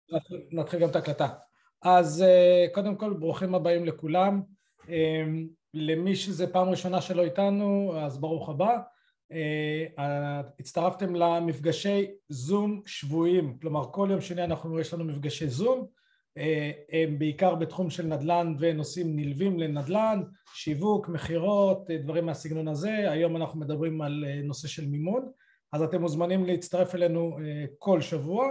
נתחיל גם את ההקלטה. אז קודם כל ברוכים הבאים לכולם. למי שזה פעם ראשונה שלא איתנו, אז ברוך הבא. הצטרפתם למפגשי זום שבועיים, כלומר כל יום שני יש לנו מפגשי זום, הם בעיקר בתחום של נדל"ן ונושאים נלווים לנדל"ן, שיווק, מחירות, דברים מהסגנון הזה. היום אנחנו מדברים על נושא של מימון, אז אתם מוזמנים להצטרף אלינו כל שבוע.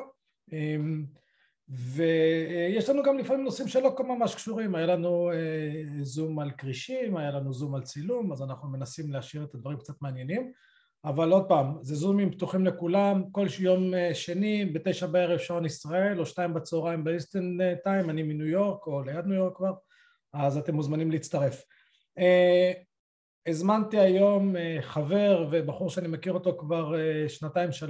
ויש לנו גם לפעמים נושאים שלא ממש קשורים, היה לנו זום על קרישים, היה לנו זום על צילום, אז אנחנו מנסים להשאיר את הדברים קצת מעניינים, אבל עוד פעם, זה זומים פתוחים לכולם, כל יום שני ב9 בערב שעון ישראל, או 2 בצהריים באיסטרן טיים, אני מניו יורק או ליד ניו יורק כבר, אז אתם מוזמנים להצטרף. הזמנתי היום חבר ובחור שאני מכיר אותו כבר 2-3,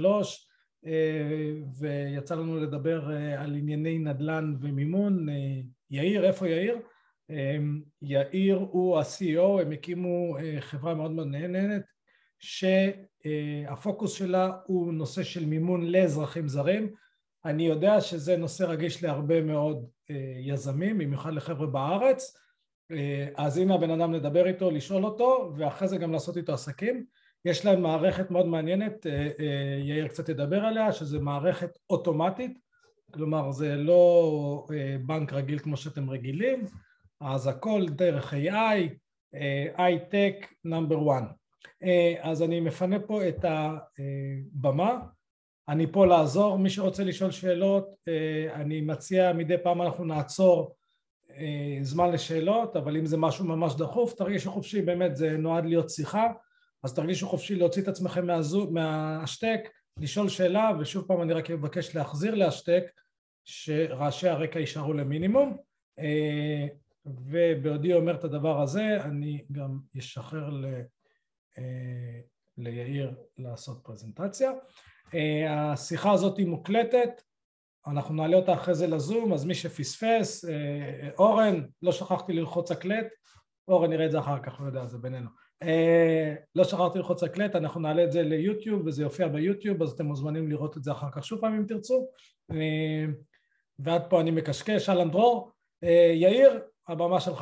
ויצא לנו לדבר על ענייני נדל"ן ומימון. יאיר, איפה יאיר? יאיר הוא ה-CEO, הם הקימו חברה מאוד מאוד נהנית, שהפוקוס שלה הוא נושא של מימון לאזרחים זרים. אני יודע שזה נושא רגיש להרבה מאוד יזמים, במיוחד לחבר'ה בארץ, אז הנה הבן אדם לדבר איתו, לשאול אותו, ואחרי זה גם לעשות איתו עסקים. יש להם מערכת מאוד מעניינת, יאיר קצת ידבר עליה, שזה מערכת אוטומטית, כלומר זה לא בנק רגיל כמו שאתם רגילים, אז הכל דרך AI, iTech number 1. אז אני מפנה פה את הבמה, אני פה לעזור, מי שרוצה לשאול שאלות, אני מציע מדי פעם אנחנו נעצור זמן לשאלות, אבל אם זה משהו ממש דחוף, תרגישו חופשי, באמת זה נועד להיות שיחה, אז תרגישו חופשי להוציא את עצמכם מהשתק, לשאול שאלה, ושוב פעם אני רק מבקש להחזיר להשתק, שרעשי הרקע יישארו למינימום, ובעודי אומר את הדבר הזה, אני גם אשחרר ליאיר לעשות פרזנטציה. השיחה הזאת היא מוקלטת, אנחנו נעלה אותה אחרי זה לזום, אז מי שפספס, אורן, לא שכחתי ללחוץ הקלט, אורן נראה את זה אחר כך, לא יודע, זה בינינו. לא שכחתי ללחוץ הקלט, אנחנו נעלה את זה ליוטיוב וזה יופיע ביוטיוב, אז אתם מוזמנים לראות את זה אחר כך שוב פעם אם תרצו. ועד פה אני מקשקש, אהלן דרור. יאיר, הבמה שלך.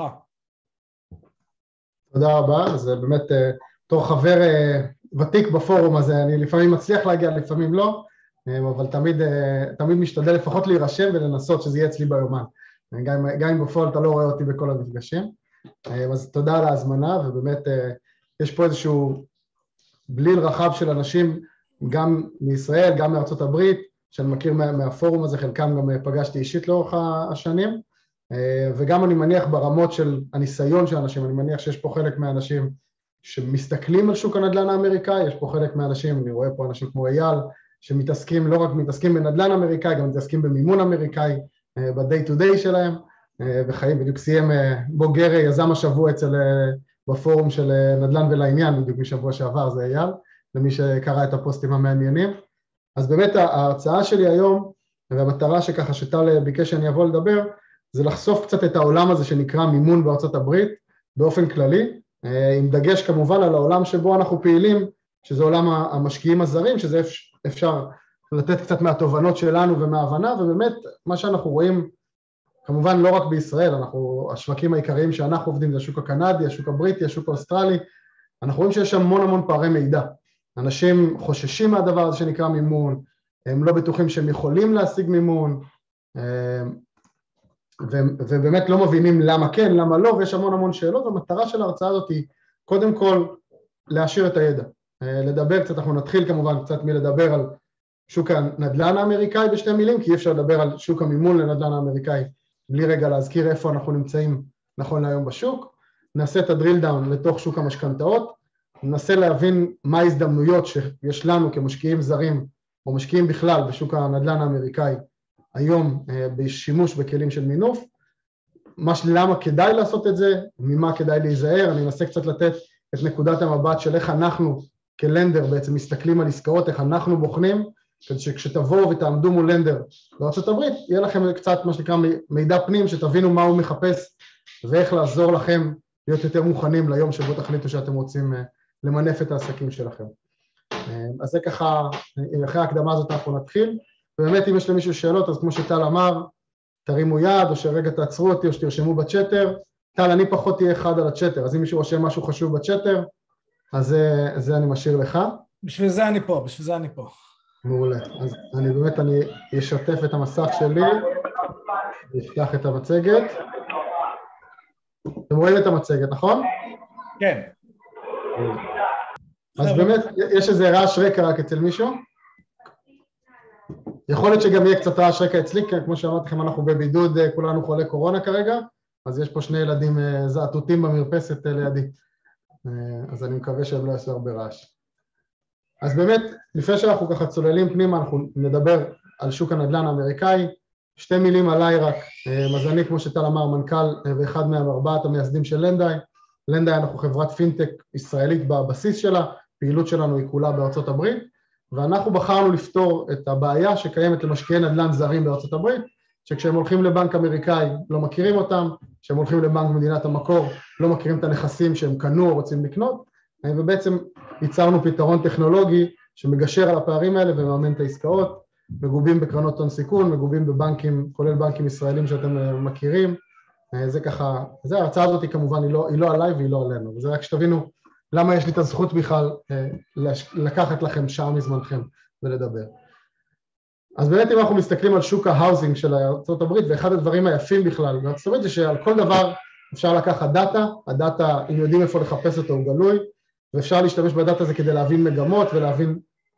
תודה רבה, אז באמת תור חבר ותיק בפורום הזה, אני לפעמים מצליח להגיע, לפעמים לא, אבל תמיד משתדל לפחות להירשם ולנסות שזה יהיה אצלי ביומן. גם אם בפועל אתה לא רואה אותי בכל המפגשים. אז תודה על ההזמנה, ובאמת יש פה איזשהו בליל רחב של אנשים, גם מישראל, גם מארצות הברית, שאני מכיר מהפורום הזה, חלקם גם פגשתי אישית לאורך השנים, וגם אני מניח ברמות של הניסיון של אנשים, אני מניח שיש פה חלק מהאנשים שמסתכלים על שוק הנדל"ן האמריקאי, יש פה חלק מהאנשים, אני רואה פה אנשים כמו אייל, שמתעסקים, לא רק מתעסקים בנדל"ן אמריקאי, גם מתעסקים במימון אמריקאי, ב-day to day שלהם, וחיים, בדיוק סיים בוגר יזם השבוע בפורום של נדל"ן ולעניין, בדיוק משבוע שעבר, זה אייל, למי שקרא את הפוסטים המעניינים. אז באמת ההרצאה שלי היום, והמטרה שככה שטל ביקש שאני אבוא לדבר, זה לחשוף קצת את העולם הזה שנקרא מימון בארצות הברית, באופן כללי, עם דגש כמובן על העולם שבו אנחנו פעילים, שזה עולם המשקיעים הזרים, שזה אפשר לתת קצת מהתובנות שלנו ומההבנה, ובאמת מה שאנחנו רואים, כמובן לא רק בישראל, השווקים העיקריים שאנחנו עובדים זה השוק הקנדי, השוק הבריטי, השוק האוסטרלי, אנחנו רואים שיש המון פערי מידע. אנשים חוששים מהדבר הזה שנקרא מימון, הם לא בטוחים שהם יכולים להשיג מימון, ובאמת לא מבינים למה כן, למה לא, ויש המון שאלות, והמטרה של ההרצאה הזאת היא קודם כל להשאיר את הידע, לדבר קצת, אנחנו נתחיל כמובן קצת מלדבר על שוק הנדל"ן האמריקאי בשתי מילים, כי אי אפשר לדבר על שוק המימון לנדל"ן האמריקאי, בלי רגע להזכיר איפה אנחנו נמצאים נכון להיום בשוק, נעשה את הדריל דאון לתוך שוק המשכנתאות, ננסה להבין מה ההזדמנויות שיש לנו כמשקיעים זרים, או משקיעים בכלל בשוק הנדל"ן האמריקאי, היום בשימוש בכלים של מינוף, למה כדאי לעשות את זה, ממה כדאי להיזהר, אני אנסה קצת לתת את נקודת המבט של איך אנחנו כלנדר בעצם מסתכלים על עסקאות, איך אנחנו בוחנים, כדי שכשתבואו ותעמדו מול לנדר בארצות הברית, יהיה לכם קצת מה שנקרא מידע פנים, שתבינו מה הוא מחפש, ואיך לעזור לכם להיות יותר מוכנים ליום שבו תחליטו שאתם רוצים למנף את העסקים שלכם. אז זה ככה, אחרי ההקדמה הזאת אנחנו נתחיל. באמת אם יש למישהו שאלות, אז כמו שטל אמר, תרימו יד, או שרגע תעצרו אותי, או שתרשמו בצ'טר. טל, אני פחות תהיה אחד על הצ'טר, אז אם מישהו רושם משהו חשוב בצ'טר, אז זה אני משאיר לך. בשביל זה אני פה. מעולה. אז אני אשתף את המסך שלי, ואפתח את המצגת. אתם רואים את המצגת, נכון? כן. אז באמת, יש איזה רעש רקע רק אצל מישהו? יכול להיות שגם יהיה קצת רעש רקע אצלי, כי כמו שאמרתי לכם, אנחנו בבידוד, כולנו חולי קורונה כרגע, אז יש פה שני ילדים זעתותים במרפסת לידי. אז אני מקווה שהם לא יעשו הרבה רעש. אז באמת, לפני שאנחנו ככה צוללים פנימה, אנחנו נדבר על שוק הנדל"ן האמריקאי. שתי מילים עליי רק, אז אני, כמו שטל אמר, מנכ"ל ואחד מארבעת המייסדים של לנדאי. לנדאי אנחנו חברת פינטק ישראלית בבסיס שלה, פעילות שלנו היא כולה בארצות הברית, ואנחנו בחרנו לפתור את הבעיה שקיימת למשקיעי נדל"ן זרים בארצות הברית, שכשהם הולכים לבנק אמריקאי לא מכירים אותם, כשהם הולכים לבנק מדינת המקור לא מכירים את הנכסים שהם קנו או רוצים לקנות, ובעצם ייצרנו פתרון טכנולוגי שמגשר על הפערים האלה ומאמן את העסקאות, מגובים בקרנות הון סיכון, מגובים בבנקים, כולל בנקים ישראלים שאתם מכירים. זה ככה, ההרצאה הזאת כמובן היא לא עליי והיא לא עלינו, וזה רק שתבינו למה יש לי את הזכות בכלל לקחת לכם שעה מזמנכם ולדבר. אז באמת אם אנחנו מסתכלים על שוק ההאוזינג של ארצות הברית, ואחד הדברים היפים בכלל בארצות הברית זה שעל כל דבר אפשר לקחת דאטה, הדאטה אם יודעים איפה לחפש אותו הוא גלוי, ואפשר להשתמש בדאטה הזה כדי להבין מגמות ולהבין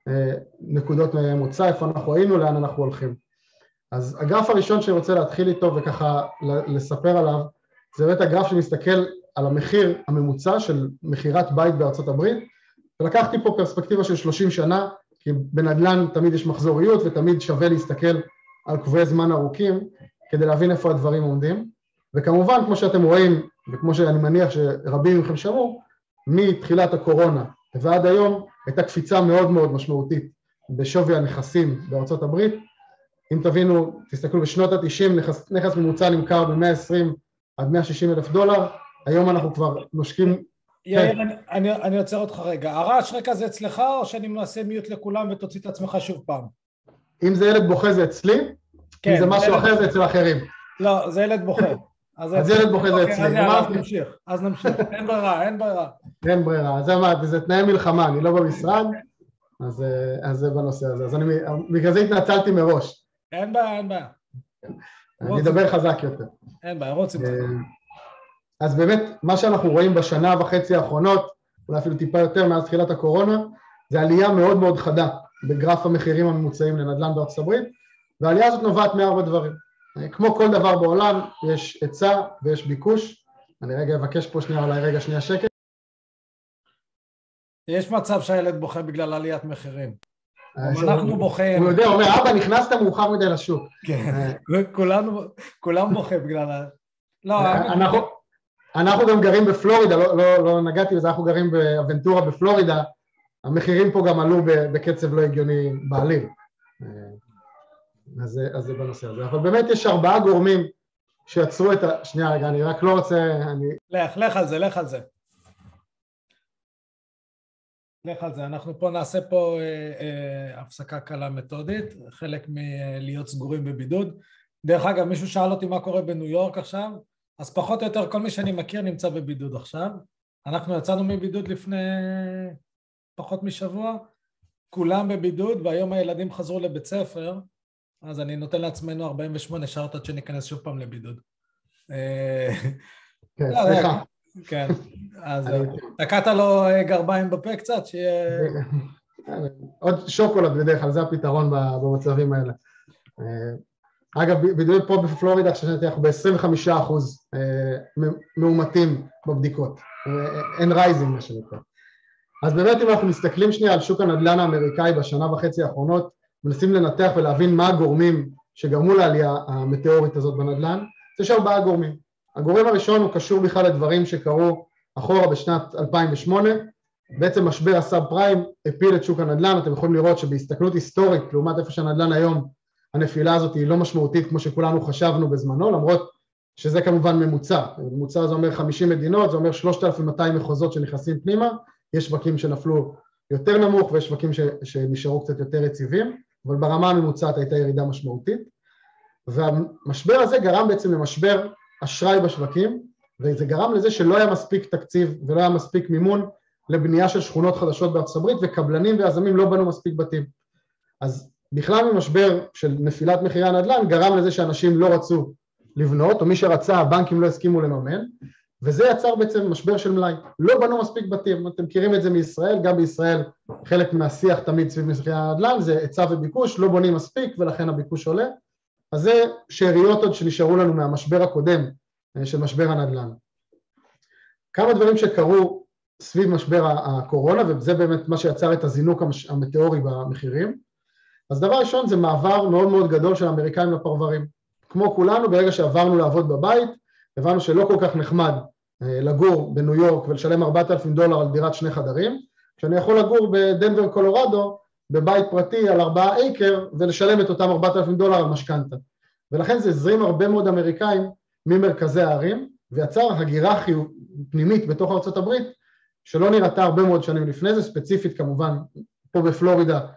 נקודות מוצא, איפה אנחנו היינו, לאן אנחנו הולכים. אז הגרף הראשון שאני רוצה להתחיל איתו וככה לספר עליו, זה באמת הגרף שמסתכל על המחיר הממוצע של מחירת בית בארצות הברית, ולקחתי פה פרספקטיבה של 30 שנה, כי בנדל"ן תמיד יש מחזוריות ותמיד שווה להסתכל על קבועי זמן ארוכים, כדי להבין איפה הדברים עומדים, וכמובן כמו שאתם רואים, וכמו שאני מניח שרבים מכם שמעו, מתחילת הקורונה ועד היום הייתה קפיצה מאוד מאוד משמעותית בשווי הנכסים בארצות הברית. אם תבינו, תסתכלו בשנות ה-90, נכס ממוצע נמכר ב-120 עד 160 אלף דולר, היום אנחנו כבר נושקים... יאיר, אני עוצר אותך רגע, הרעש רקע זה אצלך או שאני מעשה מיוט לכולם ותוציא את עצמך שוב פעם? אם זה ילד בוכה זה אצלי, אם זה משהו אחר זה אצל אחרים. לא, זה ילד בוכה. אז ילד בוכה זה אצלי. אז נמשיך, אין ברירה. אין ברירה, אז אמרתי, זה תנאי מלחמה, אני לא במשרד, אז זה בנושא הזה, אז אני בגלל זה התנצלתי מראש. אין בעיה. אני אדבר חזק יותר. אין בעיה, רוצים. אז באמת, מה שאנחנו רואים בשנה וחצי האחרונות, אולי אפילו טיפה יותר מאז תחילת הקורונה, זה עלייה מאוד מאוד חדה בגרף המחירים הממוצעים לנדל"ן בארצות הברית, והעלייה הזאת נובעת מארבע דברים. כמו כל דבר בעולם, יש היצע ויש ביקוש. אני רגע אבקש פה שנייה שקט. יש מצב שהילד בוכה בגלל עליית מחירים. אנחנו בוכים. הוא יודע, אומר, אבא, נכנסת מאוחר מדי לשוק. כן, כולם בוכים בגלל... לא, אנחנו גם גרים בפלורידה, לא נגעתי בזה, אנחנו גרים באבנטורה בפלורידה, המחירים פה גם עלו בקצב לא הגיוני בעליל. אז זה בנושא הזה. אבל באמת יש 4 גורמים שיצרו את ה... שנייה רגע, אני רק לא רוצה... לך על זה, אנחנו פה נעשה פה הפסקה קלה מתודית, חלק מלהיות סגורים בבידוד. דרך אגב, מישהו שאל אותי מה קורה בניו יורק עכשיו, אז פחות או יותר כל מי שאני מכיר נמצא בבידוד עכשיו. אנחנו יצאנו מבידוד לפני פחות משבוע, כולם בבידוד, והיום הילדים חזרו לבית ספר, אז אני נותן לעצמנו 48 שעות עד שניכנס שוב פעם לבידוד. כן, סליחה. כן, אז תקעת לו גרביים בפה קצת, שיהיה... עוד שוקולד בדרך כלל, זה הפתרון במצבים האלה. אגב, בדיוק פה בפלורידה, אנחנו ב-25% מאומתים בבדיקות, אין רייזינג מה שנקרא. אז באמת אם אנחנו מסתכלים שנייה על שוק הנדל"ן האמריקאי בשנה וחצי האחרונות, מנסים לנתח ולהבין מה הגורמים שגרמו לעלייה המטאורית הזאת בנדל"ן, יש 4 גורמים. הגורם הראשון הוא קשור בכלל לדברים שקרו אחורה בשנת 2008, בעצם משבר הסאב פריים הפיל את שוק הנדל"ן, אתם יכולים לראות שבהסתכלות היסטורית, לעומת איפה שהנדל"ן היום, הנפילה הזאת היא לא משמעותית כמו שכולנו חשבנו בזמנו, למרות שזה כמובן ממוצע, ממוצע זה אומר 50 מדינות, זה אומר 3,200 מחוזות שנכנסים פנימה, יש שווקים שנפלו יותר נמוך ויש שווקים שנשארו קצת יותר יציבים, אבל ברמה הממוצעת הייתה ירידה משמעותית, והמשבר הזה גרם בעצם למשבר אשראי בשווקים, וזה גרם לזה שלא היה מספיק תקציב ולא היה מספיק מימון לבנייה של שכונות חדשות בארצות הברית, וקבלנים ויזמים לא בנו מספיק בתים. אז בכלל ממשבר של נפילת מחירי הנדל"ן גרם לזה שאנשים לא רצו לבנות, או מי שרצה, הבנקים לא הסכימו לממן, וזה יצר בעצם משבר של מלאי. לא בנו מספיק בתים, אתם מכירים את זה מישראל, גם בישראל חלק מהשיח תמיד סביב מחירי הנדל"ן, זה היצע וביקוש, לא בונים מספיק ולכן הביקוש עולה. אז זה שאריות עוד שנשארו לנו מהמשבר הקודם של משבר הנדל"ן. כמה דברים שקרו סביב משבר הקורונה, וזה באמת מה שיצר את הזינוק המטאורי במחירים. אז דבר ראשון זה מעבר מאוד מאוד גדול של האמריקאים לפרברים. כמו כולנו, ברגע שעברנו לעבוד בבית, הבנו שלא כל כך נחמד לגור בניו יורק ולשלם $4,000 על דירת 2 חדרים, כשאני יכול לגור בדנבר קולורדו, בבית פרטי על 4 איקר, ולשלם את אותם $4,000 על משכנתה. ולכן זה הזרים הרבה מאוד אמריקאים ממרכזי הערים, ויצר הגירה פנימית בתוך ארצות הברית, שלא נראתה הרבה מאוד שנים לפני זה, ספציפית כמובן פה בפלורידה,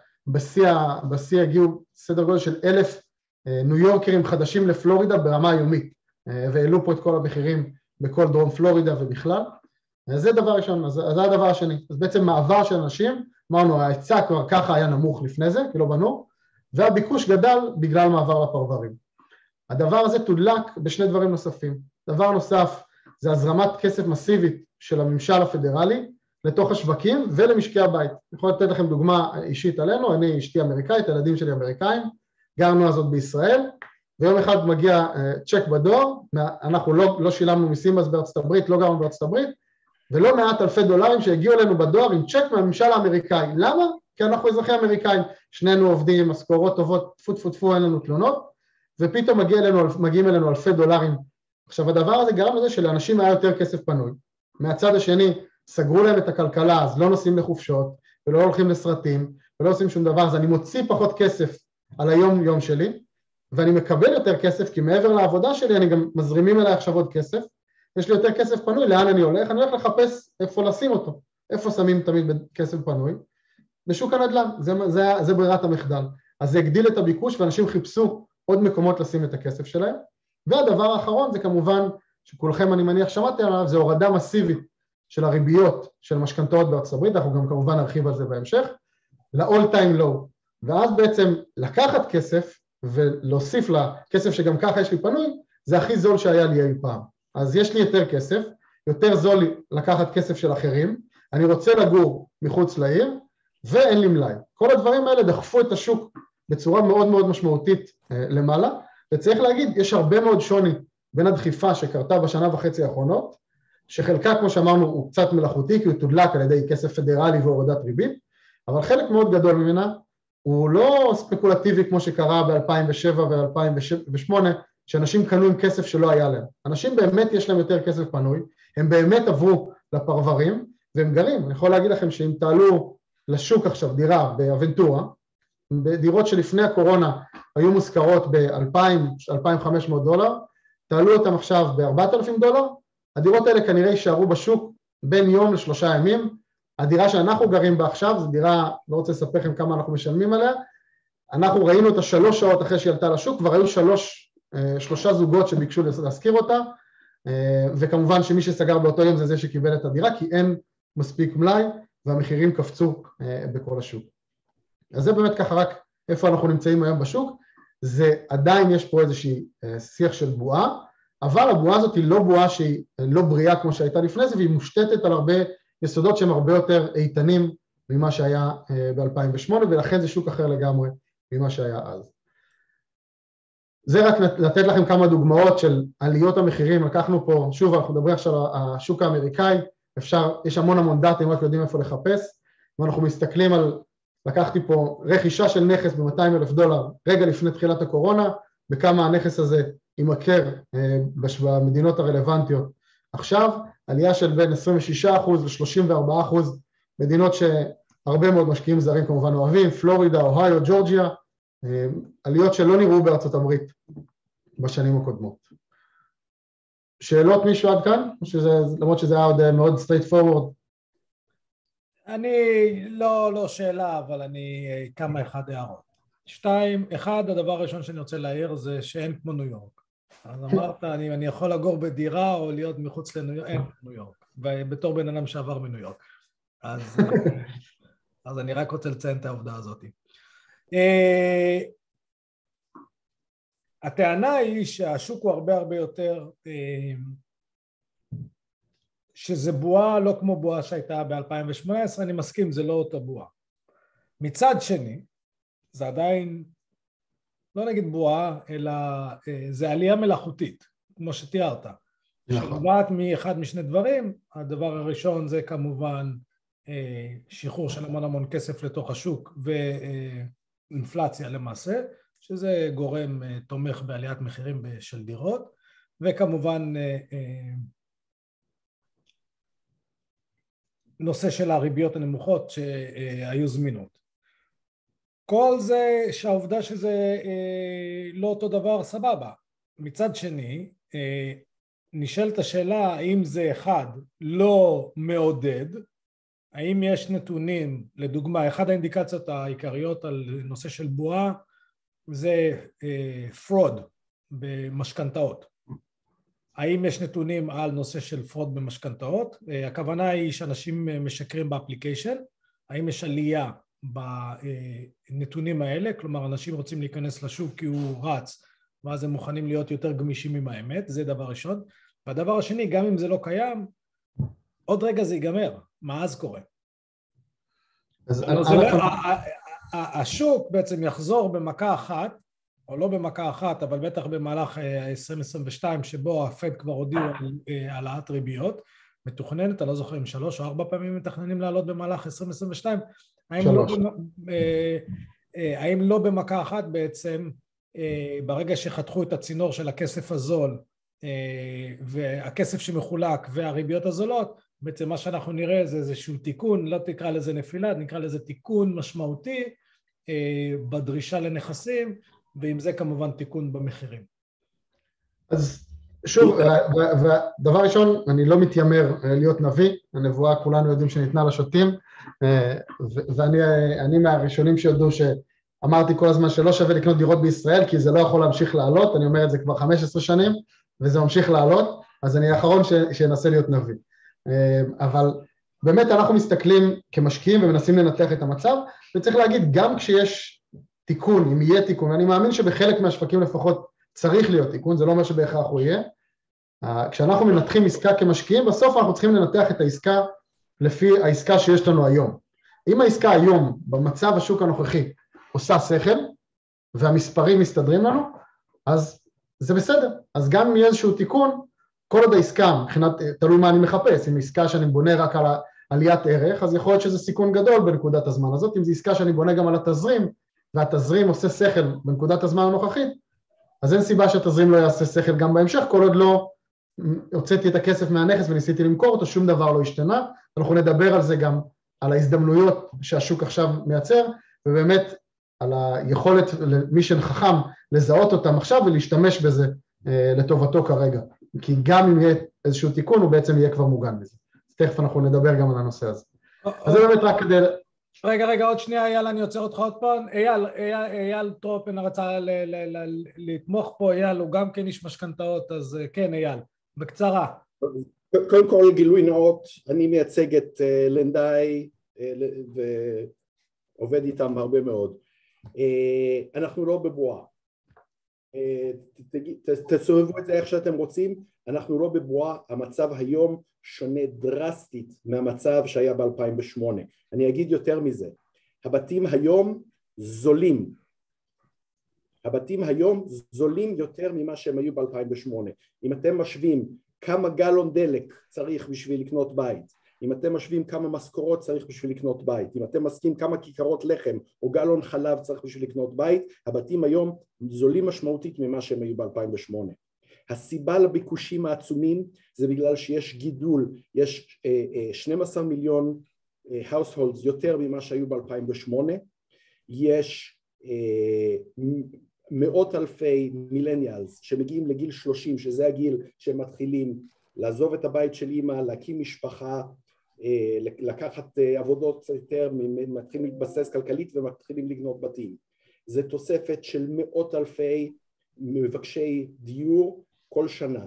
בשיא הגיעו סדר גודל של 1,000 ניו יורקרים חדשים לפלורידה ברמה יומית, והעלו פה את כל המחירים בכל דרום פלורידה ובכלל. זה דבר ראשון, אז זה הדבר השני. אז בעצם מעבר של אנשים, אמרנו, ההיצע כבר ככה היה נמוך לפני זה, כי לא בנו, והביקוש גדל בגלל מעבר לפרברים. הדבר הזה תודלק בשני דברים נוספים. דבר נוסף זה הזרמת כסף מסיבית של הממשל הפדרלי לתוך השווקים ולמשקי הבית. אני יכול לתת לכם דוגמה אישית עלינו, אני אשתי אמריקאית, הילדים שלי אמריקאים, גרנו אז עוד בישראל, ויום אחד מגיע צ'ק בדואר, אנחנו לא שילמנו מיסים אז בארצות הברית, לא גרנו בארצות הברית, ולא מעט אלפי דולרים שהגיעו אלינו בדואר עם צ'ק מהממשל האמריקאי. למה? כי אנחנו אזרחי אמריקאים, שנינו עובדים, משכורות טובות, טפו טפו טפו, אין לנו תלונות, ופתאום מגיעים אלינו אלפי דולרים. עכשיו הדבר הזה גרם לזה שלאנשים היה יותר כסף פנוי. מהצד השני סגרו להם את הכלכלה, אז לא נוסעים לחופשות, ולא הולכים לסרטים, ולא עושים שום דבר, אז אני מוציא פחות כסף על היום יום שלי, ואני מקבל יותר כסף, כי מעבר לעבודה שלי אני גם מזרימים אליי עכשיו עוד כסף, יש לי יותר כסף פנוי, לאן אני הולך? אני הולך לחפש איפה לשים אותו, איפה שמים תמיד כסף פנוי? בשוק הנדל"ן, זה ברירת המחדל. אז זה הגדיל את הביקוש, ואנשים חיפשו עוד מקומות לשים את הכסף שלהם. והדבר האחרון זה כמובן, שכולכם אני מניח שמעתם עליו, זה הורדה מסיבית של הריביות של משכנתאות בארצות הברית, אנחנו גם כמובן נרחיב על זה בהמשך, ל-all time low. ואז בעצם לקחת כסף ולהוסיף לכסף שגם ככה יש לי פנוי, זה הכי זול שהיה לי אי פעם. אז יש לי יותר כסף, יותר זול לי לקחת כסף של אחרים, אני רוצה לגור מחוץ לעיר, ואין לי מלאי. כל הדברים האלה דחפו את השוק בצורה מאוד מאוד משמעותית למעלה, וצריך להגיד, יש הרבה מאוד שוני בין הדחיפה שקרתה בשנה וחצי האחרונות, שחלקה, כמו שאמרנו, הוא קצת מלאכותי, כי הוא תודלק על ידי כסף פדרלי והורדת ריבית, אבל חלק מאוד גדול ממנה, הוא לא ספקולטיבי כמו שקרה ב-2007 ו-2008, שאנשים קנו עם כסף שלא היה להם. אנשים באמת יש להם יותר כסף פנוי, הם באמת עברו לפרברים, והם גרים. אני יכול להגיד לכם שאם תעלו לשוק עכשיו דירה באבנטורה, בדירות שלפני הקורונה היו מושכרות ב-2,000-2,500 דולר, תעלו אותם עכשיו ב-4,000 דולר, הדירות האלה כנראה יישארו בשוק בין יום ל3 ימים, הדירה שאנחנו גרים בה עכשיו, זו דירה, לא רוצה לספר לכם כמה אנחנו משלמים עליה, אנחנו ראינו אותה 3 שעות אחרי שהיא עלתה לשוק, כבר היו 3 זוגות שביקשו להזכיר אותה, וכמובן שמי שסגר באותו יום זה שקיבל את הדירה, כי אין מספיק מלאי, והמחירים קפצו בכל השוק. אז זה באמת ככה רק איפה אנחנו נמצאים היום בשוק, זה עדיין יש פה איזושהי שיח של בועה, אבל הבועה הזאת היא לא בועה שהיא לא בריאה כמו שהייתה לפני זה, והיא מושתתת על הרבה יסודות שהם הרבה יותר איתנים ממה שהיה ב-2008, ולכן זה שוק אחר לגמרי ממה שהיה אז. זה רק לתת לכם כמה דוגמאות של עליות המחירים, לקחנו פה, שוב אנחנו מדברים עכשיו על השוק האמריקאי, יש המון דאטה, אם רק יודעים איפה לחפש, ואנחנו מסתכלים על, לקחתי פה רכישה של נכס ב$200,000 רגע לפני תחילת הקורונה, בכמה הנכס הזה יימכר במדינות הרלוונטיות עכשיו, עלייה של בין 26% ל-34%, מדינות שהרבה מאוד משקיעים זרים כמובן אוהבים, פלורידה, אוהיו, ג'ורג'יה, עליות שלא נראו בארצות הברית בשנים הקודמות. שאלות מישהו עד כאן? למרות שזה היה עוד מאוד straight forward. אני לא שאלה, אבל אני כמה אחד הערות. שתיים, אחד, הדבר הראשון שאני רוצה להעיר זה שאין כמו ניו יורק. אז אמרת, אני יכול לגור בדירה או להיות מחוץ לניו יורק, אין כמו ניו יורק. ובתור בן אדם שעבר מניו יורק. אז אני רק רוצה לציין את העובדה הזאת. הטענה היא שהשוק הוא הרבה יותר, שזה בועה לא כמו בועה שהייתה ב-2018, אני מסכים, זה לא אותה בועה. מצד שני, זה עדיין, לא נגיד בועה, אלא זה עלייה מלאכותית, כמו שתיארת. שנובעת מאחד משני דברים, הדבר הראשון זה כמובן שחרור של המון כסף לתוך השוק ואינפלציה למעשה, שזה גורם תומך בעליית מחירים של דירות, וכמובן נושא של הריביות הנמוכות שהיו זמינות. כל זה שהעובדה שזה לא אותו דבר סבבה. מצד שני, נשאלת השאלה האם זה אחד לא מעודד, האם יש נתונים, לדוגמה, אחד האינדיקציות העיקריות על נושא של בועה זה פרוד במשכנתאות. האם יש נתונים על נושא של פרוד במשכנתאות? הכוונה היא שאנשים משקרים באפליקיישן, האם יש עלייה בנתונים האלה, כלומר אנשים רוצים להיכנס לשוק כי הוא רץ, ואז הם מוכנים להיות יותר גמישים עם האמת, זה דבר ראשון. והדבר השני, גם אם זה לא קיים, עוד רגע זה ייגמר, מה אז קורה? השוק בעצם יחזור במכה אחת, או לא במכה אחת, אבל בטח במהלך 2022, שבו הפד כבר הודיעו על העלאת ריביות, מתוכננת, אני לא זוכר אם 3 או 4 פעמים מתכננים לעלות במהלך 2022, האם לא במכה אחת בעצם, ברגע שחתכו את הצינור של הכסף הזול, והכסף שמחולק והריביות הזולות, בעצם מה שאנחנו נראה זה איזשהו תיקון, לא תקרא לזה נפילה, נקרא לזה תיקון משמעותי בדרישה לנכסים, ועם זה כמובן תיקון במחירים. אז שוב, ודבר ראשון, אני לא להיות נביא, הנבואה כולנו יודעים שניתנה לשוטים, ואני מהראשונים שיודעו שאמרתי כל הזמן שלא שווה לקנות דירות בישראל, כי זה לא יכול להמשיך לעלות, אני אומר את זה כבר 15 שנים, וזה ממשיך לעלות, אז אני האחרון שינסה להיות נביא. אבל באמת אנחנו מסתכלים כמשקיעים ומנסים לנתח את המצב, וצריך להגיד גם כשיש תיקון, אם יהיה תיקון, אני מאמין שבחלק מהשווקים לפחות צריך להיות תיקון, זה לא אומר שבהכרח הוא יהיה, כשאנחנו מנתחים עסקה כמשקיעים, בסוף אנחנו צריכים לנתח את העסקה לפי העסקה שיש לנו היום. אם העסקה היום, במצב השוק הנוכחי, עושה שכל, והמספרים מסתדרים לנו, אז זה בסדר. אז גם אם יהיה איזשהו תיקון, כל עוד העסקה, מבחינת, תלוי מה אני מחפש, אם עסקה שאני בונה רק על עליית ערך, אז יכול להיות שזה סיכון גדול בנקודת הזמן הזאת, אם זו עסקה שאני בונה גם על התזרים, והתזרים עושה שכל בנקודת הזמן הנוכחית, אז אין סיבה שהתזרים לא יעשה שכל גם בהמשך, כל עוד לא הוצאתי את הכסף מהנכס וניסיתי למכור אותו, שום דבר לא השתנה, אנחנו נדבר על זה גם, על ההזדמנויות שהשוק עכשיו מייצר, ובאמת על היכולת למי שחכם לזהות אותם עכשיו ולהשתמש בזה לטובתו כרגע, כי גם אם יהיה איזשהו תיקון הוא בעצם יהיה כבר מוגן בזה. אז תכף אנחנו נדבר גם על הנושא הזה. אז זה באמת רק כדי... רגע, עוד שנייה, אייל, אני עוצר אותך עוד פעם. אייל טרופן רצה לתמוך פה, אייל הוא גם כן איש משכנתאות, אז כן, אייל, בקצרה. קודם כל גילוי נאות, אני מייצג את לנדאי ועובד איתם הרבה מאוד. אנחנו לא בבועה. תסובבו את זה איך שאתם רוצים, אנחנו לא בבועה, המצב היום שונה דרסטית מהמצב שהיה ב-2008. אני אגיד יותר מזה, הבתים היום זולים, יותר ממה שהם היו ב-2008. אם אתם משווים כמה גלון דלק צריך בשביל לקנות בית, אם אתם משווים כמה משכורות צריך בשביל לקנות בית, אם אתם מסכים כמה כיכרות לחם או גלון חלב צריך בשביל לקנות בית, הבתים היום זולים משמעותית ממה שהם היו ב-2008. הסיבה לביקושים העצומים זה בגלל שיש גידול, יש 12 מיליון households יותר ממה שהיו ב-2008, יש מאות אלפי מילניאלס שמגיעים לגיל 30, שזה הגיל שהם מתחילים לעזוב את הבית של אמא, להקים משפחה, לקחת עבודות יותר, מתחילים להתבסס כלכלית ומתחילים לגנות בתים. זה תוספת של מאות אלפי מבקשי דיור כל שנה.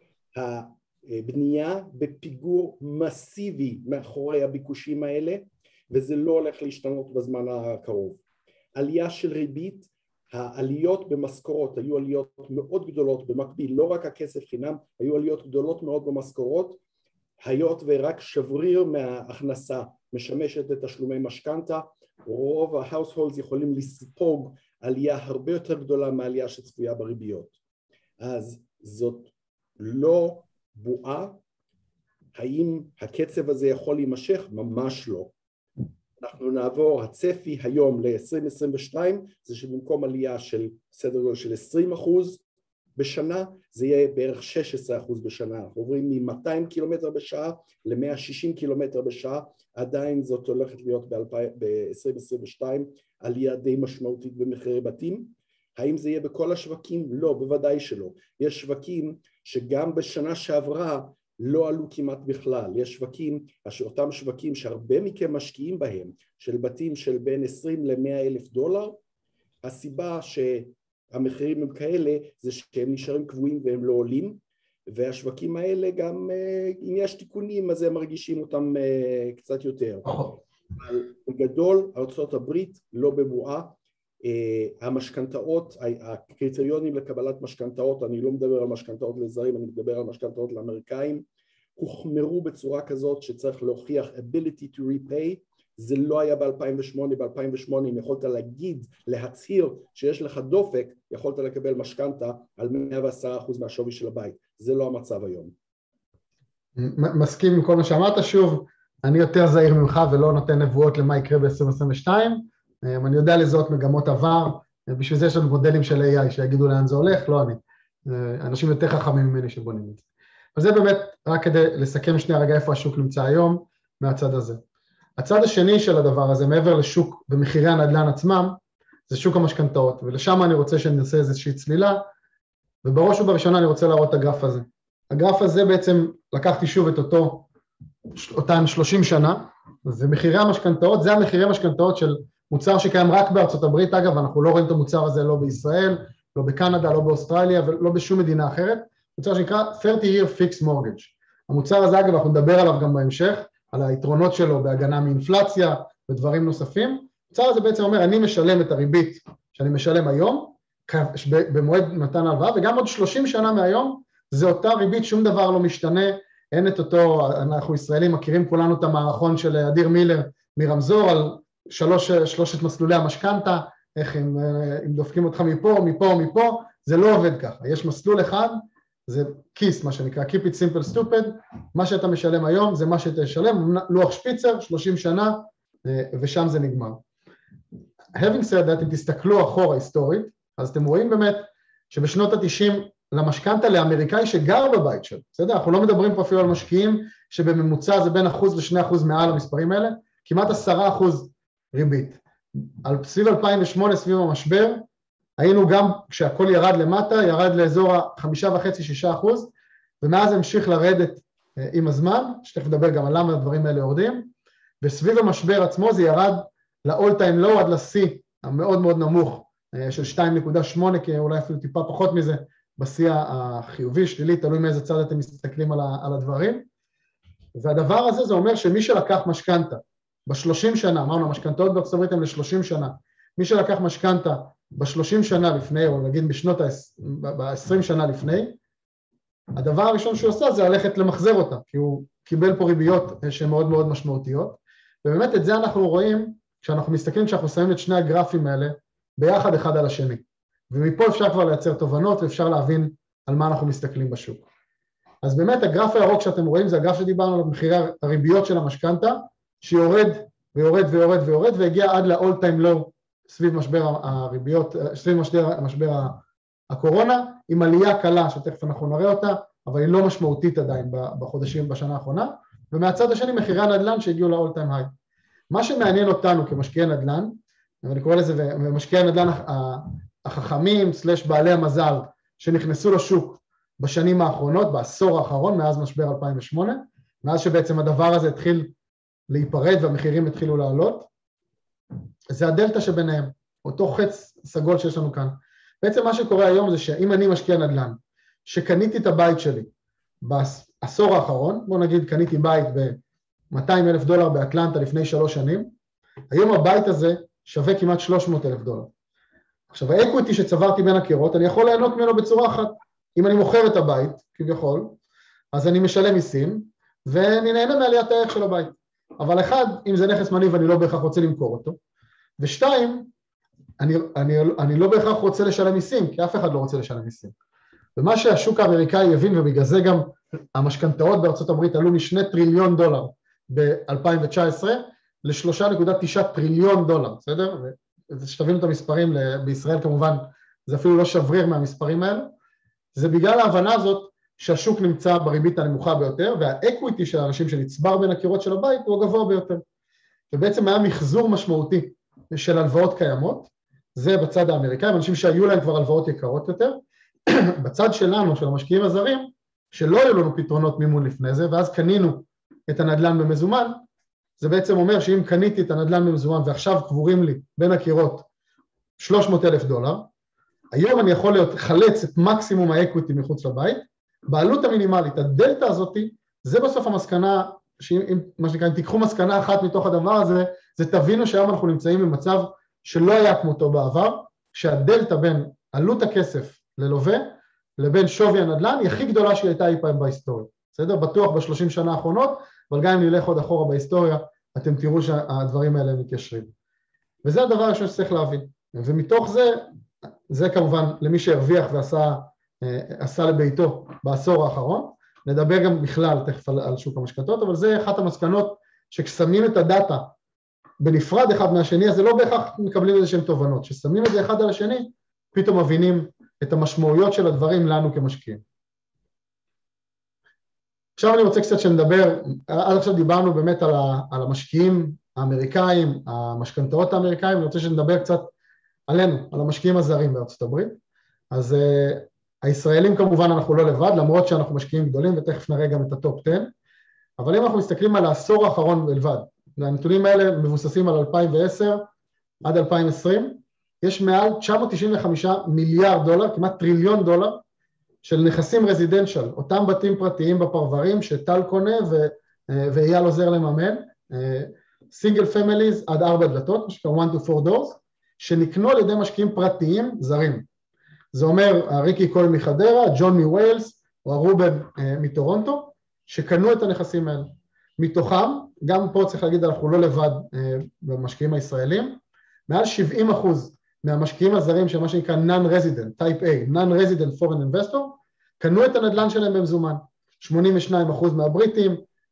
הבנייה בפיגור מסיבי מאחורי הביקושים האלה, וזה לא הולך להשתנות בזמן הקרוב. עלייה של ריבית, העליות במשכורות היו עליות מאוד גדולות במקביל, לא רק הכסף חינם, היו עליות גדולות מאוד במשכורות, היות ורק שבריר מההכנסה משמשת לתשלומי משכנתה, רוב ההאוסהולדס יכולים לספוג עלייה הרבה יותר גדולה מהעלייה שצפויה בריביות. אז זאת לא בועה. האם הקצב הזה יכול להימשך? ממש לא. אנחנו נעבור, הצפי היום ל-2022 זה שבמקום עלייה של סדר גודל של 20% בשנה, זה יהיה בערך 16% בשנה. אנחנו עוברים מ-200 קילומטר בשעה ל-160 קילומטר בשעה, עדיין זאת הולכת להיות ב-2022 עלייה די משמעותית במחירי בתים. האם זה יהיה בכל השווקים? לא, בוודאי שלא. יש שווקים שגם בשנה שעברה לא עלו כמעט בכלל. יש שווקים, אותם שווקים שהרבה מכם משקיעים בהם, של בתים של בין 20 ל-100 אלף דולר, הסיבה שהמחירים הם כאלה זה שהם נשארים קבועים והם לא עולים, והשווקים האלה גם אם יש תיקונים אז הם מרגישים אותם קצת יותר. אבל בגדול ארצות הברית לא בבועה, המשכנתאות, הקריטריונים לקבלת משכנתאות, אני לא מדבר על משכנתאות לזרים, אני מדבר על משכנתאות לאמריקאים, הוחמרו בצורה כזאת שצריך להוכיח ability to repay. זה לא היה ב-2008, ב-2008 אם יכולת להגיד, להצהיר שיש לך דופק, יכולת לקבל משכנתה על 110% מהשווי של הבית. זה לא המצב היום. מסכים עם כל מה שאמרת. שוב, אני יותר זהיר ממך ולא נותן נבואות למה יקרה ב-2022, אני יודע לזהות מגמות עבר, בשביל זה יש לנו מודלים של AI שיגידו לאן זה הולך, לא אני. אנשים יותר חכמים ממני שבונים את זה. אז זה באמת רק כדי לסכם שנייה רגע איפה השוק נמצא היום מהצד הזה. הצד השני של הדבר הזה, מעבר לשוק ומחירי הנדל"ן עצמם, זה שוק המשכנתאות, ולשם אני רוצה שנעשה איזושהי צלילה, ובראש ובראשונה אני רוצה להראות את הגרף הזה. הגרף הזה בעצם לקחתי שוב את אותן 30 שנה, ומחירי המשכנתאות, זה המחירי המשכנתאות של מוצר שקיים רק בארצות הברית, אגב, אנחנו לא רואים את המוצר הזה לא בישראל, לא בקנדה, לא באוסטרליה, ולא בשום מדינה אחרת, מוצר שנקרא 30-year fixed mortgage. המוצר הזה, אגב, אנחנו נדבר עליו גם בהמשך, על היתרונות שלו בהגנה מאינפלציה ודברים נוספים. המוצר הזה בעצם אומר, אני משלם את הריבית שאני משלם היום, במועד מתן ההלוואה, וגם עוד 30 שנה מהיום, זה אותה ריבית, שום דבר לא משתנה, אין את אותו, אנחנו ישראלים מכירים כולנו את המערכון של אדיר מילר מרמזור, על שלושת מסלולי המשכנתה, איך אם דופקים אותך מפה, זה לא עובד ככה. יש מסלול אחד, זה כיס, מה שנקרא, keep it simple stupid, מה שאתה משלם היום זה מה שאתה משלם, לוח שפיצר, 30 שנה, ושם זה נגמר. Having said that, אם תסתכלו אחורה היסטורית, אז אתם רואים באמת שבשנות ה-90 למשכנתה לאמריקאי שגר בבית שלו, בסדר? אנחנו לא מדברים פה אפילו על משקיעים שבממוצע זה בין 1% ל2% מעל המספרים האלה, כמעט 10% ריבית. סביב 2008, סביב המשבר, היינו גם, כשהכל ירד למטה, ירד לאזור ה5.5-6%, ומאז המשיך לרדת עם הזמן, שתכף נדבר גם על למה הדברים האלה יורדים, וסביב המשבר עצמו זה ירד ל-all time low עד ל-C המאוד מאוד נמוך, של 2.8, כי אולי אפילו טיפה פחות מזה, בשיא החיובי, שלילי, תלוי מאיזה צד אתם מסתכלים על הדברים, והדבר הזה זה אומר שמי שלקח משכנתה, ב-30 שנה, אמרנו, המשכנתאות בארצות הברית הן ל-30 שנה, מי שלקח משכנתה ב-30 שנה לפני, או נגיד ב-20 שנה לפני, הדבר הראשון שהוא עושה זה ללכת למחזר אותה, כי הוא קיבל פה ריביות שהן מאוד מאוד משמעותיות, ובאמת את זה אנחנו רואים, כשאנחנו מסתכלים, כשאנחנו שמים את שני הגרפים האלה, ביחד אחד על השני, ומפה אפשר כבר לייצר תובנות, ואפשר להבין על מה אנחנו מסתכלים בשוק. אז באמת הגרף הירוק שאתם רואים, זה הגרף שדיברנו על מחירי הריביות של המשכנתה, שיורד ויורד ויורד ויורד, והגיע עד ל-all time low, סביב משבר הריביות, סביב משבר הקורונה, עם עלייה קלה שתכף אנחנו נראה אותה, אבל היא לא משמעותית עדיין בחודשים, בשנה האחרונה, ומהצד השני מחירי הנדל"ן שהגיעו ל-all time high. מה שמעניין אותנו כמשקיעי נדל"ן, ואני קורא לזה, ומשקיעי הנדל"ן החכמים, סלש בעלי המזל, שנכנסו לשוק בשנים האחרונות, בעשור האחרון, מאז משבר 2008, מאז שבעצם הדבר הזה התחיל להיפרד והמחירים התחילו לעלות, זה הדלטה שביניהם. אותו חץ סגול שיש לנו כאן. בעצם מה שקורה היום זה שאם אני משקיע נדל"ן, שקניתי את הבית שלי בעשור האחרון, בוא נגיד קניתי בית ב$200,000 באטלנטה לפני 3 שנים, היום הבית הזה שווה כמעט $300,000. עכשיו האקוויטי שצברתי בין הקירות, אני יכול ליהנות ממנו בצורה אחת. אם אני מוכר את הבית, כביכול, אז אני משלם מיסים, ואני נהנה מעליית הערך של הבית. אבל אחד, אם זה נכס מניב, אני לא בהכרח רוצה למכור אותו. ושתיים, אני לא בהכרח רוצה לשלם מיסים, כי אף אחד לא רוצה לשלם מיסים. ומה שהשוק האמריקאי הבין, ובגלל זה גם המשכנתאות בארצות הברית עלו מ$2 טריליון ב-2019 ל$3.9 טריליון, בסדר? שתבינו את המספרים, בישראל כמובן זה אפילו לא שבריר מהמספרים האלה, זה בגלל ההבנה הזאת שהשוק נמצא בריבית הנמוכה ביותר, והאקוויטי של האנשים שנצבר בין הקירות של הבית הוא הגבוה ביותר. ובעצם היה מחזור משמעותי של הלוואות קיימות, זה בצד האמריקאי, אנשים שהיו להם כבר הלוואות יקרות יותר, בצד שלנו, של המשקיעים הזרים, שלא היו לנו פתרונות מימון לפני זה, ואז קנינו את הנדל"ן במזומן, זה בעצם אומר שאם קניתי את הנדל"ן במזומן ועכשיו קבורים לי בין הקירות $300,000, היום אני יכול לחלץ את מקסימום האקוויטי מחוץ לבית, בעלות המינימלית, הדלטה הזאת, זה בסוף המסקנה, מה שנקרא, אם תיקחו מסקנה אחת מתוך הדבר הזה, זה תבינו שהיום אנחנו נמצאים במצב שלא היה כמותו בעבר, שהדלטה בין עלות הכסף ללווה, לבין שווי הנדל"ן, היא הכי גדולה שהיא הייתה אי פעם בהיסטוריה. בסדר? בטוח ב30 שנה האחרונות, אבל גם אם נלך עוד אחורה בהיסטוריה, אתם תראו שהדברים האלה מתיישרים. וזה הדבר הראשון שצריך להבין. ומתוך זה, זה כמובן למי שהרוויח ועשה לביתו בעשור האחרון, נדבר גם בכלל תכף על שוק המשכנתאות, אבל זה אחת המסקנות שכששמים את הדאטה בנפרד אחד מהשני, אז זה לא בהכרח מקבלים איזה שהם תובנות, כששמים את זה אחד על השני, פתאום מבינים את המשמעויות של הדברים לנו כמשקיעים. עכשיו אני רוצה קצת שנדבר, עד עכשיו דיברנו באמת על המשקיעים האמריקאים, המשכנתאות האמריקאים, אני רוצה שנדבר קצת עלינו, על המשקיעים הזרים בארצות הברית. אז הישראלים כמובן אנחנו לא לבד, למרות שאנחנו משקיעים גדולים, ותכף נראה גם את הטופ 10, אבל אם אנחנו מסתכלים על העשור האחרון בלבד, והנתונים האלה מבוססים על 2010 עד 2020, יש מעל $995 מיליארד, כמעט $1 טריליון, של נכסים רזידנציאל, אותם בתים פרטיים בפרברים שטל קונה ואייל עוזר לממן, סינגל פמיליז עד 4 דלתות, משקר 1 to 4 doors, שנקנו על ידי משקיעים פרטיים זרים. זה אומר ריקי קוי מחדרה, ג'ון מוויילס, או הרובן מטורונטו, שקנו את הנכסים האלה. מתוכם, גם פה צריך להגיד, אנחנו לא לבד במשקיעים הישראלים, מעל 70% מהמשקיעים הזרים שמה שנקרא non-resident, type A, non-resident foreign investor, קנו את הנדל"ן שלהם במזומן. 82% מהבריטים,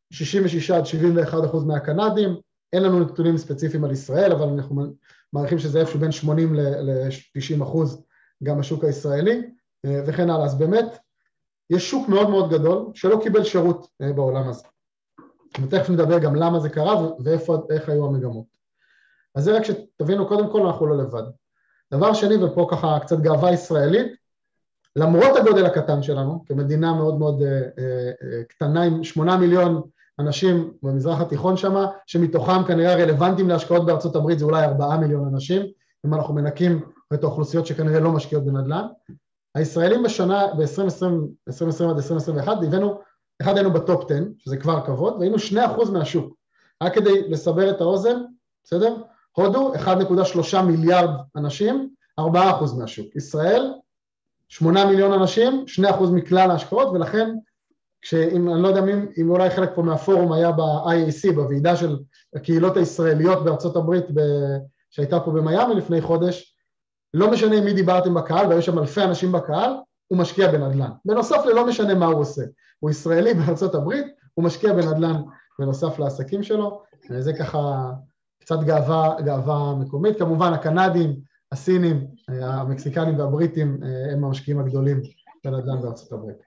66-71% מהקנדים, אין לנו נתונים ספציפיים על ישראל, אבל אנחנו מעריכים שזה איפשהו בין 80 ל-90% גם השוק הישראלי, וכן הלאה. אז באמת, יש שוק מאוד מאוד גדול שלא קיבל שירות בעולם הזה. ותכף נדבר גם למה זה קרה ואיך היו המגמות. אז זה רק שתבינו, קודם כל אנחנו לא לבד. דבר שני, ופה ככה קצת גאווה ישראלית, למרות הגודל הקטן שלנו, כמדינה מאוד מאוד קטנה עם 8 מיליון אנשים במזרח התיכון שמה, שמתוכם כנראה רלוונטיים להשקעות בארצות הברית, זה אולי 4 מיליון אנשים, אם אנחנו מנקים את האוכלוסיות שכנראה לא משקיעות בנדל"ן. הישראלים בשנה, ב-2020 עד 2021, היינו בטופ 10, שזה כבר כבוד, והיינו 2% מהשוק. רק כדי לסבר את האוזן, בסדר? הודו, 1.3 מיליארד אנשים, 4% מהשוק. ישראל, 8 מיליון אנשים, 2% מכלל ההשקעות, ולכן, אני לא יודע אם אולי חלק פה מהפורום היה ב-IAC, בוועידה של הקהילות הישראליות בארצות הברית, שהייתה פה במיימי לפני חודש, לא משנה מי דיברתם בקהל, והיו שם אלפי אנשים בקהל, הוא משקיע בנדל"ן. בנוסף ללא משנה מה הוא עושה. הוא ישראלי בארצות הברית, הוא משקיע בנדל"ן בנוסף לעסקים שלו, זה ככה קצת גאווה מקומית. כמובן הקנדים, הסינים, המקסיקנים והבריטים הם המשקיעים הגדולים בנדל"ן בארצות הברית.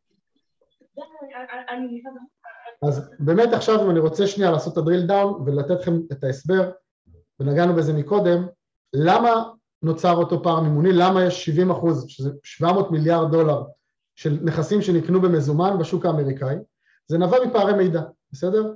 אז באמת עכשיו אם אני רוצה שנייה לעשות את הדריל דאון ולתת לכם את ההסבר, ונגענו בזה מקודם, למה נוצר אותו פער מימוני, למה יש 70%, שזה $700 מיליארד של נכסים שנקנו במזומן בשוק האמריקאי, זה נבע מפערי מידע, בסדר?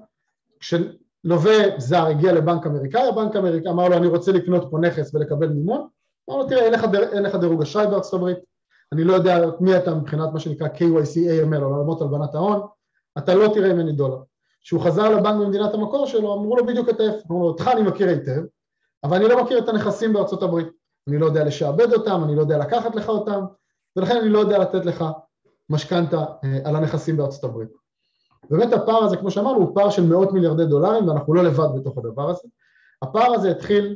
כשלווה זר הגיע לבנק אמריקאי, הבנק האמריקאי אמר לו אני רוצה לקנות פה נכס ולקבל מימון, אמרנו, תראה, אין לך דירוג אשראי בארצות הברית, אני לא יודע מי אתה מבחינת מה שנקרא KYC, AML, או עולמות הלבנת ההון, אתה לא תראה ממני דולר. כשהוא חזר לבנק במדינת המקור שלו, אמרו לו בדיוק את ההפך, אמרו לו, אותך אני מכיר היטב, אבל אני לא מכיר את הנכסים בארצות הברית, אני לא יודע לשעבד אותם, אני לא יודע לקחת לך אותם, ולכן אני לא יודע לתת לך משכנתה על הנכסים בארצות הברית. באמת הפער הזה, כמו שאמרנו, הוא פער של מאות מיליארדי דולרים, ואנחנו לא לבד בתוך הדבר הזה. הפער הזה התחיל,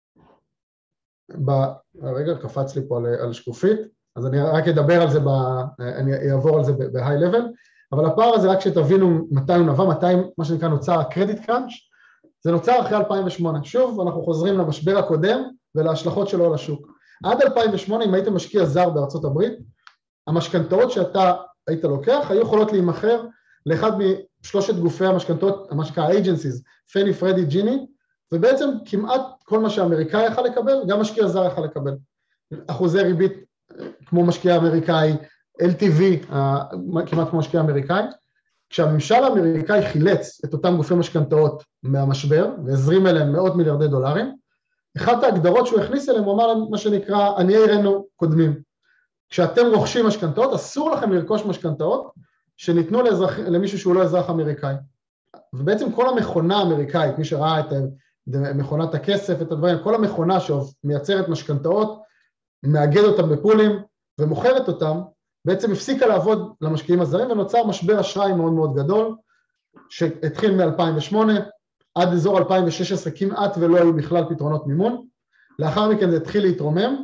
רגע, קפץ לי פה על שקופית, אז אני רק אדבר על זה, אני אעבור על זה ב-high level, אבל הפער הזה רק שתבינו מתי הוא נבע, מתי מה שנקרא נוצר הקרדיט קראנץ', זה נוצר אחרי 2008. שוב, אנחנו חוזרים למשבר הקודם ולהשלכות שלו על השוק. עד 2008, אם היית משקיע זר בארצות הברית, המשכנתאות שאתה היית לוקח, היו יכולות להימחר לאחד משלושת גופי המשכנתאות, מה שנקרא agencies, פני, פרדי, ג'יני, ובעצם כמעט כל מה שהאמריקאי יכל לקבל, גם משקיע זר יכל לקבל. אחוזי ריבית כמו משקיע אמריקאי, LTV, כמעט כמו משקיע אמריקאי, כשהממשל האמריקאי חילץ את אותם גופי משכנתאות מהמשבר, והזרים אליהם מאות מיליארדי דולרים, אחת ההגדרות שהוא הכניס אליהם, הוא אמר להם מה שנקרא, עניי עירנו קודמים. כשאתם רוכשים משכנתאות, אסור לכם לרכוש משכנתאות, שניתנו למישהו שהוא לא אזרח אמריקאי. ובעצם כל המכונה האמריקאית, מי שראה את מכונת הכסף, את הדברים, כל המכונה שמייצרת משכנתאות, מאגד אותם בפולים ומוכרת אותם, בעצם הפסיקה לעבוד למשקיעים הזרים, ונוצר משבר אשראי מאוד מאוד גדול, שהתחיל מ-2008, עד אזור 2016 כמעט ולא היו בכלל פתרונות מימון, לאחר מכן זה התחיל להתרומם,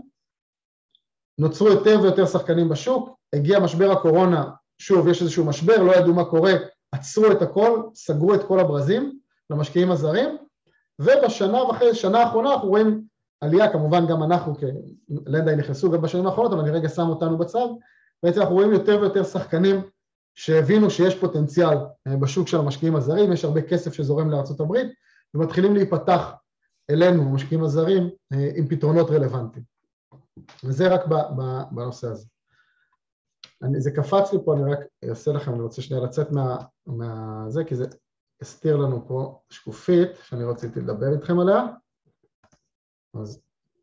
נוצרו יותר ויותר שחקנים בשוק, הגיע משבר הקורונה, שוב יש איזשהו משבר, לא ידעו מה קורה, עצרו את הכל, סגרו את כל הברזים למשקיעים הזרים, שנה האחרונה אנחנו רואים עלייה, כמובן גם אנחנו כלנדאי נכנסו גם בשנים האחרונות, אבל אני רגע שם אותנו בצד, בעצם אנחנו רואים יותר ויותר שחקנים שהבינו שיש פוטנציאל בשוק של המשקיעים הזרים, יש הרבה כסף שזורם לארצות הברית, ומתחילים להיפתח אלינו, המשקיעים הזרים, עם פתרונות רלוונטיים. וזה רק בנושא הזה. זה קפץ לי פה, אני רק אעשה לכם, אני רוצה שנייה לצאת מהזה, כי זה הסתיר לנו פה שקופית, שאני רציתי לדבר איתכם עליה. אז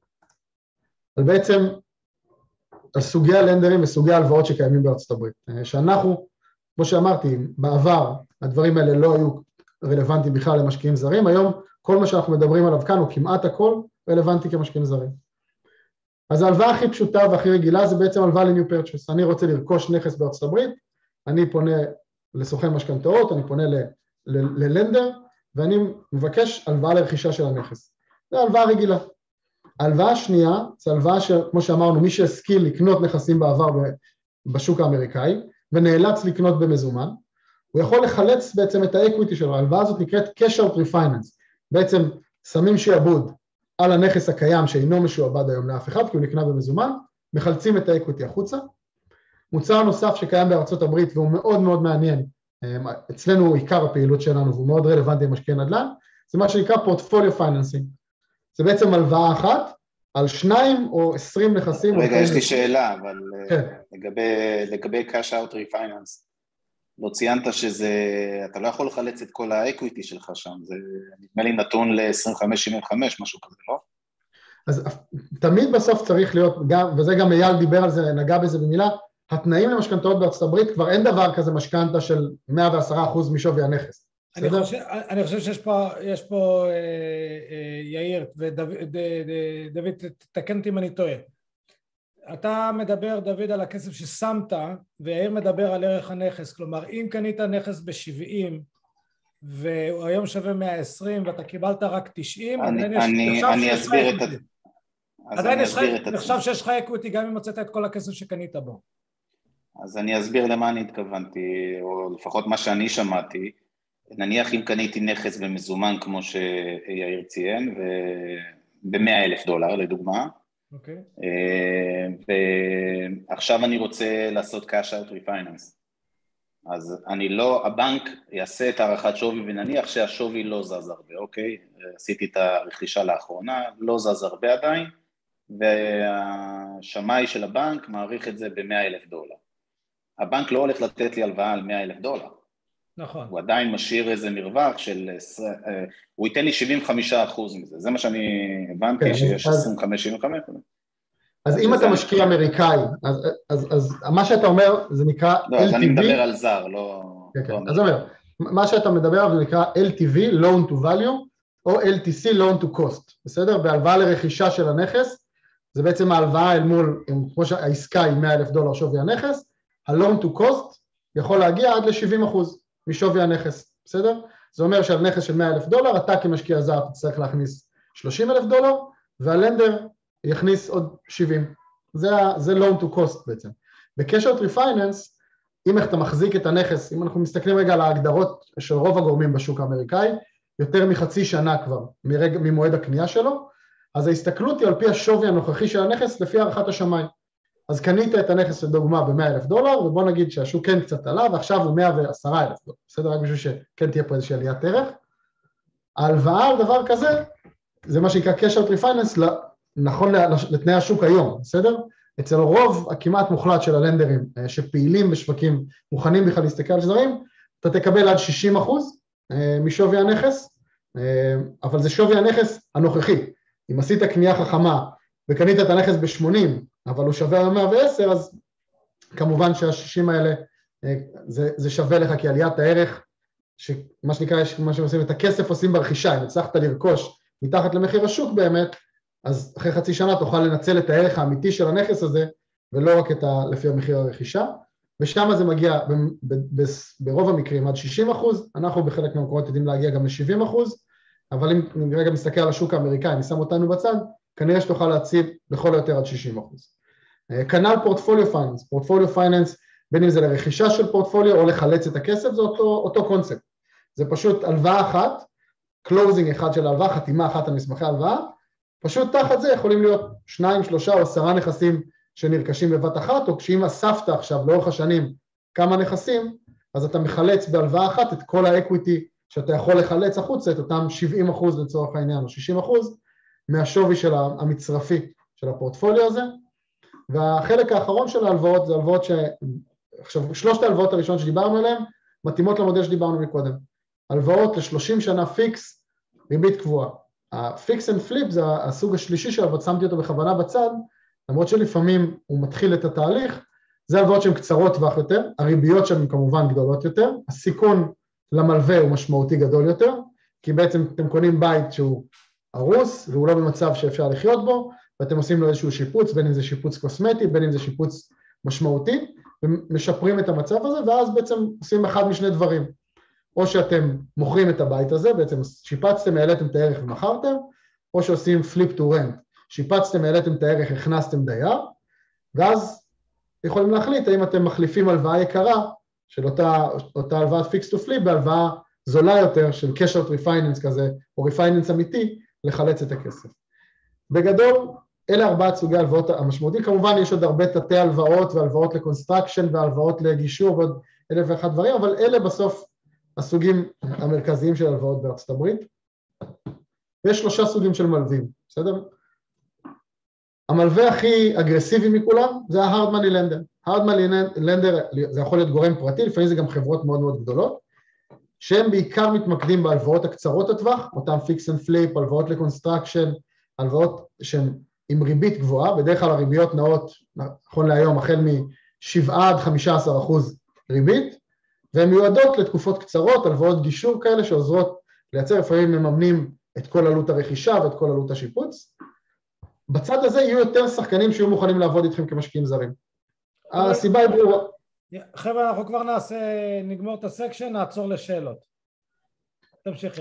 בעצם, על סוגי הלנדרים וסוגי ההלוואות שקיימים בארצות הברית. שאנחנו, כמו שאמרתי, בעבר הדברים האלה לא היו רלוונטיים בכלל למשקיעים זרים, היום כל מה שאנחנו מדברים עליו כאן, הוא כמעט הכל רלוונטי כמשקיעים זרים. אז ההלוואה הכי פשוטה והכי רגילה זה בעצם הלוואה ל-new purchase. אני רוצה לרכוש נכס בארצות הברית, אני פונה לסוכן משכנתאות, אני פונה ללנדר, ואני מבקש הלוואה לרכישה של הנכס. זה הלוואה רגילה. ההלוואה השנייה, זה הלוואה שכמו שאמרנו, מי שהשכיל לקנות נכסים בעבר בשוק האמריקאי, ונאלץ לקנות במזומן, הוא יכול לחלץ בעצם את האקוויטי שלו. ההלוואה הזאת נקראת cash out refinance. בעצם שמים שעבוד על הנכס הקיים שאינו משועבד היום לאף אחד, כי הוא נקנה במזומן, מחלצים את האקוויטי החוצה. מוצר נוסף שקיים בארצות הברית, והוא מאוד מאוד מעניין, אצלנו הוא עיקר הפעילות שלנו, והוא מאוד רלוונטי למשקיעי נדל"ן, זה מה שנקרא פורטפוליו פייננסינג. זה בעצם הלוואה אחת, על 2 או 20 נכסים. רגע, יש לי שאלה, אבל לגבי cash out refinance, לא ציינת שזה, אתה לא יכול לחלץ את כל האקוויטי שלך שם, זה נדמה לי נתון ל-25-75, משהו כזה, לא? אז תמיד בסוף צריך להיות, וזה גם אייל דיבר על זה, נגע בזה במילה, התנאים למשכנתאות בארצות הברית, כבר אין דבר כזה משכנתה של 110% משווי הנכס. אני חושב שיש פה יאיר ודוד, תתקן אותי אם אני טועה. אתה מדבר, דוד, על הכסף ששמת, ויאיר מדבר על ערך הנכס. כלומר, אם קנית נכס ב-70, והוא היום שווה 120, ואתה קיבלת רק 90, אני אסביר את זה. עדיין נחשב שיש לך אקוויטי, גם אם מצאת את כל הכסף שקנית בו. אז אני אסביר למה אני התכוונתי, או לפחות מה שאני שמעתי. נניח אם קניתי נכס במזומן, כמו שיאיר ציין, ב$100,000 לדוגמה, ועכשיו אני רוצה לעשות cash out refinance. אז הבנק יעשה את הערכת שווי, ונניח שהשווי לא זז הרבה, אוקיי? עשיתי את הרכישה לאחרונה, לא זז הרבה עדיין, והשמאי של הבנק מעריך את זה ב$100,000. הבנק לא הולך לתת לי הלוואה על $100,000. נכון. הוא עדיין משאיר איזה מרווח של, הוא ייתן לי 75% מזה, זה מה שאני הבנתי, שיש 25-75%. אז אם אתה משקיע אמריקאי, אז מה שאתה אומר זה נקרא LTV. לא, אז אני מדבר על זר, לא... אז אומר, מה שאתה מדבר עליו זה נקרא LTV, Loan to Value, או LTC, Loan to Cost, בסדר? בהלוואה לרכישה של הנכס, זה בעצם ההלוואה אל מול, כמו שהעסקה היא $100,000 שווי הנכס, ה-Loan to Cost יכול להגיע עד ל-70% משווי הנכס, בסדר? זה אומר שעל נכס של $100,000, אתה כמשקיע זר תצטרך להכניס $30,000, והלנדר יכניס עוד 70. זה Loan to Cost בעצם. בקשר ריפייננס, אם אתה מחזיק את הנכס, אם אנחנו מסתכלים רגע על ההגדרות של רוב הגורמים בשוק האמריקאי, יותר מחצי שנה כבר, ממועד הקנייה שלו, אז ההסתכלות היא על פי השווי הנוכחי של הנכס לפי הערכת השמאי. אז קנית את הנכס לדוגמה ב$100,000, ובוא נגיד שהשוק כן קצת עלה, ועכשיו הוא $110,000, בסדר? רק בשביל שכן תהיה פה איזושהי עליית ערך. ההלוואה על דבר כזה, זה מה שנקרא cash out refinance, נכון לתנאי השוק היום, בסדר? אצל רוב הכמעט מוחלט של הלנדרים שפעילים בשווקים מוכנים בכלל להסתכל על זרים, אתה תקבל עד 60% משווי הנכס, אבל זה שווי הנכס הנוכחי. אם עשית קנייה חכמה וקנית את הנכס ב-80, אבל הוא שווה 110, אז כמובן שה-60 האלה זה שווה לך, כי עליית הערך, מה שנקרא, מה שעושים את הכסף עושים ברכישה, אם הצלחת לרכוש מתחת למחיר השוק באמת, אז אחרי חצי שנה תוכל לנצל את הערך האמיתי של הנכס הזה, ולא רק לפי המחיר הרכישה, ושם זה מגיע ברוב המקרים עד 60%, אנחנו בחלק מהמקומות יודעים להגיע גם ל-70%, אבל אם רגע מסתכל על השוק האמריקאי, אני שם אותנו בצד, כנראה שתוכל להציב בכל היותר עד 60%. כנ"ל פורטפוליו פייננס, פורטפוליו פייננס, בין אם זה לרכישה של פורטפוליו או לחלץ את הכסף, זה אותו קונספט. זה פשוט הלוואה אחת, קלוזינג אחד של הלוואה, חתימה אחת על מסמכי הלוואה, פשוט תחת זה יכולים להיות 2, 3 או 10 נכסים שנרכשים בבת אחת, או כשאם אספת עכשיו לאורך השנים כמה נכסים, אז אתה מחלץ בהלוואה אחת את כל האקוויטי שאתה יכול לחלץ החוצה, את אותם 70% לצורך העניין, או 60% מהשווי של המצרפי של הפורטפוליו הזה. והחלק האחרון של ההלוואות זה הלוואות עכשיו, 3 ההלוואות הראשון שדיברנו עליהן, מתאימות למודל שדיברנו מקודם. הלוואות ל-30 שנה פיקס, ריבית קבועה. הפיקס אנד פליפ זה הסוג השלישי שלו, שמתי אותו בכוונה בצד, למרות שלפעמים הוא מתחיל את התהליך, זה הלוואות שהן קצרות טווח יותר, הריביות שהן כמובן גדולות יותר, הסיכון למלווה הוא משמעותי גדול יותר, כי בעצם אתם קונים בית שהוא הרוס, והוא לא במצב שאפשר לחיות בו, ואתם עושים לו איזשהו שיפוץ, בין אם זה שיפוץ קוסמטי, בין אם זה שיפוץ משמעותי, ומשפרים את המצב הזה, ואז בעצם עושים אחד משני דברים. או שאתם מוכרים את הבית הזה, בעצם שיפצתם, העליתם את הערך ומכרתם, או שעושים flip to rent, שיפצתם, העליתם את הערך, הכנסתם דייר, ואז יכולים להחליט האם אתם מחליפים הלוואה יקרה, של אותה הלוואת fix to flip, בהלוואה זולה יותר של cash out refinance כזה, או refinance אמיתי, לחלץ את הכסף. בגדול, אלה 4 סוגי הלוואות המשמעותיים, כמובן יש עוד הרבה תתי הלוואות, והלוואות לקונסטרקשן, והלוואות לגישור, ועוד 1,001 דברים, אבל אלה בסוף הסוגים המרכזיים של הלוואות בארצות הברית. ויש 3 סוגים של מלווים, בסדר? המלווה הכי אגרסיבי מכולם זה ה-hard money lender. hard money lender זה יכול להיות גורם פרטי, לפעמים זה גם חברות מאוד מאוד גדולות, שהם בעיקר מתמקדים בהלוואות הקצרות הטווח, אותם fix and flip, הלוואות לקונסטרקשן, הלוואות שהן עם ריבית גבוהה, בדרך כלל הריביות נעות, נכון להיום, החל מ7 עד 15% ריבית, והן מיועדות לתקופות קצרות, הלוואות גישור כאלה שעוזרות לייצר, לפעמים מממנים את כל עלות הרכישה ואת כל עלות השיפוץ. בצד הזה יהיו יותר שחקנים שיהיו מוכנים לעבוד איתכם כמשקיעים זרים. הסיבה היא ברורה. חבר'ה, אנחנו כבר נגמור את הסקשן, נעצור לשאלות. תמשיך.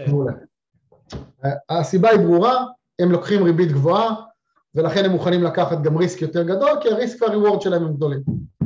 הסיבה היא ברורה, הם לוקחים ריבית גבוהה, ולכן הם מוכנים לקחת גם ריסק יותר גדול, כי הריסק והריוורד שלהם הם גדולים.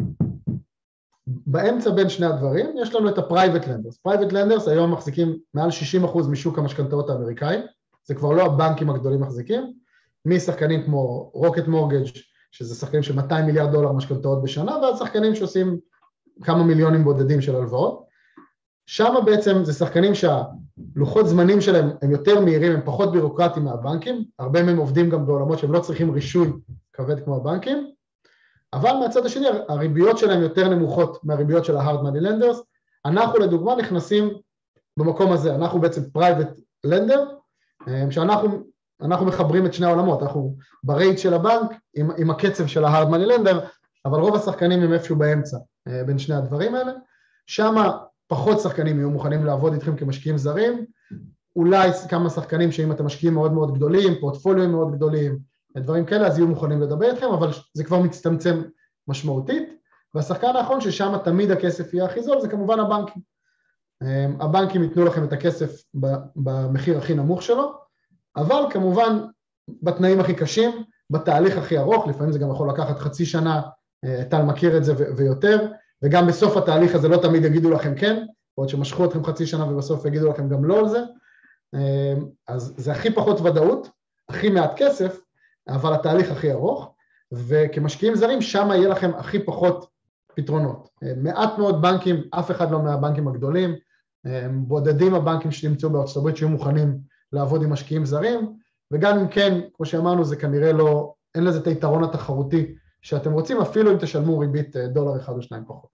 באמצע בין שני הדברים, יש לנו את ה-Private Lenders. Private Lenders היום מחזיקים מעל 60% משוק המשכנתאות האמריקאי, זה כבר לא הבנקים הגדולים מחזיקים, משחקנים כמו Rocket Mortgage, שזה שחקנים של $200 מיליארד משכנתאות בשנה, ועד שחקנים שעושים כמה מיליונים בודדים של הלוואות. שם בעצם זה שחקנים שהלוחות זמנים שלהם הם יותר מהירים, הם פחות בירוקרטיים מהבנקים, הרבה מהם עובדים גם בעולמות שהם לא צריכים רישוי כבד כמו הבנקים, אבל מהצד השני הריביות שלהם יותר נמוכות מהריביות של ה-hard money lenders. אנחנו לדוגמה נכנסים במקום הזה, אנחנו בעצם private lender, שאנחנו אנחנו מחברים את שני העולמות, אנחנו ברייט של הבנק עם הקצב של ה-hard money lender, אבל רוב השחקנים הם איפשהו באמצע בין שני הדברים האלה, שם פחות שחקנים יהיו מוכנים לעבוד איתכם כמשקיעים זרים, אולי כמה שחקנים שאם אתם משקיעים מאוד מאוד גדולים, פורטפוליואים מאוד גדולים, דברים כאלה, אז יהיו מוכנים לדבר איתכם, אבל זה כבר מצטמצם משמעותית, והשחקן האחרון ששם תמיד הכסף יהיה הכי זול, זה כמובן הבנקים. הבנקים ייתנו לכם את הכסף במחיר הכי נמוך שלו, אבל כמובן בתנאים הכי קשים, בתהליך הכי ארוך, לפעמים זה גם יכול לקחת חצי שנה, טל מכיר את זה ויותר, וגם בסוף התהליך הזה לא תמיד יגידו לכם כן, עוד שמשכו אתכם חצי שנה ובסוף יגידו לכם גם לא על זה, אז זה הכי פחות ודאות, הכי מעט כסף, אבל התהליך הכי ארוך, וכמשקיעים זרים שם יהיה לכם הכי פחות פתרונות. מעט מאוד בנקים, אף אחד לא מהבנקים הגדולים, בודדים הבנקים שנמצאו בארצות הברית שיהיו מוכנים לעבוד עם משקיעים זרים, וגם אם כן, כמו שאמרנו, זה כנראה לא, אין לזה את היתרון התחרותי שאתם רוצים, אפילו אם תשלמו ריבית $1 או $2 פחות.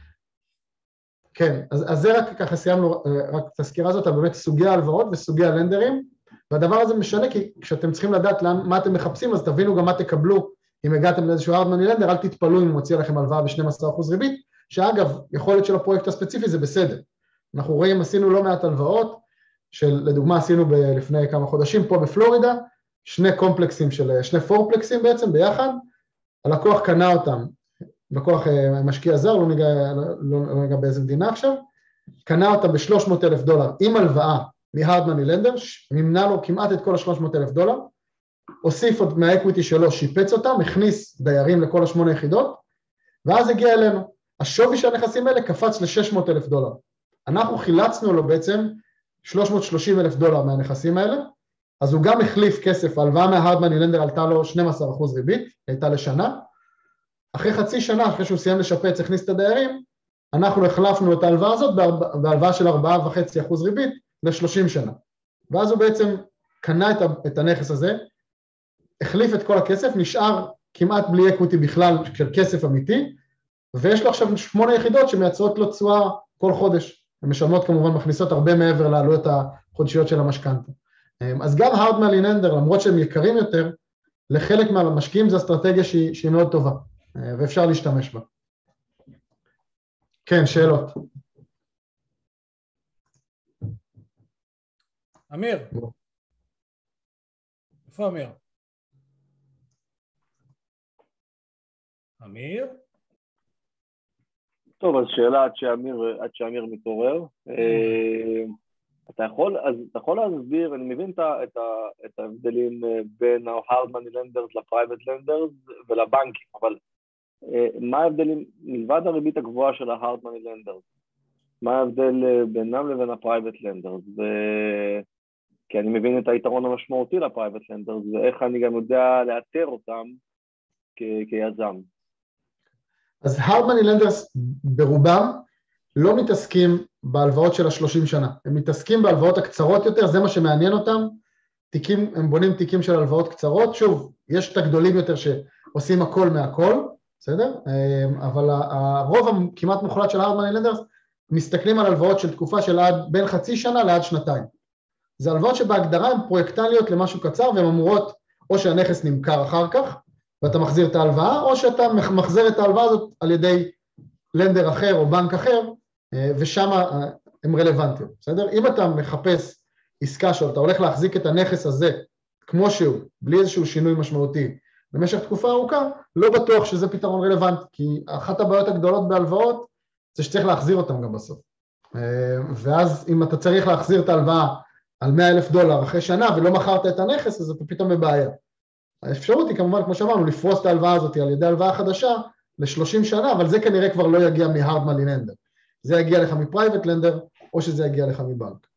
כן, אז זה רק ככה סיימנו, רק את הסקירה הזאת, אבל באמת סוגי ההלוואות וסוגי הלנדרים, והדבר הזה משנה כי כשאתם צריכים לדעת מה אתם מחפשים, אז תבינו גם מה תקבלו, אם הגעתם לאיזשהו hard money lender, אל תתפלו אם מוציא לכם הלוואה ב-12% ריבית, שאגב, יכולת של הפרויקט הספציפי זה בסדר. אנחנו רואים, עשינו לא מעט הלוואות, לדוגמה עשינו לפני כמה חודשים פה בפלורידה, שני פורפלקסים בעצם ביחד, הלקוח קנה אותם, לקוח משקיע זר, לא ניגע באיזה מדינה עכשיו, קנה אותם $300,000 עם הלוואה מ-hard money lender, נמנע לו כמעט את כל $300,000, הוסיף עוד מהאקוויטי שלו, שיפץ אותם, הכניס דיירים לכל 8 יחידות, ואז הגיע אלינו. השווי של הנכסים האלה קפץ $600,000. אנחנו חילצנו לו בעצם $330,000 מהנכסים האלה, אז הוא גם החליף כסף, ההלוואה מה-hard money lender עלתה לו 12% ריבית, הייתה לשנה, אחרי חצי שנה, אחרי שהוא סיים לשפץ, הכניס את הדיירים, אנחנו החלפנו את ההלוואה הזאת בהלוואה של 4.5% ריבית ל-30 שנה. ואז הוא בעצם קנה את הנכס הזה, החליף את כל הכסף, נשאר כמעט בלי אקוויטי בכלל של כסף אמיתי, ויש לו עכשיו 8 יחידות שמייצרות לו תשואה כל חודש. הן משלמות כמובן מכניסות הרבה מעבר לעלויות החודשיות של המשכנתא. אז גם hard money lender, למרות שהם יקרים יותר, לחלק מהמשקיעים זו אסטרטגיה שהיא מאוד טובה, ואפשר להשתמש בה. כן, שאלות. אמיר. איפה אמיר? אמיר? טוב, אז שאלה עד שאמיר מתעורר. אתה יכול להסביר, אני מבין את ההבדלים בין ה-hard money lenders ל-private lenders ולבנקים, אבל מה ההבדלים, מלבד הריבית הגבוהה של ה-hard money lenders, מה ההבדל בינם לבין ה-private lenders? כי אני מבין את היתרון המשמעותי ל-private lenders, ואיך אני גם יודע לאתר אותם כיזם. אז hard money lenders ברובם לא מתעסקים בהלוואות של 30 שנה, הם מתעסקים בהלוואות הקצרות יותר, זה מה שמעניין אותם, הם בונים תיקים של הלוואות קצרות, שוב, יש את הגדולים יותר שעושים הכל מהכל, בסדר? אבל הרוב הכמעט מוחלט של hard money lenders מסתכלים על הלוואות של תקופה של בין חצי שנה לעד שנתיים. זה הלוואות שבהגדרה הן פרויקטליות למשהו קצר, והן אמורות או שהנכס נמכר אחר כך, ואתה מחזיר את ההלוואה, או שאתה מחזיר את ההלוואה הזאת על ידי לנדר אחר או בנק אחר, ושם הן רלוונטיות, בסדר? אם אתה מחפש עסקה שאתה הולך להחזיק את הנכס הזה, כמו שהוא, בלי איזשהו שינוי משמעותי, במשך תקופה ארוכה, לא בטוח שזה פתרון רלוונטי, כי אחת הבעיות הגדולות בהלוואות, זה שצריך להחזיר אותם גם בסוף. ואז אם אתה צריך להחזיר את ההלוואה על $100,000 אחרי שנה, ולא מכרת את הנכס, אז אתה פתאום בבעיה. האפשרות היא כמובן, כמו שאמרנו, לפרוס את ההלוואה הזאת על ידי הלוואה חדשה ל-30 שנה, אבל זה כנראה כבר לא יגיע מ-hard money lender. זה יגיע לך מ-private lender, או שזה יגיע לך מבנק.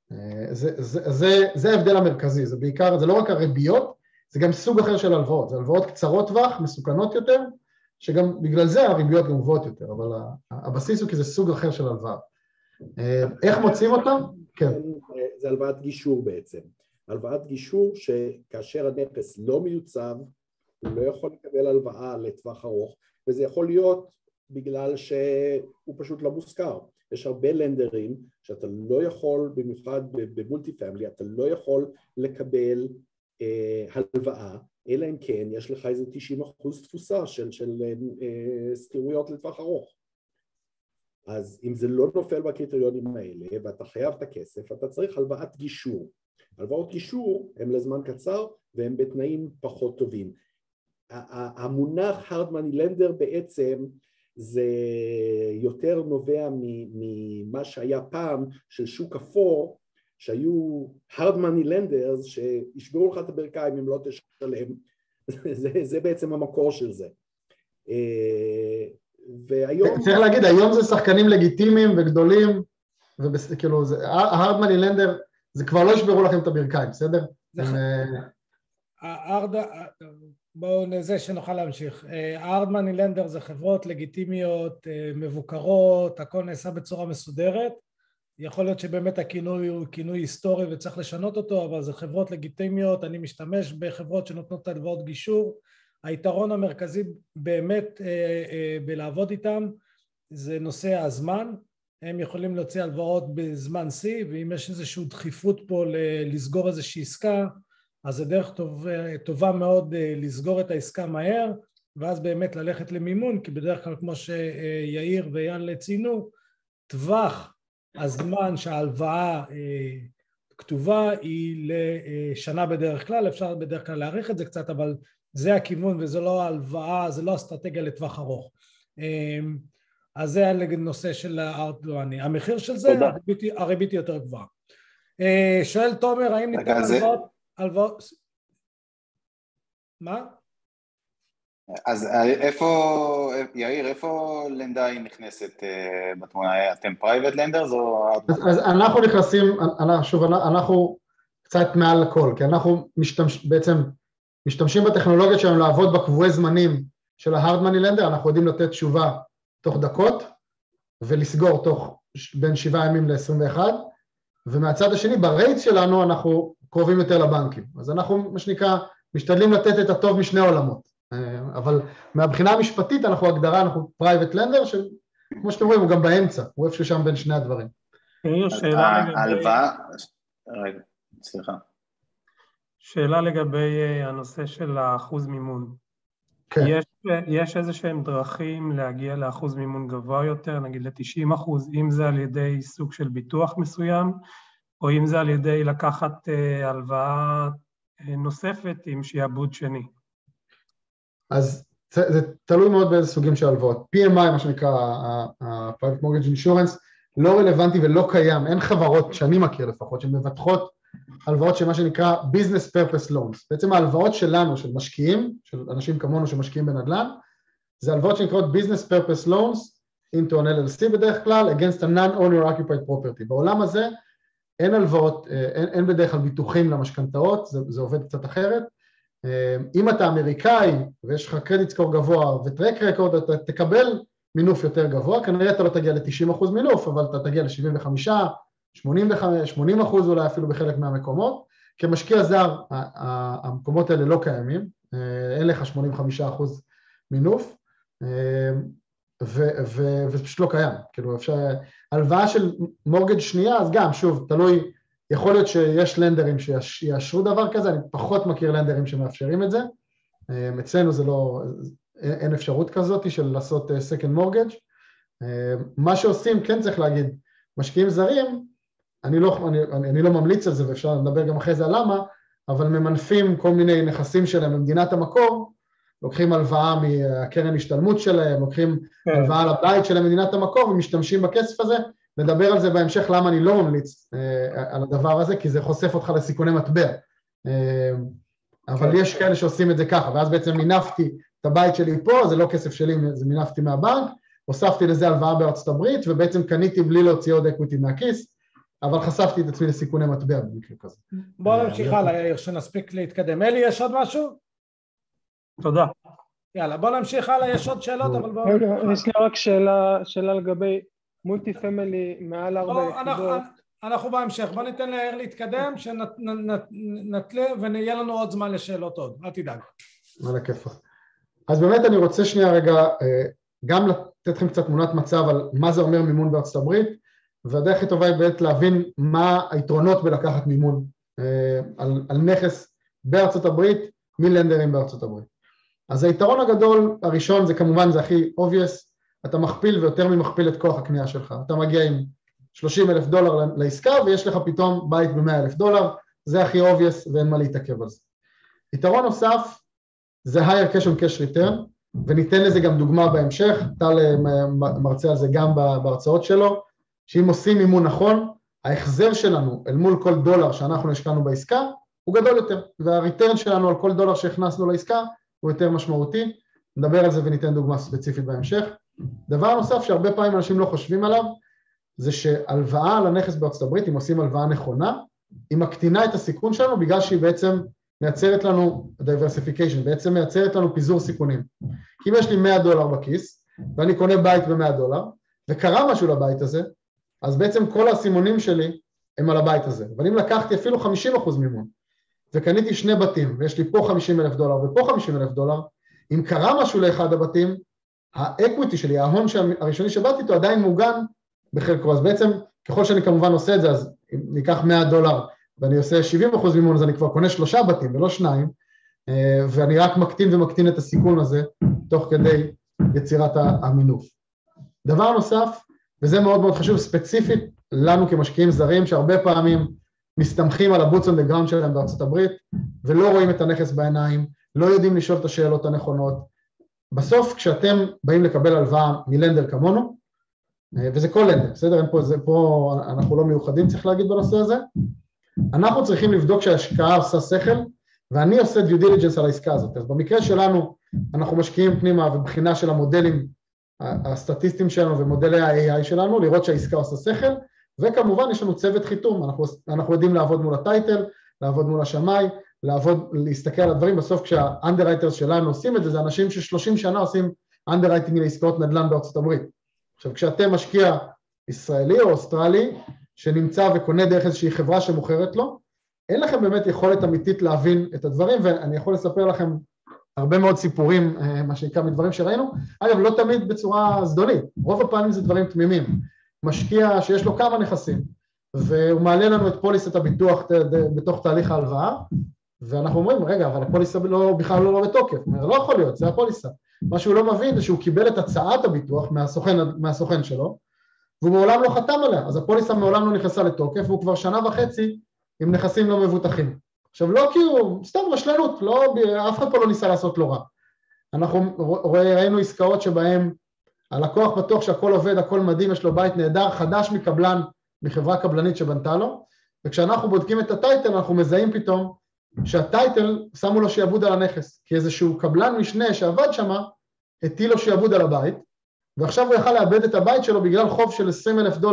זה ההבדל המרכזי, זה בעיקר, זה לא רק הריביות, זה גם סוג אחר של הלוואות, זה הלוואות קצרות טווח, מסוכנות יותר, שגם בגלל זה הריביות גם גבוהות יותר, אבל הבסיס הוא כי זה סוג אחר של הלוואה. איך מוצאים אותם? כן. זה הלוואת גישור בעצם. הלוואת גישור שכאשר הנכס לא מיוצב, הוא לא יכול לקבל הלוואה לטווח ארוך, וזה יכול להיות בגלל שהוא פשוט לא מושכר. יש הרבה לנדרים שאתה לא יכול, במיוחד במולטי פמילי, אתה לא יכול לקבל הלוואה, אלא אם כן יש לך איזה 90% תפוסה של סחירויות לטווח ארוך. אז אם זה לא נופל בקריטריונים האלה ואתה חייב את הכסף, אתה צריך הלוואת גישור. הלוואות גישור הם לזמן קצר והם בתנאים פחות טובים. המונח hard money lender בעצם זה יותר נובע ממה שהיה פעם של שוק אפור, שהיו hard money lenders שישברו לך את הברכיים אם לא תשלם. זה בעצם המקור של זה. והיום... צריך להגיד, היום זה שחקנים לגיטימיים וגדולים, וכאילו, ה-hard money lender, זה כבר לא ישברו לכם את הברכיים, בסדר? בואו נזה שנוכל להמשיך. hard money lender זה חברות לגיטימיות, מבוקרות, הכל נעשה בצורה מסודרת. יכול להיות שבאמת הכינוי הוא כינוי היסטורי וצריך לשנות אותו, אבל זה חברות לגיטימיות, אני משתמש בחברות שנותנות הלוואות גישור. היתרון המרכזי באמת בלעבוד איתם זה נושא הזמן, הם יכולים להוציא הלוואות בזמן C, ואם יש איזושהי דחיפות פה לסגור איזושהי עסקה, אז זה דרך טובה מאוד לסגור את העסקה מהר, ואז באמת ללכת למימון, כי בדרך כלל כמו שיאיר ויאן ציינו, טווח הזמן שההלוואה כתובה היא לשנה בדרך כלל, אפשר בדרך כלל להאריך את זה קצת, אבל זה הכיוון וזה לא ההלוואה, זה לא אסטרטגיה לטווח ארוך. אז זה הנושא של hard money. המחיר של זה, הריבית היא יותר גבוהה. שואל תומר, האם ניתן הלוואות? מה? אז איפה, יאיר, איפה לנדאי נכנסת בתמונה? אתם פרייבט לנדרס או... אז אנחנו נכנסים, שוב, אנחנו קצת מעל הכל, כי אנחנו בעצם משתמשים בטכנולוגיה שלנו לעבוד בקבועי זמנים של ה-hard money lender, אנחנו יודעים לתת תשובה תוך דקות, ולסגור תוך בין 7 ימים ל-21, ומהצד השני, ברייט שלנו אנחנו קרובים יותר לבנקים. אז אנחנו, מה שנקרא, משתדלים לתת את הטוב משני עולמות. אבל מהבחינה המשפטית אנחנו הגדרה, אנחנו פרייבט לנדר, שכמו שאתם רואים הוא גם באמצע, הוא איפשהו שם בין שני הדברים. שאלה לגבי הנושא של האחוז מימון. כן. יש איזה שהם דרכים להגיע לאחוז מימון גבוה יותר, נגיד ל-90%, אם זה על ידי סוג של ביטוח מסוים, או אם זה על ידי לקחת הלוואה נוספת עם שיעבוד שני. אז זה תלוי מאוד באיזה סוגים של הלוואות. PMI, מה שנקרא, ה-Private Mortgage Insurance, לא רלוונטי ולא קיים, אין חברות שאני מכיר לפחות, שמבטחות הלוואות שמה שנקרא Business Purpose Loans. בעצם ההלוואות שלנו, של משקיעים, של אנשים כמונו שמשקיעים בנדל"ן, זה הלוואות שנקראות Business Purpose Loans into an LLC בדרך כלל, against a non-owner occupied property. בעולם הזה אין הלוואות, אין בדרך כלל ביטוחים למשכנתאות, זה עובד קצת אחרת. אם אתה אמריקאי ויש לך קרדיט סקור גבוה וטרק רקורד, אתה תקבל מינוף יותר גבוה, כנראה אתה לא תגיע ל-90% מינוף, אבל אתה תגיע ל-75%, 85%, 80% אולי אפילו בחלק מהמקומות. כמשקיע זר, המקומות האלה לא קיימים, אין לך 85% מינוף, וזה פשוט לא קיים. כאילו אפשר, הלוואה של מורגג' שנייה, אז גם, שוב, תלוי, יכול להיות שיש לנדרים שיאשרו דבר כזה, אני פחות מכיר לנדרים שמאפשרים את זה, אצלנו זה לא, אין אפשרות כזאת של לעשות second mortgage. מה שעושים, כן צריך להגיד, משקיעים זרים, אני לא ממליץ על זה, ואפשר לדבר גם אחרי זה על למה, אבל ממנפים כל מיני נכסים שלהם במדינת המקור, לוקחים הלוואה מהקרן השתלמות שלהם, לוקחים הלוואה לבית של מדינת המקור, ומשתמשים בכסף הזה. נדבר על זה בהמשך למה אני לא ממליץ על הדבר הזה, כי זה חושף אותך לסיכוני מטבע. אבל יש כאלה שעושים את זה ככה, ואז בעצם מינפתי את הבית שלי פה, זה לא כסף שלי, זה מינפתי מהבנק, הוספתי לזה הלוואה בארצות הברית, ובעצם קניתי בלי להוציא עוד אקוויטי מהכיס, אבל חשפתי את עצמי לסיכוני מטבע במקרה כזה. בואו נמשיך הלאה, שנספיק להתקדם. אלי, יש עוד משהו? תודה. יאללה, בואו נמשיך הלאה, יש עוד שאלות, אבל בואו... רגע, יש לי רק שאלה לגבי מולטי פמילי מעל 4 יחידות. אנחנו בהמשך, בואו ניתן ליאיר להתקדם, שנתלה ונהיה לנו עוד זמן לשאלות עוד, אל תדאג. על הכיפה. אז באמת אני רוצה שנייה רגע, גם לתת לכם קצת תמונת מצב על מה זה אומר מימון בארצות הברית, והדרך הכי טובה היא באמת להבין מה היתרונות בלקחת מימון על נכס בארצות הברית מלנדרים בארצות הברית. אז היתרון הגדול הראשון זה כמובן, זה הכי obvious, אתה מכפיל ויותר ממכפיל את כוח הקנייה שלך. אתה מגיע עם $30,000 לעסקה ויש לך פתאום בית ב$100,000, זה הכי obvious ואין מה להתעכב על זה. יתרון נוסף זה higher cash on cash return, וניתן לזה גם דוגמה בהמשך, טל מרצה על זה גם בהרצאות שלו, שאם עושים מימון נכון, ההחזר שלנו אל מול כל דולר שאנחנו השקענו בעסקה, הוא גדול יותר, והריטרן שלנו על כל דולר שהכנסנו לעסקה, הוא יותר משמעותי, נדבר על זה וניתן דוגמה ספציפית בהמשך. דבר נוסף שהרבה פעמים אנשים לא חושבים עליו, זה שהלוואה על הנכס בארצות הברית, אם עושים הלוואה נכונה, היא מקטינה את הסיכון שלנו, בגלל שהיא בעצם מייצרת לנו diversification, בעצם מייצרת לנו פיזור סיכונים. כי אם יש לי $100 בכיס, ואני קונה בית ב$100, וקרה משהו לבית הזה, אז בעצם כל הסימונים שלי הם על הבית הזה. אבל אם לקחתי אפילו 50% מימון, וקניתי 2 בתים, ויש לי פה $50,000 ופה $50,000, אם קרה משהו לאחד הבתים, האקוויטי שלי, ההון הראשוני שבאתי איתו עדיין מוגן בחלקו. אז בעצם ככל שאני כמובן עושה את זה, אז אם ניקח $100 ואני עושה 70% מימון, אז אני כבר קונה 3 בתים ולא 2, ואני רק מקטין ומקטין את הסיכון הזה, תוך כדי יצירת המינוף. דבר נוסף, וזה מאוד מאוד חשוב, ספציפית לנו כמשקיעים זרים, שהרבה פעמים מסתמכים על הבוטס און דה גראונד שלהם בארצות הברית, ולא רואים את הנכס בעיניים, לא יודעים לשאול את השאלות הנכונות. בסוף, כשאתם באים לקבל הלוואה מלנדר כמונו, וזה כל לנדר, בסדר? פה אנחנו לא מיוחדים, צריך להגיד בנושא הזה, אנחנו צריכים לבדוק שההשקעה עושה שכל, ואני עושה due diligence על העסקה הזאת. אז במקרה שלנו, אנחנו משקיעים פנימה ובחינה של המודלים הסטטיסטיים שלנו ומודלי ה-AI שלנו, לראות שהעסקה עושה שכל, וכמובן יש לנו צוות חיתום, אנחנו יודעים לעבוד מול הטייטל, לעבוד מול השמאי, להסתכל על הדברים. בסוף כשהאנדררייטרס שלנו עושים את זה, זה אנשים ש30 שנה עושים אנדררייטינג לעסקאות נדל"ן בארצות הברית. עכשיו, כשאתם משקיע ישראלי או אוסטרלי, שנמצא וקונה דרך איזושהי חברה שמוכרת לו, אין לכם באמת יכולת אמיתית להבין את הדברים, ואני יכול לספר לכם הרבה מאוד סיפורים, מה שיקרה מדברים שראינו, אגב, לא תמיד בצורה זדונית, רוב הפעמים זה דברים תמימים, משקיע שיש לו כמה נכסים, והוא מעלה לנו את פוליסת הביטוח בתוך תהליך ההלוואה, ואנחנו אומרים, רגע, אבל הפוליסה בכלל לא בתוקף, לא יכול להיות, זה הפוליסה. מה שהוא לא מבין זה שהוא קיבל את הצעת הביטוח מהסוכן שלו, והוא מעולם לא חתם עליה, אז הפוליסה מעולם לא נכנסה לתוקף, והוא כבר 1.5 שנה עם נכסים לא מבוטחים. עכשיו, לא כי הוא, סתם רשלנות, אף אחד פה לא ניסה לעשות לו רע. אנחנו ראינו עסקאות שבהם הלקוח בטוח שהכל עובד, הכל מדהים, יש לו בית נהדר, חדש מקבלן, מחברה קבלנית שבנתה לו, וכשאנחנו בודקים את הטייטל, אנחנו מזהים פתאום שהטייטל שמו לו שיעבוד על הנכס, כי איזשהו קבלן משנה שעבד שמה, הטיל לו שיעבוד על הבית, ועכשיו הוא יכל לאבד את הבית שלו בגלל חוב של $20,000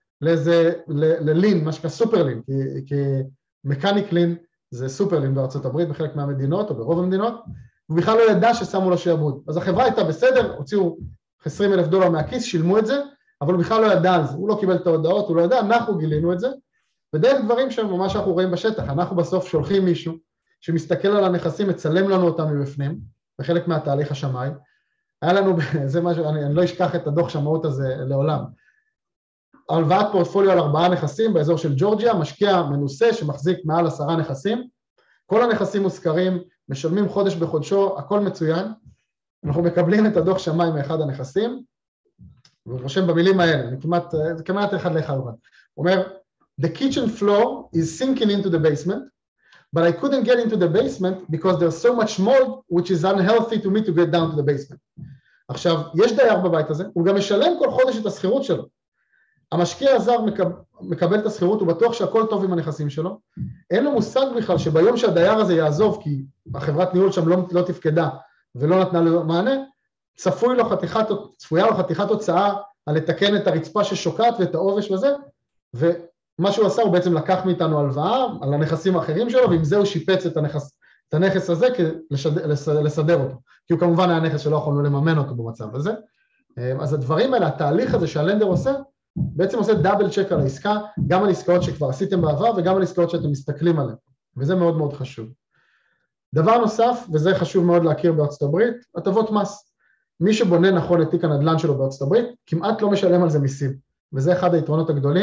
ללין, מה שקרה סופר לין, כי מקניק לין זה סופר לין בארצות הברית בחלק מהמדינות או ברוב המדינות, הוא בכלל לא ידע ששמו לו שיעבוד. אז החברה הייתה בסדר, הוציאו $20,000 מהכיס, שילמו את זה, אבל הוא בכלל לא ידע על זה, הוא לא קיבל את ההודעות, הוא לא ידע, אנחנו גילינו את זה, ודרך דברים שממש אנחנו רואים בשטח, אנחנו בסוף שולחים מישהו שמסתכל על הנכסים, מצלם לנו אותם מבפנים, בחלק מהתהליך השמאי, היה לנו, זה משהו, אני לא אשכח את הדוח שמאות הזה לעולם, הלוואת פורטפוליו על 4 נכסים באזור של ג'ורג'יה, משקיע מנוסה שמחזיק מעל 10 נכסים, כל הנכסים מוזכרים, משלמים חודש בחודשו, הכל מצוין, אנחנו מקבלים את הדוח שמאי מאחד הנכסים, והוא רושם במילים האלה, אני כמעט אחד לאחד, הוא אומר, the kitchen floor is sinking into the basement, but I couldn't get into the basement because there's so much mold, which is unhealthy to me to get down to the basement. עכשיו, יש דייר בבית הזה, הוא גם משלם כל חודש את הסחירות שלו. המשקיע הזר מקבל את הסחירות, הוא בטוח שהכל טוב עם הנכסים שלו, אין לו מושג בכלל שביום שהדייר הזה יעזוב, כי החברת ניהול שם לא תפקדה ולא נתנה לו מענה, צפויה לו חתיכת הוצאה על לתקן את הרצפה ששוקעת ואת העובש וזה, ומה שהוא עשה הוא בעצם לקח מאיתנו הלוואה על הנכסים האחרים שלו, ועם זה הוא שיפץ את הנכס הזה לסדר אותו, כי הוא כמובן היה נכס שלא יכולנו לממן אותו במצב הזה. אז הדברים האלה, התהליך הזה שהלנדר עושה, בעצם עושה דאבל צ'ק על העסקה, גם על עסקאות שכבר עשיתם בעבר, וגם על עסקאות שאתם מסתכלים עליהן, וזה מאוד מאוד חשוב. דבר נוסף, וזה חשוב מאוד להכיר בארצות הברית, הטבות מס. מי שבונה נכון את תיק הנדל"ן שלו בארצות הברית, כמעט לא משלם על זה מיסים, וזה אחד היתרונות הגדולים.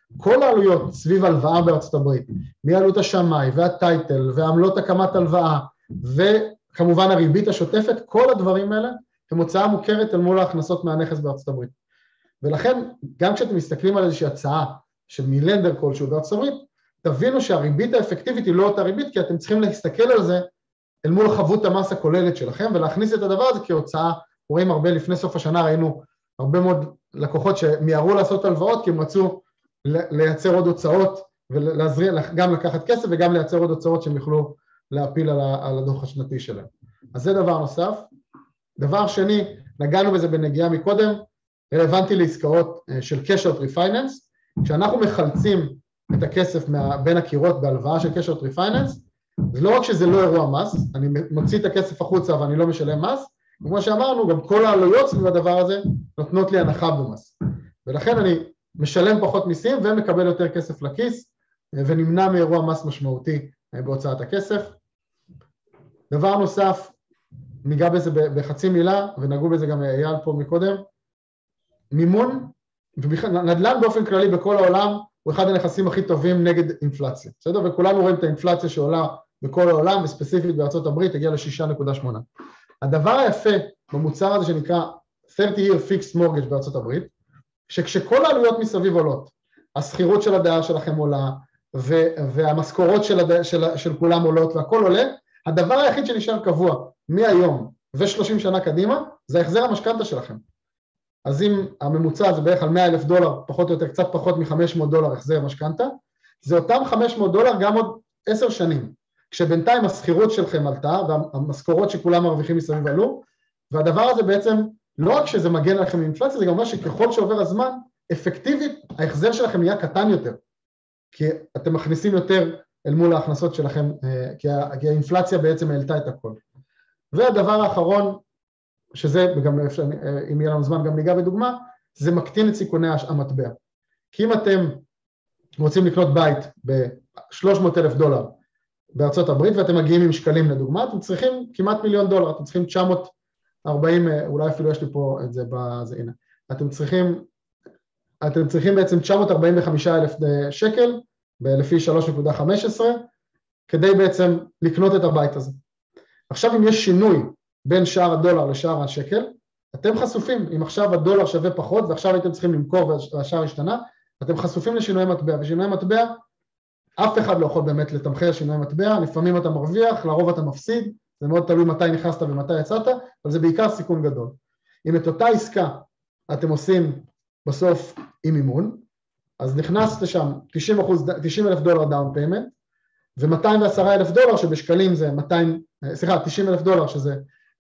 כל העלויות סביב הלוואה בארצות הברית, מעלות השמאי והטייטל ועמלות הקמת הלוואה, וכמובן הריבית השוטפת, כל הדברים האלה הם הוצאה מוכרת אל מול ההכנסות מהנכס בארצות הברית. ולכן, גם כשאתם מסתכלים על איזושהי הצעה של מלנדר כלשהו בארצות הברית, תבינו שהריבית האפקטיבית היא לא אותה ריבית, כי אתם צריכים להסתכל על זה אל מול חבות המס הכוללת שלכם, ולהכניס את הדבר הזה כהוצאה. רואים הרבה, לפני סוף השנה ראינו הרבה מאוד לקוחות שמיהרו לעשות הלוואות, כי הם רצו לייצר עוד הוצאות, וגם לקחת כסף וגם לייצר עוד הוצאות שהם יוכלו להפיל על הדוח השנתי שלהם. אז זה דבר נוסף. דבר שני, נגענו בזה בנגיעה מקודם, רלוונטי לעסקאות של cash out refinance, כשאנחנו מחלצים את הכסף בין הקירות בהלוואה של cash out refinance, זה לא רק שזה לא אירוע מס, אני מוציא את הכסף החוצה ואני לא משלם מס, כמו שאמרנו, גם כל העלויות סביב הדבר הזה נותנות לי הנחה במס. ולכן אני משלם פחות מיסים ומקבל יותר כסף לכיס, ונמנע מאירוע מס משמעותי בהוצאת הכסף. דבר נוסף, ניגע בזה בחצי מילה, ונגעו בזה גם אייל פה מקודם, מימון, נדל"ן באופן כללי בכל העולם, הוא אחד הנכסים הכי טובים נגד אינפלציה, בסדר? וכולנו רואים את האינפלציה שעולה בכל העולם, וספציפית בארצות הברית הגיעה ל6.8. הדבר היפה במוצר הזה שנקרא 30-year fixed mortgage בארצות הברית, שכשכל העלויות מסביב עולות, הסחירות של הדייר שלכם עולה, והמשכורות של כולם עולות והכל עולה, הדבר היחיד שנשאר קבוע מהיום ו30 שנה קדימה, זה החזר המשכנתה שלכם. אז אם הממוצע זה בערך על $100,000, פחות או יותר, קצת פחות $500 החזר משכנתה, זה אותם $500 גם עוד 10 שנים, כשבינתיים הסחירות שלכם עלתה, והמשכורות שכולם מרוויחים מסביב עלו, והדבר הזה בעצם, לא רק שזה מגן עליכם מאינפלציה, זה גם אומר שככל שעובר הזמן, אפקטיבית, ההחזר שלכם נהיה קטן יותר, כי אתם מכניסים יותר אל מול ההכנסות שלכם, כי האינפלציה בעצם העלתה את הכל. והדבר האחרון, שזה, וגם אם יהיה לנו זמן גם ניגע בדוגמה, זה מקטין את סיכוני המטבע. כי אם אתם רוצים לקנות בית ב$300,000 בארצות הברית, ואתם מגיעים עם שקלים לדוגמה, אתם צריכים כמעט $1,000,000, אתם צריכים 940, אולי אפילו יש לי פה את זה, הנה, אתם צריכים בעצם 945,000 שקל, לפי 3.15, כדי בעצם לקנות את הבית הזה. עכשיו אם יש שינוי בין שער הדולר לשער השקל, אתם חשופים, אם עכשיו הדולר שווה פחות, ועכשיו הייתם צריכים למכור והשער השתנה, אתם חשופים לשינוי מטבע, ושינוי מטבע, אף אחד לא יכול באמת לתמחר שינוי מטבע, לפעמים אתה מרוויח, לרוב אתה מפסיד, זה מאוד תלוי מתי נכנסת ומתי יצאת, אבל זה בעיקר סיכון גדול. אם את אותה עסקה אתם עושים בסוף עם מימון, אז נכנסת שם $90,000 דאון פיימנט, ו$210,000 שבשקלים זה $90,000 שזה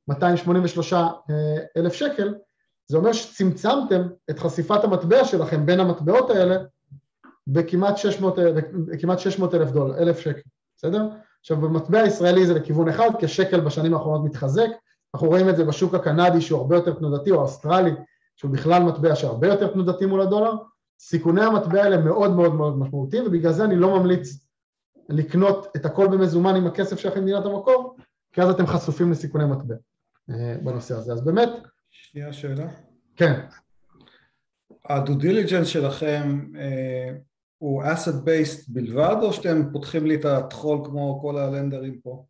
283,000 שקל, זה אומר שצמצמתם את חשיפת המטבע שלכם בין המטבעות האלה בכמעט $600,000 שקל, בסדר? עכשיו במטבע הישראלי זה לכיוון אחד, כשקל בשנים האחרונות מתחזק, אנחנו רואים את זה בשוק הקנדי שהוא הרבה יותר תנודתי, או האוסטרלי שהוא בכלל מטבע שהרבה יותר תנודתי מול הדולר, סיכוני המטבע האלה מאוד מאוד מאוד משמעותיים, ובגלל זה אני לא ממליץ לקנות את הכל במזומן עם הכסף שלכם במדינת המקור, כי אז אתם חשופים לסיכוני מטבע בנושא הזה. אז באמת... שנייה שאלה. כן. הדו דיליג'נס שלכם הוא asset based בלבד, או שאתם פותחים לי את התחול כמו כל הלנדרים פה?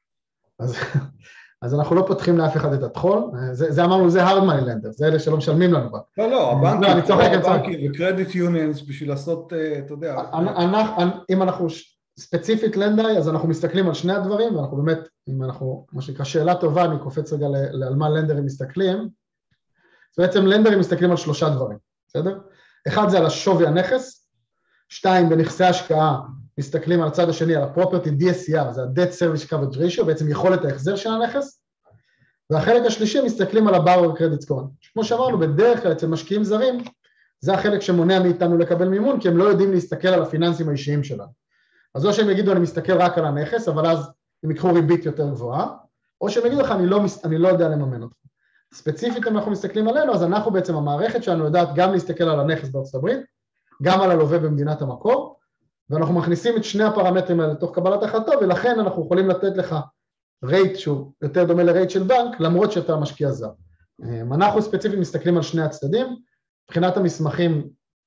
אז אנחנו לא פותחים לאף אחד את התחול, זה אמרנו, זה hard money lender, זה אלה שלא משלמים לנו. לא, הבנקים וקרדיט יוניונס בשביל לעשות, אתה יודע. אם אנחנו ספציפית לנדאי, אז אנחנו מסתכלים על שני הדברים, ואנחנו באמת, אם אנחנו, מה שנקרא שאלה טובה, אני קופץ רגע על מה לנדרים מסתכלים, אז בעצם לנדרים מסתכלים על 3 דברים, בסדר? אחד זה על השווי הנכס, 2 בנכסי השקעה, מסתכלים על הצד השני, על ה-property DSCR, זה ה-debt service coverage ratio, בעצם יכולת ההחזר של הנכס, והחלק השלישי מסתכלים על ה-borrower credit score. כמו שאמרנו, בדרך כלל אצל משקיעים זרים, זה החלק שמונע מאיתנו לקבל מימון, כי הם לא יודעים להסתכל על הפיננסים האישיים שלנו. אז או שהם יגידו, אני מסתכל רק על הנכס, אבל אז הם יקחו ריבית יותר גבוהה, או שהם יגידו לך, אני לא יודע לממן אותך. ספציפית, אם אנחנו מסתכלים עלינו, אז אנחנו בעצם, המערכת שלנו יודעת גם להסתכל על הנכס בארצות הברית, גם על הלווה במדינת המקור, ואנחנו מכניסים את שני הפרמטרים האלה לתוך קבלת החלטה, ולכן אנחנו יכולים לתת לך רייט שהוא יותר דומה לרייט של בנק, למרות שאתה משקיע זר. אנחנו ספציפית מסתכלים על שני הצדדים, מבחינת המסמכים,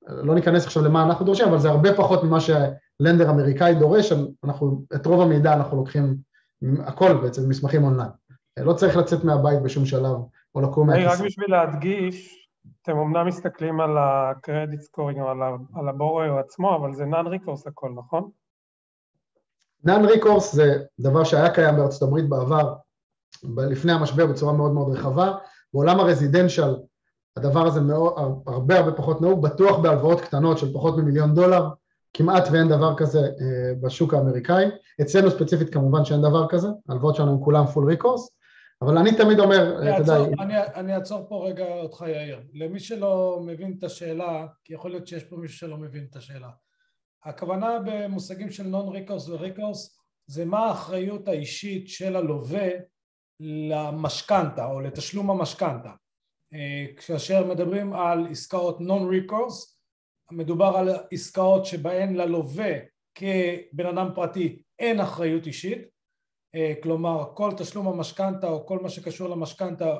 לא ניכנס עכשיו למה אנחנו דורשים, אבל זה הרבה פחות ממה שלנדר אמריקאי דורש, את רוב המידע אנחנו לוקחים, הכל בעצם מסמכים אונליין. לא צריך לצאת מהבית בשום שלב, או לקום מהכיסא. רק בשביל להדגיש, אתם אומנם מסתכלים על הקרדיט סקורינג, או על הבורר עצמו, אבל זה נון ריקורס הכל, נכון? נון ריקורס זה דבר שהיה קיים בארצות הברית בעבר, לפני המשבר בצורה מאוד מאוד רחבה, בעולם הרזידנשל, הדבר הזה הרבה פחות נהוג, בטוח בהלוואות קטנות של פחות $1,000,000, כמעט ואין דבר כזה בשוק האמריקאי, אצלנו ספציפית כמובן שאין דבר כזה, הלוואות שלנו הם כולם פול ריקורס, אבל אני תמיד אומר, אני אעצור פה רגע אותך יאיר, למי שלא מבין את השאלה, כי יכול להיות שיש פה מישהו שלא מבין את השאלה, הכוונה במושגים של נון ריקורס וריקורס, זה מה האחריות האישית של הלווה למשכנתה או לתשלום המשכנתה. כאשר מדברים על עסקאות נון ריקורס, מדובר על עסקאות שבהן ללווה כבן אדם פרטי אין אחריות אישית, כלומר כל תשלום המשכנתה או כל מה שקשור למשכנתה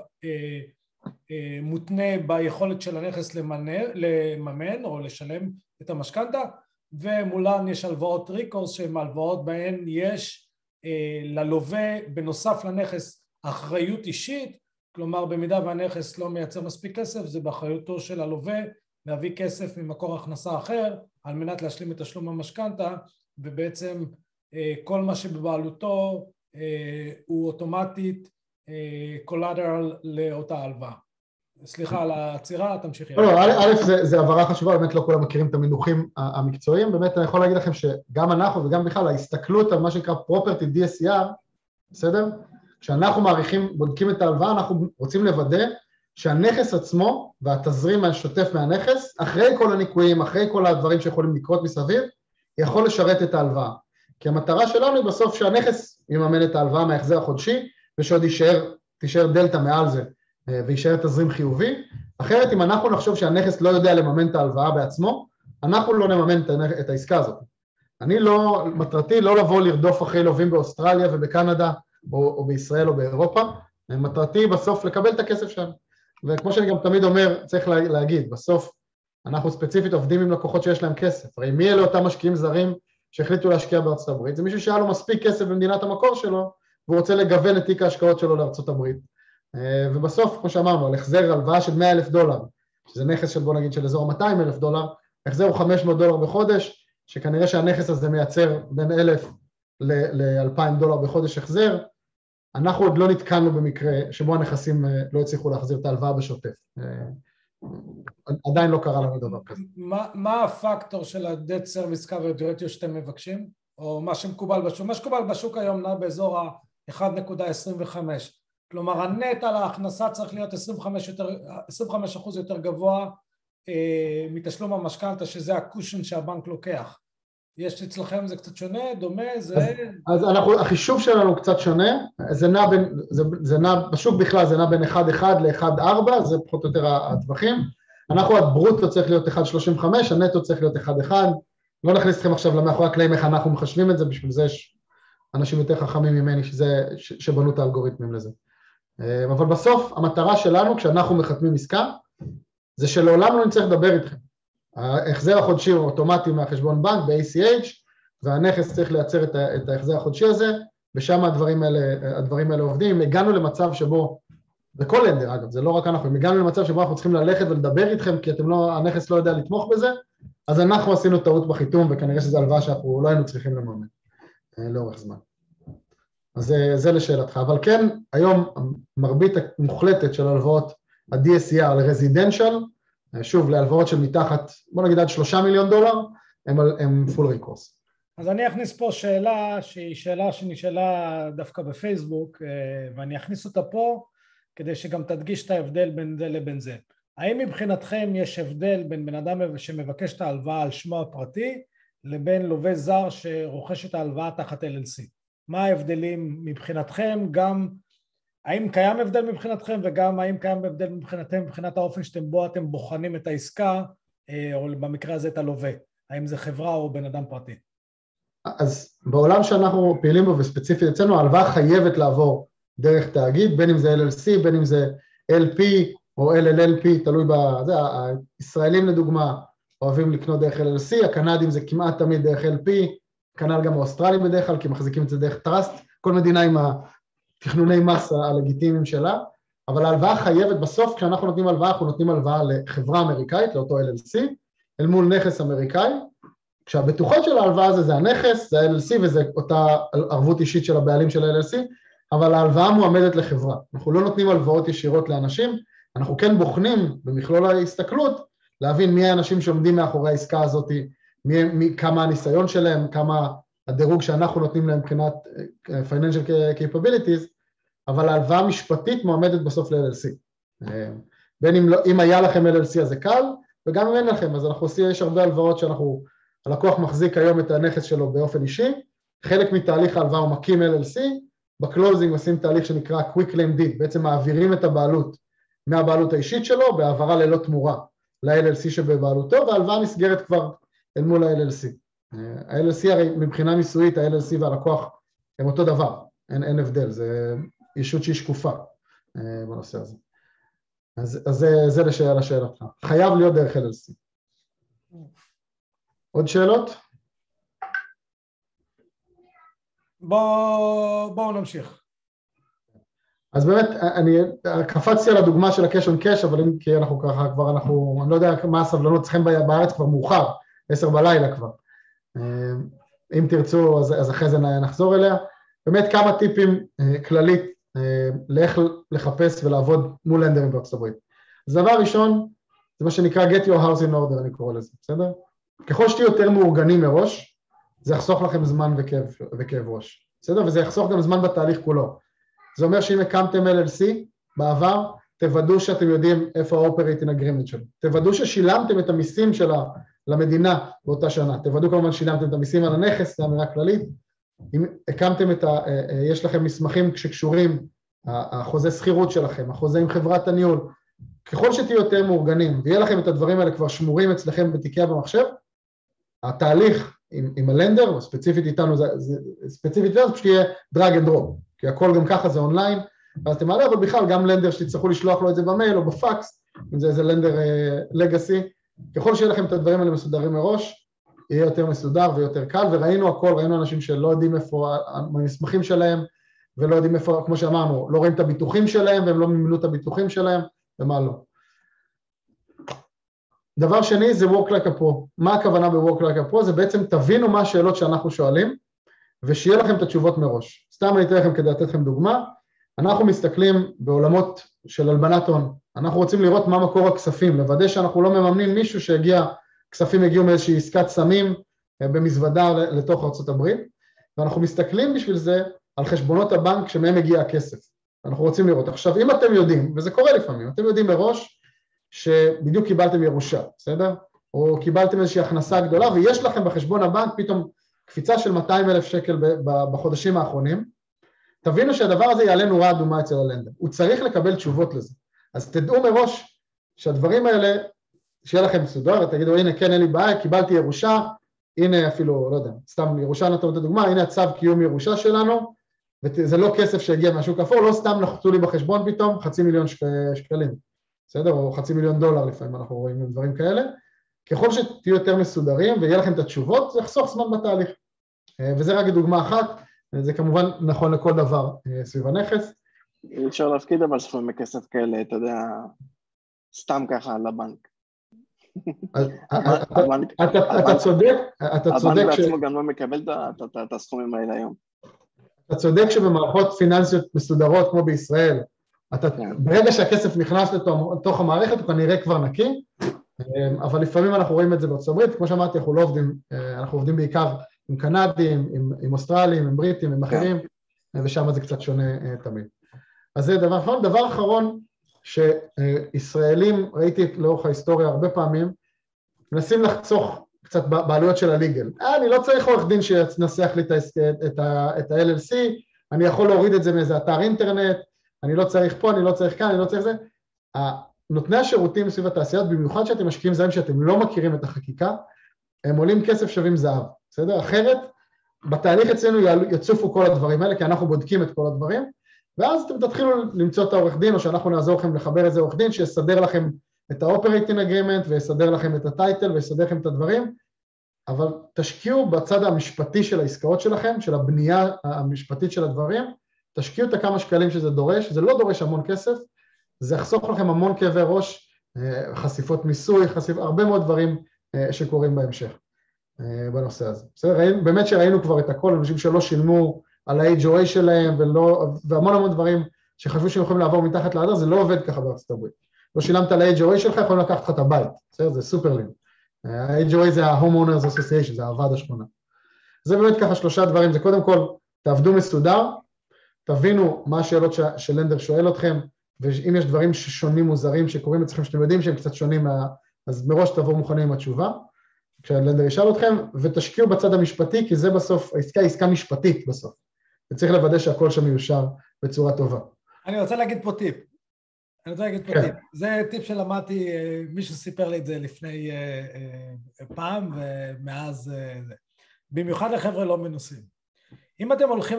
מותנה ביכולת של הנכס לממן או לשלם את המשכנתה, ומולן יש הלוואות ריקורס שהן הלוואות בהן יש ללווה בנוסף לנכס אחריות אישית, כלומר במידה והנכס לא מייצר מספיק כסף זה באחריותו של הלווה להביא כסף ממקור הכנסה אחר על מנת להשלים את תשלום המשכנתה, ובעצם כל מה שבבעלותו הוא אוטומטית קולטרל לאותה הלוואה. סליחה על העצירה, תמשיכי. א', זה הבהרה חשובה, באמת לא כולם מכירים את המינוחים המקצועיים, באמת אני יכול להגיד לכם שגם אנחנו וגם בכלל ההסתכלות על מה שנקרא property DSCR, בסדר? כשאנחנו מעריכים, בודקים את ההלוואה, אנחנו רוצים לוודא שהנכס עצמו והתזרים השוטף מהנכס, אחרי כל הניקויים, אחרי כל הדברים שיכולים לקרות מסביב, יכול לשרת את ההלוואה. כי המטרה שלנו היא בסוף שהנכס יממן את ההלוואה מההחזר החודשי, ושעוד תישאר דלטה מעל זה, וישאר תזרים חיובי. אחרת אם אנחנו נחשוב שהנכס לא יודע לממן את ההלוואה בעצמו, אנחנו לא נממן את העסקה הזאת. מטרתי לא לבוא לרדוף אחרי לווים באוסטרליה ובקנדה, או בישראל או באירופה, מטרתי בסוף לקבל את הכסף שלנו. וכמו שאני גם תמיד אומר, צריך להגיד, בסוף אנחנו ספציפית עובדים עם לקוחות שיש להם כסף. הרי מי אלה אותם משקיעים זרים שהחליטו להשקיע בארצות הברית? זה מישהו שהיה לו מספיק כסף במדינת המקור שלו, והוא רוצה לגוון את תיק ההשקעות שלו לארצות הברית. ובסוף, כמו שאמרנו, על החזר הלוואה של $100,000, שזה נכס של בוא נגיד של אזור $200,000, החזר הוא $500 בחודש, שכנראה שהנכס הזה מייצר בין $1,000 ל$2,000 בחודש החזר, אנחנו עוד לא נתקלנו במקרה שבו הנכסים לא הצליחו להחזיר את ההלוואה בשוטף. עדיין לא קרה לנו דבר כזה. מה הפקטור של ה-Debt Service Coverage Ratio שאתם מבקשים? או מה שמקובל בשוק? מה שקובל בשוק היום נע באזור ה-1.25. כלומר, הנט על ההכנסה צריך להיות 25% יותר גבוה מתשלום המשכנתה, שזה הקושן שהבנק לוקח. יש אצלכם זה קצת שונה, דומה, זה... אז החישוב שלנו קצת שונה, זה נע, בשוק בכלל זה נע בין 1.1 ל-1.4, זה פחות או יותר הטווחים, אנחנו הברוטו צריך להיות 1.35, הנטו צריך להיות 1.1, לא נכניס אתכם עכשיו למאחורי הקלעים איך אנחנו מחשבים את זה, בשביל זה יש אנשים יותר חכמים ממני שבנו את האלגוריתמים לזה. אבל בסוף המטרה שלנו כשאנחנו מחתמים עסקה, זה שלעולם לא נצטרך לדבר איתכם. ההחזר החודשי הוא אוטומטי מהחשבון בנק ב-ACH, והנכס צריך לייצר את ההחזר החודשי הזה, ושם הדברים האלה עובדים. הגענו למצב שבו, בכל לנדר אגב, זה לא רק אנחנו, הגענו למצב שבו אנחנו צריכים ללכת ולדבר איתכם, כי הנכס לא יודע לתמוך בזה, אז אנחנו עשינו טעות בחיתום, וכנראה שזו הלוואה שאנחנו לא היינו צריכים לממן לאורך זמן. אז זה לשאלתך, אבל כן, היום מרבית המוחלטת של הלוואות ה-DSCR לרזידנשל, שוב, להלוואות של מתחת, בוא נגיד עד $3 מיליון, הם פול ריקורס. אז אני אכניס פה שאלה שהיא שאלה שנשאלה דווקא בפייסבוק, ואני אכניס אותה פה כדי שגם תדגיש את ההבדל בין זה לבין זה. האם מבחינתכם יש הבדל בין בן אדם שמבקש את ההלוואה על שמו הפרטי, לבין לווה זר שרוכש את ההלוואה תחת LLC? מה ההבדלים מבחינתכם? גם האם קיים הבדל מבחינתכם, וגם האם קיים הבדל מבחינתכם מבחינת האופן שאתם בו אתם בוחנים את העסקה, או במקרה הזה את הלווה? האם זה חברה או בן אדם פרטי? אז בעולם שאנחנו פעילים בו וספציפית אצלנו, ההלוואה חייבת לעבור דרך תאגיד, בין אם זה LLC, בין אם זה LP או LLLP, תלוי בזה, הישראלים לדוגמה, אוהבים לקנות דרך LLC, הקנדים זה כמעט תמיד דרך LP, כנ"ל גם האוסטרלים בדרך כלל, כי מחזיקים את זה דרך טראסט, כל מדינה עם התכנוני מס הלגיטימיים שלה, אבל ההלוואה חייבת, בסוף כשאנחנו נותנים הלוואה, אנחנו נותנים הלוואה לחברה אמריקאית, לאותו LLC, אל מול נכס אמריקאי, כשהבטוחות של ההלוואה הזה זה הנכס, זה ה-LLC וזה אותה ערבות אישית של הבעלים של ה-LLC, אבל ההלוואה מועמדת לחברה. אנחנו לא נותנים הלוואות ישירות לאנשים, אנחנו כן בוחנים במכלול ההסתכלות, להבין מי האנשים שעומדים מאחורי העסקה הזאת, כמה הניסיון שלהם, כמה הדירוג שאנחנו נותנים להם מבחינת financial capabilities, אבל ההלוואה המשפטית מועמדת בסוף ל-LLC. בין אם היה לכם LLC אז זה קל, וגם אם אין לכם, אז אנחנו עושים, יש הרבה הלוואות הלקוח מחזיק היום את הנכס שלו באופן אישי, חלק מתהליך ההלוואה הוא מקים LLC, בקלוזינג עושים תהליך שנקרא Quick Claim Deed, בעצם מעבירים את הבעלות מהבעלות האישית שלו, בהעברה ללא תמורה ל-LLC שבבעלותו, וההלוואה נסגרת כבר אל מול ה-LLC. ה-LLC הרי מבחינה ניסויית, ה-LLC והלקוח הם אותו דבר, אין הבדל, זה ישות שהיא שקופה בנושא הזה. אז זה לשאלתך, חייב להיות דרך LLC. עוד שאלות? בואו נמשיך. אז באמת, אני קפצתי על הדוגמה של הקש און קש, אבל אם כי אנחנו ככה כבר, אני לא יודע מה הסבלנות צריכים בארץ כבר מאוחר, 10 בלילה כבר. אם תרצו, אז אחרי זה נחזור אליה. באמת כמה טיפים כללית לאיך לחפש ולעבוד מול לנדרים בארצות הברית. אז דבר ראשון, זה מה שנקרא get your house in order, אני קורא לזה, בסדר? ככל שתהיו יותר מאורגנים מראש, זה יחסוך לכם זמן וכאב ראש, בסדר? וזה יחסוך גם זמן בתהליך כולו. זה אומר שאם הקמתם LLC בעבר, תוודאו שאתם יודעים איפה ה-Operating Agreement שלו. תוודאו ששילמתם את המיסים שלה למדינה באותה שנה. תוודאו כמובן ששילמתם את המיסים על הנכס, זה אמירה כללית. אם הקמתם יש לכם מסמכים שקשורים, החוזה שכירות שלכם, החוזה עם חברת הניהול, ככל שתהיו יותר מאורגנים, ויהיה לכם את הדברים האלה כבר שמורים אצלכם בתיקי במחשב, התהליך עם הלנדר, ספציפית איתנו, ספציפית זה פשוט יהיה drag and drop, כי הכל גם ככה זה אונליין, ואז אתם מעלה, אבל בכלל גם לנדר שתצטרכו לשלוח לו את זה במייל או בפקס, אם זה איזה לנדר לגאסי, ככל שיהיה לכם את הדברים האלה מסודרים מראש, יהיה יותר מסודר ויותר קל, וראינו הכל, ראינו אנשים שלא יודעים איפה המסמכים שלהם, ולא יודעים איפה, כמו שאמרנו, לא רואים את הביטוחים שלהם, והם לא מימנו את הביטוחים שלהם, ומה לא. דבר שני זה work like a pro. מה הכוונה ב-work like a pro? זה בעצם תבינו מה השאלות שאנחנו שואלים, ושיהיה לכם את התשובות מראש. סתם אני אתן לכם כדי לתת לכם דוגמה, אנחנו מסתכלים בעולמות של הלבנת הון, אנחנו רוצים לראות מה מקור הכספים, לוודא שאנחנו לא מממנים מישהו כספים הגיעו מאיזושהי עסקת סמים במזוודה לתוך ארצות הברית, ואנחנו מסתכלים בשביל זה על חשבונות הבנק שמהם מגיע הכסף. אנחנו רוצים לראות. עכשיו, אם אתם יודעים, וזה קורה לפעמים, אתם יודעים מראש שבדיוק קיבלתם ירושה, בסדר? או קיבלתם איזושהי הכנסה גדולה, ויש לכם בחשבון הבנק פתאום קפיצה של 200,000 שקל בחודשים האחרונים, תבינו שהדבר הזה יעלה נורה אדומה אצל הלנדר. הוא צריך לקבל תשובות לזה. אז תדעו מראש שהדברים האלה, שיהיה לכם מסודר, תגידו, הנה, כן, אין לי בעיה, קיבלתי ירושה, הנה אפילו, לא יודע, סתם ירושה נתנו את הדוגמה, הנה הצו קיום ירושה שלנו, וזה לא כסף שהגיע מהשוק אפור, לא סתם נחתו לי בחשבון פתאום, 500,000 שקלים, בסדר? או $500,000 לפעמים אנחנו רואים דברים כאלה. ככל שתהיו יותר מסודרים ויהיה לכם את התשובות, זה יחסוך זמן בתהליך. וזה רק דוגמה אחת, זה כמובן נכון לכל דבר סביב הנכס. אי אפשר להפקיד אבל סכומי כסף כאלה, אתה יודע, סתם ככה לבנק. אתה צודק, הבנק בעצמו גם לא מקבל את הסכומים האלה היום. אתה צודק שבמערכות פיננסיות מסודרות כמו בישראל, ברגע שהכסף נכנס לתוך המערכת הוא כנראה כבר נקי, אבל לפעמים אנחנו רואים את זה בארצות הברית, כמו שאמרתי, אנחנו לא עובדים, אנחנו עובדים בעיקר עם קנדים, עם אוסטרלים, עם בריטים, עם אחרים, ושם זה קצת שונה תמיד. אז זה דבר אחרון. דבר אחרון, שישראלים, ראיתי לאורך ההיסטוריה הרבה פעמים, מנסים לחצוך קצת בעלויות של הליגל. אני לא צריך עורך דין שנסח לי את ה-LLC, אני יכול להוריד את זה מאיזה אתר אינטרנט, אני לא צריך פה, אני לא צריך כאן, אני לא צריך זה. נותני השירותים סביב התעשיות, במיוחד שאתם משקיעים זהים שאתם לא מכירים את החקיקה, הם עולים כסף שווים זהב, בסדר? אחרת, בתהליך אצלנו יצופו כל הדברים האלה, כי אנחנו בודקים את כל הדברים, ואז אתם תתחילו למצוא את העורך דין, או שאנחנו נעזור לכם לחבר איזה עורך דין, שיסדר לכם את ה-Operating Agreement ויסדר לכם את הטייטל ויסדר לכם את הדברים, אבל תשקיעו בצד המשפטי של העסקאות שלכם, של הבנייה המשפטית של הדברים, תשקיעו את הכמה שקלים שזה דורש, זה לא דורש המון כסף, זה יחסוך לכם המון כאבי ראש, חשיפות מיסוי, הרבה מאוד דברים שקורים בהמשך בנושא הזה. בסדר? באמת שראינו כבר את הכל, אנשים שלא שילמו על ה-HOA שלהם, והמון המון דברים שחשבו שהם יכולים לעבור מתחת לאדר, זה לא עובד ככה בארצות הברית. לא שילמת על ה-HOA שלך, יכולים לקחת לך את הבית, בסדר? זה סופרלין. ה-HOA זה ה-Homeowners Association, זה הוועד השכונה. זה באמת ככה 3 דברים, זה קודם כל, תעבדו מסודר, תבינו מה השאלות שלנדר שואל אתכם, ואם יש דברים ששונים מוזרים שקורים אצלכם, שאתם יודעים שהם קצת שונים, אז מראש תבואו מוכנים עם התשובה, כשלנדר ישאל אתכם, ותשקיעו בצד המשפטי, כי זה בסוף, העסקה היא עסקה משפטית בסוף, וצריך לוודא שהכל שם מיושר בצורה טובה. אני רוצה להגיד פה טיפ. זה טיפ שלמדתי, מישהו סיפר לי את זה לפני פעם, ומאז, במיוחד לחבר'ה לא מנוסים. אם אתם הולכים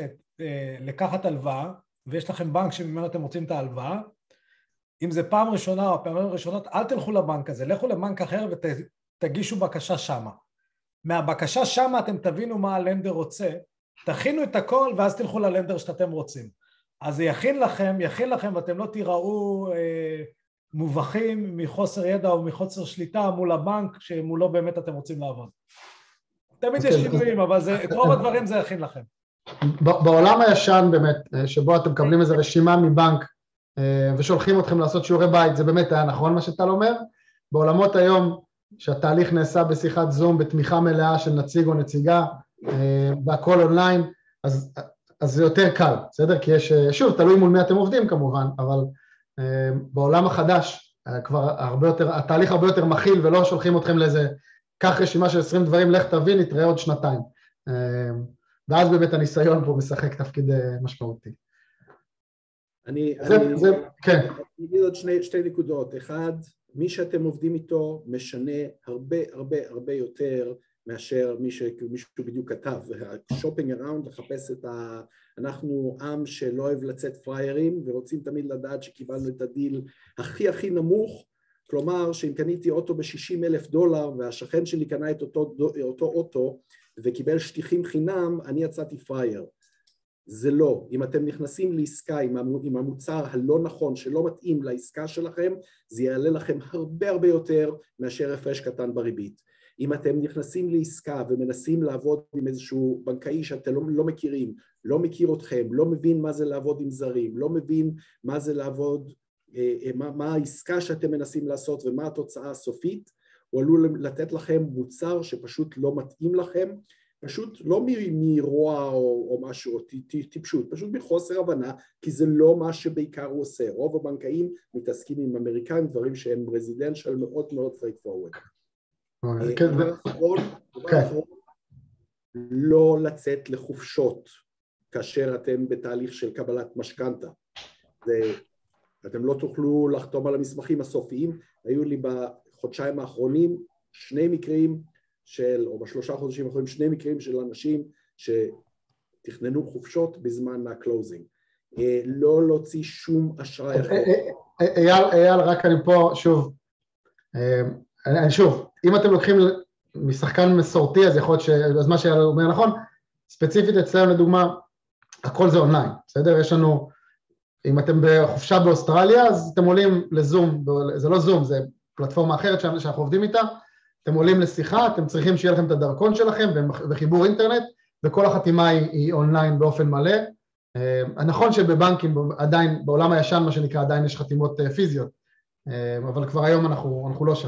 לקחת הלוואה, ויש לכם בנק שממנו אתם רוצים את ההלוואה, אם זה פעם ראשונה או פעמים ראשונות, אל תלכו לבנק הזה, לכו לבנק אחר ותגישו בקשה שמה. מהבקשה שמה אתם תבינו מה הלנדר רוצה, תכינו את הכל ואז תלכו ללנדר שאתם רוצים. אז זה יכין לכם ואתם לא תיראו מובכים מחוסר ידע או מחוסר שליטה מול הבנק שמולו באמת אתם רוצים לעבוד. תמיד יש שינויים, אבל את רוב הדברים זה יכין לכם. בעולם הישן באמת, שבו אתם מקבלים איזו רשימה מבנק ושולחים אתכם לעשות שיעורי בית, זה באמת היה נכון מה שאתה אומר. בעולמות היום שהתהליך נעשה בשיחת זום, בתמיכה מלאה של נציג או נציגה, והכל אונליין, אז זה יותר קל, בסדר? כי יש, שוב, תלוי מול מי אתם עובדים כמובן, אבל בעולם החדש כבר התהליך הרבה יותר מכיל, ולא שולחים אתכם לאיזה, קח רשימה של 20 דברים, לך תבין, נתראה עוד 2 ואז באמת הניסיון פה משחק תפקיד משמעותי. אני אגיד עוד 2 נקודות. אחד, מי שאתם עובדים איתו משנה הרבה יותר מאשר מישהו בדיוק כתב. שופינג אראונד, לחפש אנחנו עם שלא אוהב לצאת פריירים, ורוצים תמיד לדעת שקיבלנו את הדיל הכי נמוך, כלומר שאם קניתי אוטו $60,000 והשכן שלי קנה את אותו אוטו וקיבל שטיחים חינם, אני יצאתי פרייר. זה לא. אם אתם נכנסים לעסקה עם המוצר הלא נכון שלא מתאים לעסקה שלכם, זה יעלה לכם הרבה יותר מאשר הפרש קטן בריבית. אם אתם נכנסים לעסקה ומנסים לעבוד עם איזשהו בנקאי שאתם לא מכירים, לא מכיר אתכם, לא מבין מה זה לעבוד עם זרים, לא מבין מה זה לעבוד, מה העסקה שאתם מנסים לעשות ומה התוצאה הסופית, הוא עלול לתת לכם מוצר שפשוט לא מתאים לכם, פשוט לא מרוע או משהו, או טיפשות, פשוט מחוסר הבנה, כי זה לא מה שבעיקר הוא עושה. רוב הבנקאים מתעסקים עם אמריקאים, דברים שהם רזידנציאל מאוד straight forward. דבר אחרון, לא לצאת לחופשות כאשר אתם בתהליך של קבלת משכנתה. אתם לא תוכלו לחתום על המסמכים הסופיים. היו לי בחודשיים האחרונים 2 מקרים או ב3 חודשים האחרונים 2 מקרים של אנשים שתכננו חופשות בזמן הקלוזינג. לא להוציא שום אשראי אחר. אייל, רק אני פה שוב, אם אתם לוקחים משחקן מסורתי, אז יכול להיות אז מה שאייל אומר נכון, ספציפית אצלנו לדוגמה, הכל זה אונליין, בסדר? יש לנו, אם אתם בחופשה באוסטרליה, אז אתם עולים לזום, זה לא זום, זה פלטפורמה אחרת שאנחנו עובדים איתה, אתם עולים לשיחה, אתם צריכים שיהיה לכם את הדרכון שלכם וחיבור אינטרנט, וכל החתימה היא אונליין באופן מלא. נכון שבבנקים עדיין, בעולם הישן מה שנקרא, עדיין יש חתימות פיזיות, אבל כבר היום אנחנו לא שם.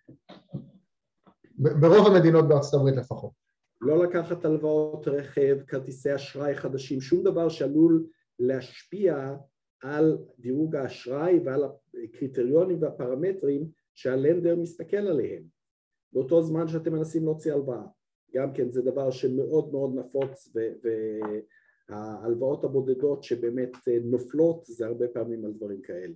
ברוב המדינות בארצות הברית לפחות. לא לקחת הלוואות רכב, כרטיסי אשראי חדשים, שום דבר שעלול להשפיע על דירוג האשראי ועל הקריטריונים והפרמטרים שהלנדר מסתכל עליהם. באותו זמן שאתם מנסים להוציא הלוואה. גם כן זה דבר שמאוד נפוץ, וההלוואות הבודדות שבאמת נופלות זה הרבה פעמים על דברים כאלה.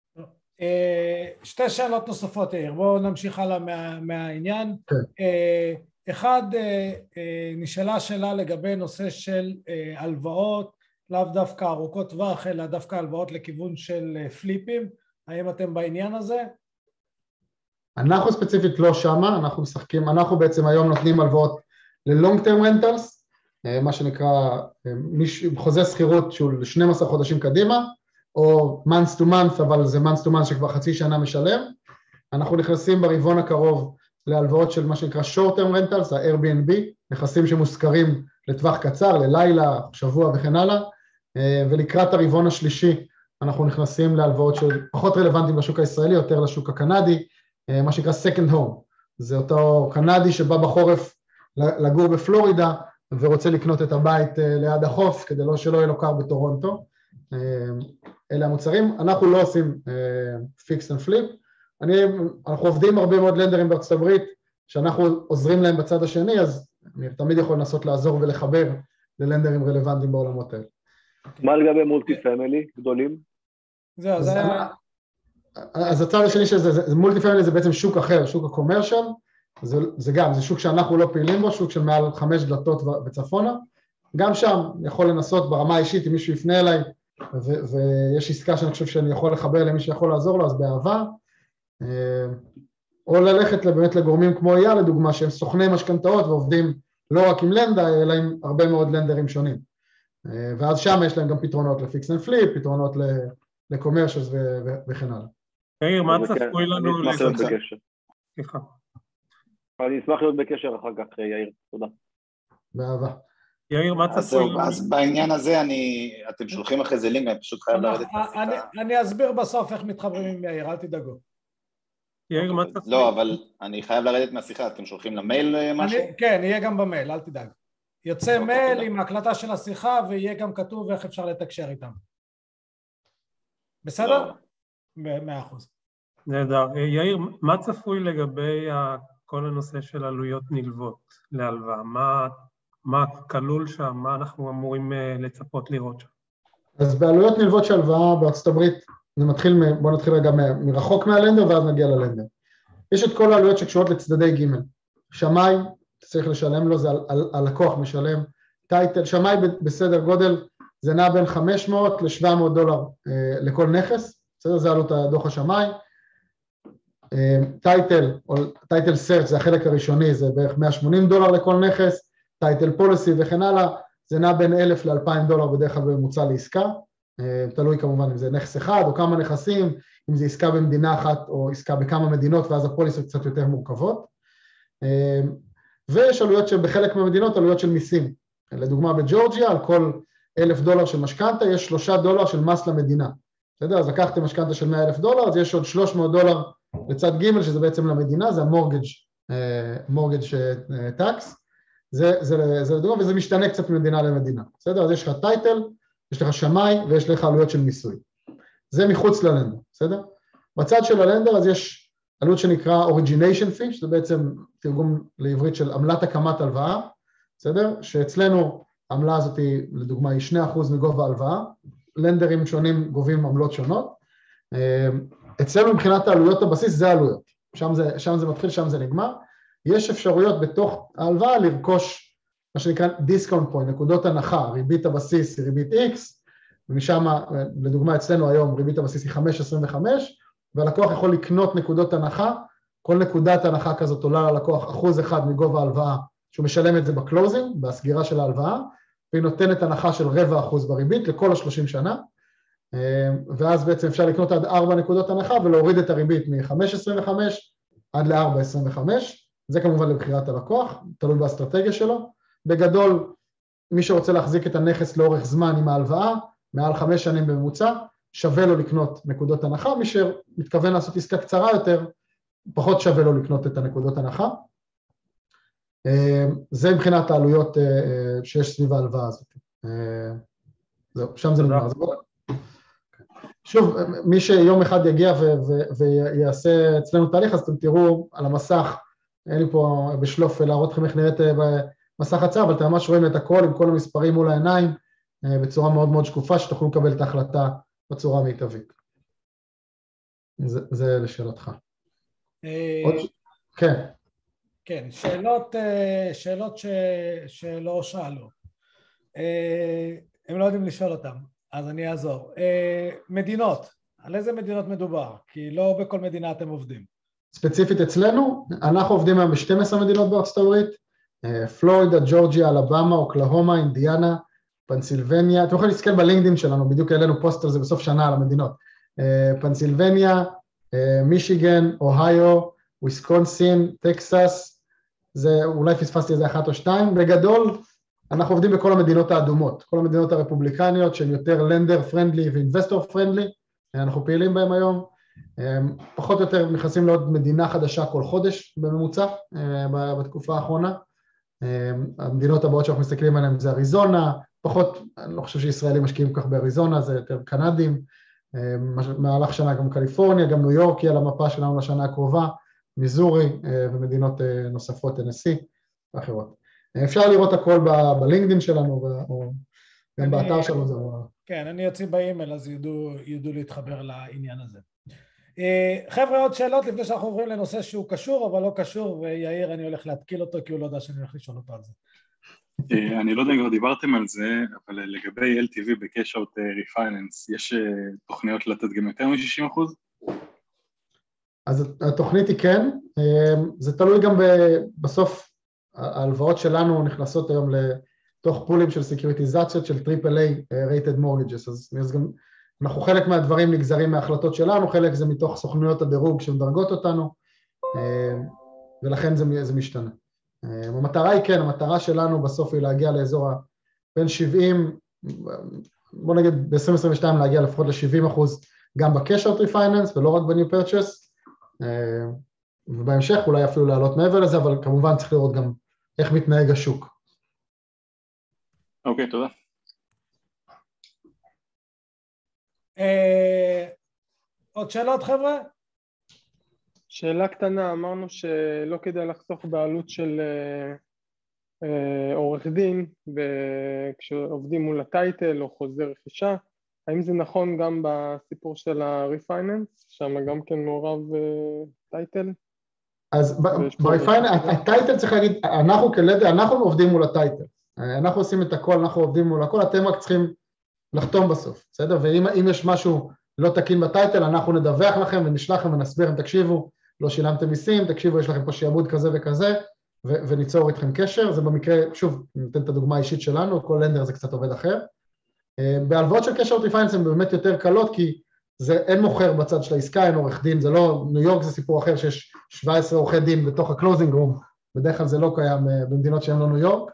2 שאלות נוספות, יאיר, בואו נמשיך הלאה מהעניין. אחד, נשאלה שאלה לגבי נושא של הלוואות, לאו דווקא ארוכות טווח, אלא דווקא הלוואות לכיוון של פליפים, האם אתם בעניין הזה? אנחנו ספציפית לא שמה, אנחנו משחקים, אנחנו בעצם היום נותנים הלוואות ל-Long Term Rentals, מה שנקרא חוזה שכירות שהוא ל-12 חודשים קדימה, או months to month, אבל זה months to month שכבר חצי שנה משלם. אנחנו נכנסים ברבעון הקרוב להלוואות של מה שנקרא short term rentals, ה-Airbnb, נכסים שמושכרים לטווח קצר, ללילה, שבוע וכן הלאה, ולקראת הרבעון השלישי אנחנו נכנסים להלוואות של פחות רלוונטיים לשוק הישראלי, יותר לשוק הקנדי, מה שנקרא second home, זה אותו קנדי שבא בחורף לגור בפלורידה, ורוצה לקנות את הבית ליד החוף, כדי שלא יהיה לו קר בטורונטו. אלה המוצרים. אנחנו לא עושים fix and flip. אנחנו עובדים הרבה מאוד לנדרים בארצות הברית, שאנחנו עוזרים להם בצד השני, אז אני תמיד יכול לנסות לעזור ולחבר ללנדרים רלוונטיים בעולמות האלה. מה לגבי מולטי פמילי גדולים? אז הצד השני שזה, מולטי פמילי זה בעצם שוק אחר, שוק הקומרשל, זה גם, זה שוק שאנחנו לא פעילים בו, שוק של מעל 5 דלתות בצפונה, גם שם יכול לנסות ברמה האישית, אם מישהו יפנה אליי, ויש עסקה שאני חושב שאני יכול לחבר למי שיכול לעזור לו, אז באהבה, או ללכת באמת לגורמים כמו אייל, לדוגמה, שהם סוכני משכנתאות ועובדים לא רק עם לנדה, אלא עם הרבה מאוד לנדרים שונים, ואז שם יש להם גם פתרונות לפיקס אנד פליפ, פתרונות לקומרשלס וכן הלאה. יאיר, מה צפוי לנו? סליחה. אני אשמח להיות בקשר אחר כך, יאיר, תודה. באהבה. יאיר, מה צפוי? אז בעניין הזה אתם שולחים אחרי זה לינק, אני פשוט חייב לרדת מהשיחה. אני אסביר בסוף איך מתחברים עם יאיר, אל תדאגו. יאיר, מה צפוי? לא, אבל אני חייב לרדת מהשיחה, אתם שולחים למייל משהו? כן, יהיה גם במייל, אל תדאג. יוצא מייל עם ההקלטה של השיחה, ויהיה גם כתוב איך אפשר לתקשר איתם. בסדר? 100%. נהדר. יאיר, מה צפוי לגבי כל הנושא של עלויות נלוות להלוואה? מה כלול שם? מה אנחנו אמורים לצפות לראות שם? אז בעלויות נלוות של הלוואה בארצות הברית, בוא נתחיל רגע מרחוק מהלנדר ואז נגיע ללנדר. יש את כל העלויות שקשורות לצדדי ג' שמאי, צריך לשלם לו, זה הלקוח משלם, טייטל, שמאי בסדר גודל, זה נע בין $500 ל-$700 לכל נכס, בסדר? זה עלות הדוח השמאי, טייטל סרצ' זה החלק הראשוני, זה בערך $180 לכל נכס, טייטל פוליסי וכן הלאה, זה נע בין $1,000 ל-$2,000 בדרך כלל בממוצע לעסקה, תלוי כמובן אם זה נכס אחד או כמה נכסים, אם זה עסקה במדינה אחת או עסקה בכמה מדינות, ואז הפוליסות קצת יותר מורכבות, ויש עלויות שבחלק מהמדינות עלויות של מיסים, לדוגמה בג'ורג'יה על כל $1,000 של משכנתה יש $3 של מס למדינה, בסדר? אז לקחתם משכנתה של $100,000, אז יש עוד $300 לצד ג' שזה בעצם למדינה, זה המורגג' טקס, זה לדוגמה, וזה משתנה קצת ממדינה למדינה, בסדר? אז יש לך טייטל, יש לך שמאי ויש לך עלויות של מיסוי, זה מחוץ ללנדר, בסדר? בצד של הלנדר אז יש עלות שנקרא origination fee, שזה בעצם תרגום לעברית של עמלת הקמת הלוואה, בסדר? שאצלנו העמלה הזאת היא, לדוגמה, היא 2% מגובה ההלוואה, לנדרים שונים גובים עמלות שונות, אצלנו מבחינת העלויות הבסיס זה העלויות, שם זה מתחיל, שם זה נגמר, יש אפשרויות בתוך ההלוואה לרכוש מה שנקרא דיסקאונט פוינט, נקודות הנחה, ריבית הבסיס היא ריבית X, ומשם, לדוגמה אצלנו היום ריבית הבסיס היא 5.25, והלקוח יכול לקנות נקודות הנחה, כל נקודת הנחה כזאת עולה ללקוח 1% מגובה ההלוואה, שהוא משלם את זה בקלוזינג, בסגירה של ההלוואה, והיא נותנת הנחה של 0.25% בריבית לכל 30 שנה, ואז בעצם אפשר לקנות עד 4 נקודות הנחה ולהוריד את הריבית מ-5.25 עד ל-4.25, זה כמובן לבחירת הלקוח, תלוי באסטרטגיה שלו. בגדול, מי שרוצה להחזיק את הנכס לאורך זמן עם ההלוואה, מעל 5 שנים בממוצע, שווה לו לקנות נקודות הנחה, מי שמתכוון לעשות עסקה קצרה יותר, פחות שווה לו לקנות את הנקודות הנחה. זה מבחינת העלויות שיש סביב ההלוואה הזאת. זהו, שם זה נגמר. שוב, מי שיום אחד יגיע ויעשה אצלנו תהליך, אז אתם תראו על המסך, אין לי פה בשלוף להראות לכם איך נראית במסך הצעה, אבל אתם ממש רואים את הכל עם כל המספרים מול העיניים, בצורה מאוד מאוד שקופה, שתוכלו לקבל את ההחלטה בצורה מיטבית. זה לשאלתך. כן. כן, שאלות שלא שאלו. הם לא יודעים לשאול אותם, אז אני אעזור. מדינות, על איזה מדינות מדובר? כי לא בכל מדינה אתם עובדים. ספציפית אצלנו, אנחנו עובדים היום ב-12 מדינות בארצות הברית, פלורידה, ג'ורג'יה, אלבמה, אוקלהומה, אינדיאנה, פנסילבניה, אתם יכולים להסתכל בלינקדין שלנו, בדיוק העלינו פוסט על זה בסוף שנה על המדינות, פנסילבניה, מישיגן, אוהיו, וויסקונסין, טקסס, זה אולי פספסתי איזה 1 או 2, בגדול אנחנו עובדים בכל המדינות האדומות, כל המדינות הרפובליקניות שהן יותר לנדר פרנדלי ואינבסטור פרנדלי, אנחנו פעילים בהם היום, פחות או יותר נכנסים לעוד מדינה חדשה כל חודש בממוצע בתקופה האחרונה, המדינות הבאות שאנחנו מסתכלים עליהן זה אריזונה, פחות, אני לא חושב שישראלים משקיעים כך באריזונה, זה יותר קנדים, מהלך שנה גם קליפורניה, גם ניו יורק היא על המפה שלנו לשנה הקרובה, מיזורי ומדינות נוספות, NSC ואחרות. אפשר לראות הכל בלינקדין שלנו, או גם באתר שלנו. כן, אני אוציא באימייל, אז ידעו להתחבר לעניין הזה. חבר'ה, עוד שאלות לפני שאנחנו עוברים לנושא שהוא קשור, אבל לא קשור, ויאיר אני הולך להתקיל אותו, כי הוא לא יודע שאני הולך לשאול אותו על זה. אני לא יודע אם כבר דיברתם על זה, אבל לגבי LTV ב-Cash Out Refinance, יש תוכניות לתת גם יותר מ-60%? אז התוכנית היא כן, זה תלוי גם בסוף, ההלוואות שלנו נכנסות היום לתוך פולים של סקיוריטיזציות של AAA rated mortgages, אז גם אנחנו חלק מהדברים נגזרים מההחלטות שלנו, חלק זה מתוך סוכנויות הדירוג שמדרגות אותנו, ולכן זה משתנה. המטרה היא כן, המטרה שלנו בסוף היא להגיע לאזור בין 70, בוא נגיד ב-2022 להגיע לפחות ל-70% גם ב-Cash Out Refinance ולא רק ב-New Purchase, ובהמשך אולי אפילו לעלות מעבר לזה, אבל כמובן צריך לראות גם איך מתנהג השוק. אוקיי, תודה. עוד שאלות חבר'ה? שאלה קטנה, אמרנו שלא כדאי לחסוך בעלות של עורך דין כשעובדים מול הטייטל או חוזה רכישה, האם זה נכון גם בסיפור של הריפייננס, שם גם כן מעורב טייטל? אז בריפייננס, הטייטל צריך להגיד, אנחנו כלדר, אנחנו עובדים מול הטייטל, אנחנו עושים את הכל, אנחנו עובדים מול הכל, אתם רק צריכים לחתום בסוף, בסדר? ואם יש משהו לא תקין בטייטל, אנחנו נדווח לכם ונשלח לכם ונסביר, תקשיבו, לא שילמתם מיסים, תקשיבו, יש לכם פה שיעבוד כזה וכזה, וניצור איתכם קשר, זה במקרה, שוב, ניתן את הדוגמה האישית שלנו, כל לנדר זה קצת עובד אחר. בהלוואות של Cash Out Refinance הן באמת יותר קלות, כי אין מוכר בצד של העסקה, אין עורך דין, זה לא, ניו יורק זה סיפור אחר שיש 17 עורכי דין בתוך הקלוזינג רום, בדרך כלל זה לא קיים במדינות שהן לא ניו יורק.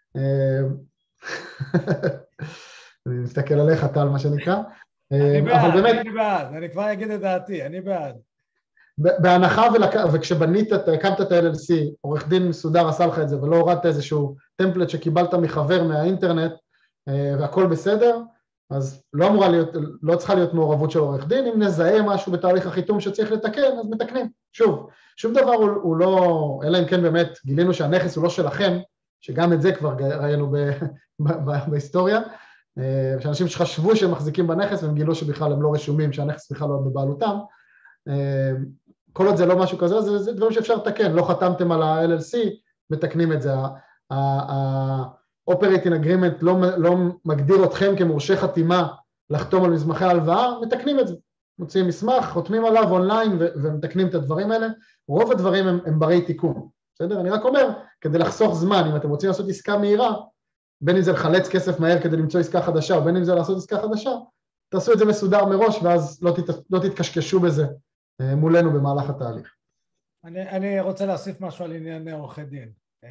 אני מסתכל עליך, טל, מה שנקרא. אני בעד, אני כבר אגיד את דעתי, אני בעד. בהנחה וכשבנית, הקמת את ה-LLC, עורך דין מסודר עשה לך את זה, ולא הורדת איזשהו טמפלט שקיבלת מחבר מהאינטרנט, והכל בסדר, אז לא צריכה להיות מעורבות של עורך דין, אם נזהה משהו בתהליך החיתום שצריך לתקן, אז מתקנים. שום דבר הוא לא, אלא אם כן באמת גילינו שהנכס הוא לא שלכם, שגם את זה כבר ראינו בהיסטוריה, שאנשים שחשבו שהם מחזיקים בנכס, והם גילו שבכלל הם לא רשומים, שהנכס בכלל לא בבעלותם, כל עוד זה לא משהו כזה, זה דברים שאפשר לתקן, לא חתמתם על ה-LLC, מתקנים את זה, ה-Operating Agreement לא מגדיר אתכם כמורשה חתימה לחתום על מסמכי ההלוואה, מתקנים את זה, מוציאים מסמך, חותמים עליו אונליין ומתקנים את הדברים האלה, רוב הדברים הם ברי תיקון, בסדר? אני רק אומר, כדי לחסוך זמן, אם אתם רוצים לעשות עסקה מהירה, בין אם זה לחלץ כסף מהר כדי למצוא עסקה חדשה, או בין אם זה לעשות עסקה חדשה, תעשו את זה מסודר מראש, ואז לא תתקשקשו בזה מולנו במהלך התהליך. אני רוצה להוסיף משהו על עניין עורכי דין.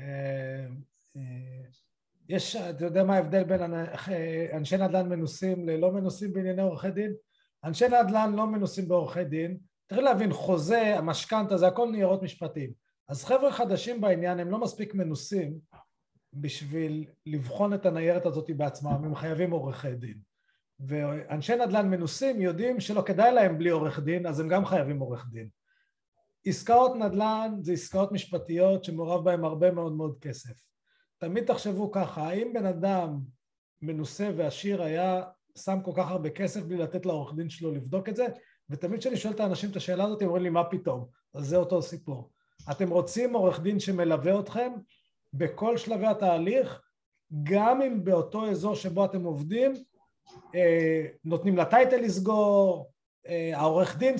אתה יודע מה ההבדל בין אנשי נדל"ן מנוסים ללא מנוסים בענייני עורכי דין? אנשי נדל"ן לא מנוסים בעורכי דין, צריך להבין, חוזה, המשכנתא, זה הכל ניירות משפטיים. אז חבר'ה חדשים בעניין הם לא מספיק מנוסים בשביל לבחון את הניירת הזאת בעצמם, הם חייבים עורכי דין. ואנשי נדל"ן מנוסים יודעים שלא כדאי להם בלי עורך דין, אז הם גם חייבים עורך דין. עסקאות נדל"ן זה עסקאות משפטיות שמעורב בהם הרבה מאוד מאוד כסף. תמיד תחשבו ככה, האם בן אדם מנוסה ועשיר היה שם כל כך הרבה כסף בלי לתת לעורך דין שלו לבדוק את זה? ותמיד כשאני שואל את האנשים את השאלה הזאת, הם אומרים לי מה פתאום? אז זה אותו סיפור. אתם רוצים עורך דין שמלווה אתכם בכל שלבי התהליך, גם אם באותו אזור שבו אתם עובדים, נותנים לטייטל לסגור, העורך דין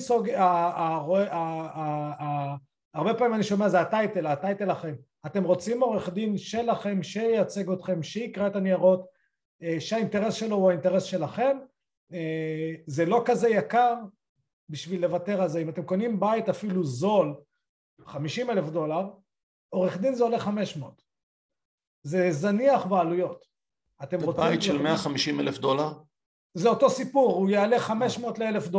הרבה פעמים אני שומע זה הטייטל לכם, אתם רוצים עורך דין שלכם שייצג אתכם, שיקרא את הניירות, שהאינטרס שלו הוא האינטרס שלכם, זה לא כזה יקר בשביל לוותר על זה. אם אתם קונים בית אפילו זול $50,000, עורך דין זה עולה 500, זה זניח בעלויות. בבית של $150,000? זה אותו סיפור, הוא יעלה 500 ל$1,000.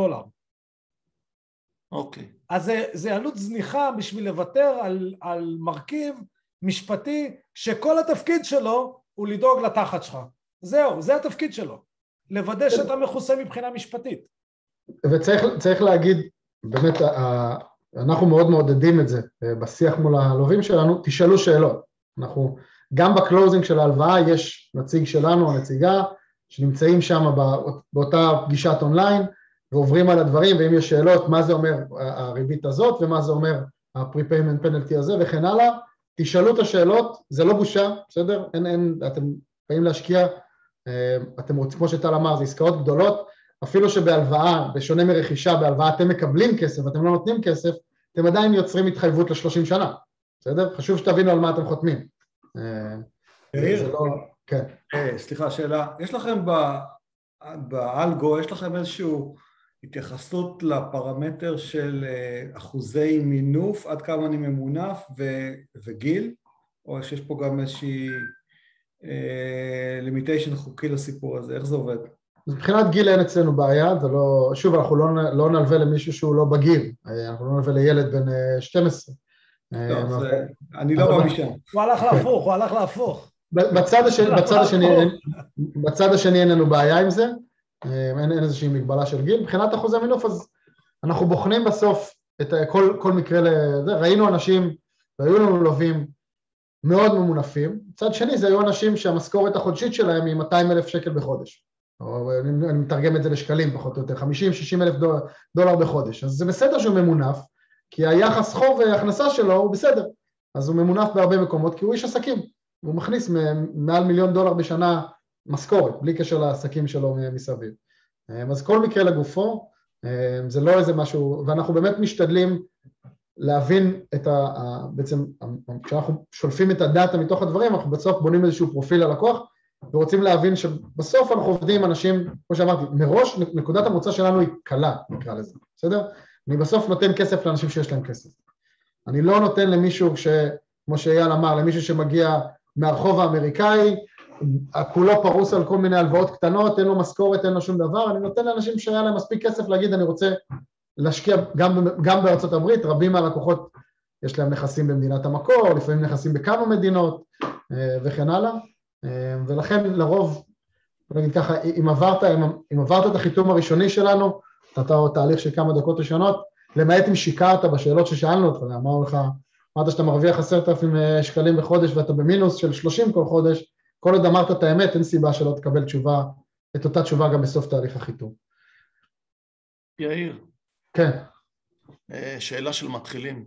אוקיי. אז זה עלות זניחה בשביל לוותר על מרכיב משפטי שכל התפקיד שלו הוא לדאוג לתחת שלך. זהו, זה התפקיד שלו, לוודא שאתה מכוסה מבחינה משפטית. וצריך להגיד, באמת, אנחנו מאוד מעודדים את זה בשיח מול הלווים שלנו, תשאלו שאלות. אנחנו, גם בקלוזינג של ההלוואה יש נציג שלנו, הנציגה, שנמצאים שם באותה פגישת אונליין, ועוברים על הדברים, ואם יש שאלות, מה זה אומר הריבית הזאת, ומה זה אומר ה-prepayment penalty הזה, וכן הלאה, תשאלו את השאלות, זה לא בושה, בסדר? אתם באים להשקיע, אתם רוצים, כמו שטל אמר, זה עסקאות גדולות, אפילו שבהלוואה, בשונה מרכישה, בהלוואה אתם מקבלים כסף, אתם לא נותנים כסף, אתם עדיין יוצרים התחייבות ל-30 שנה, בסדר? חשוב שתבינו על מה אתם חותמים. יאיר, כן. סליחה, שאלה, יש לכם באלגו, יש לכם איזושהי התייחסות לפרמטר של אחוזי מינוף, עד כמה אני ממונף וגיל, או שיש פה גם איזושהי לימיטיישן חוקי לסיפור הזה, איך זה עובד? מבחינת גיל אין אצלנו בעיה, זה לא, שוב, אנחנו לא נלווה למישהו שהוא לא בגיר, אנחנו לא נלווה לילד בן 12. לא, אני לא בא משם. הוא הלך להפוך. בצד השני אין לנו בעיה עם זה, אין איזושהי מגבלה של גיל. מבחינת אחוזי מינוף, אז אנחנו בוחנים בסוף את כל מקרה לזה, ראינו אנשים, והיו לנו לווים מאוד ממונפים, מצד שני זה היו אנשים שהמשכורת החודשית שלהם היא 200,000 שקל בחודש, או אני מתרגם את זה לשקלים פחות או יותר, 50-60,000 דולר בחודש, אז זה בסדר שהוא ממונף, כי היחס חוב וההכנסה שלו הוא בסדר, אז הוא ממונף בהרבה מקומות, כי הוא איש עסקים, הוא מכניס מעל $1,000,000 בשנה משכורת, בלי קשר לעסקים שלו מסביב. אז כל מקרה לגופו, זה לא איזה משהו, ואנחנו באמת משתדלים להבין את בעצם, כשאנחנו שולפים את הדאטה מתוך הדברים, אנחנו בסוף בונים איזשהו פרופיל ללקוח, ורוצים להבין שבסוף אנחנו עובדים עם אנשים, כמו שאמרתי, מראש נקודת המוצא שלנו היא קלה, נקרא לזה, בסדר? אני בסוף נותן כסף לאנשים שיש להם כסף. אני לא נותן למישהו כמו שאייל אמר, למישהו שמגיע מהרחוב האמריקאי, כולו פרוס על כל מיני הלוואות קטנות, אין לו משכורת, אין לו שום דבר, אני נותן לאנשים שהיה להם מספיק כסף להגיד, אני רוצה להשקיע גם בארצות הברית, רבים מהלקוחות יש להם נכסים במדינת המקור, לפעמים נכסים בכמה מדינות וכן הלאה, ולכן לרוב, נגיד ככה, אם עברת את החיתום הראשוני שלנו, אתה תהליך של כמה דקות ראשונות, למעט אם שיקרת בשאלות ששאלנו אותך, אמרת שאתה מרוויח 10,000 שקלים בחודש ואתה במינוס של 30 כל חודש, כל עוד אמרת את האמת, אין סיבה שלא תקבל תשובה, את אותה תשובה גם בסוף תהליך החיתום. יאיר. כן. שאלה של מתחילים.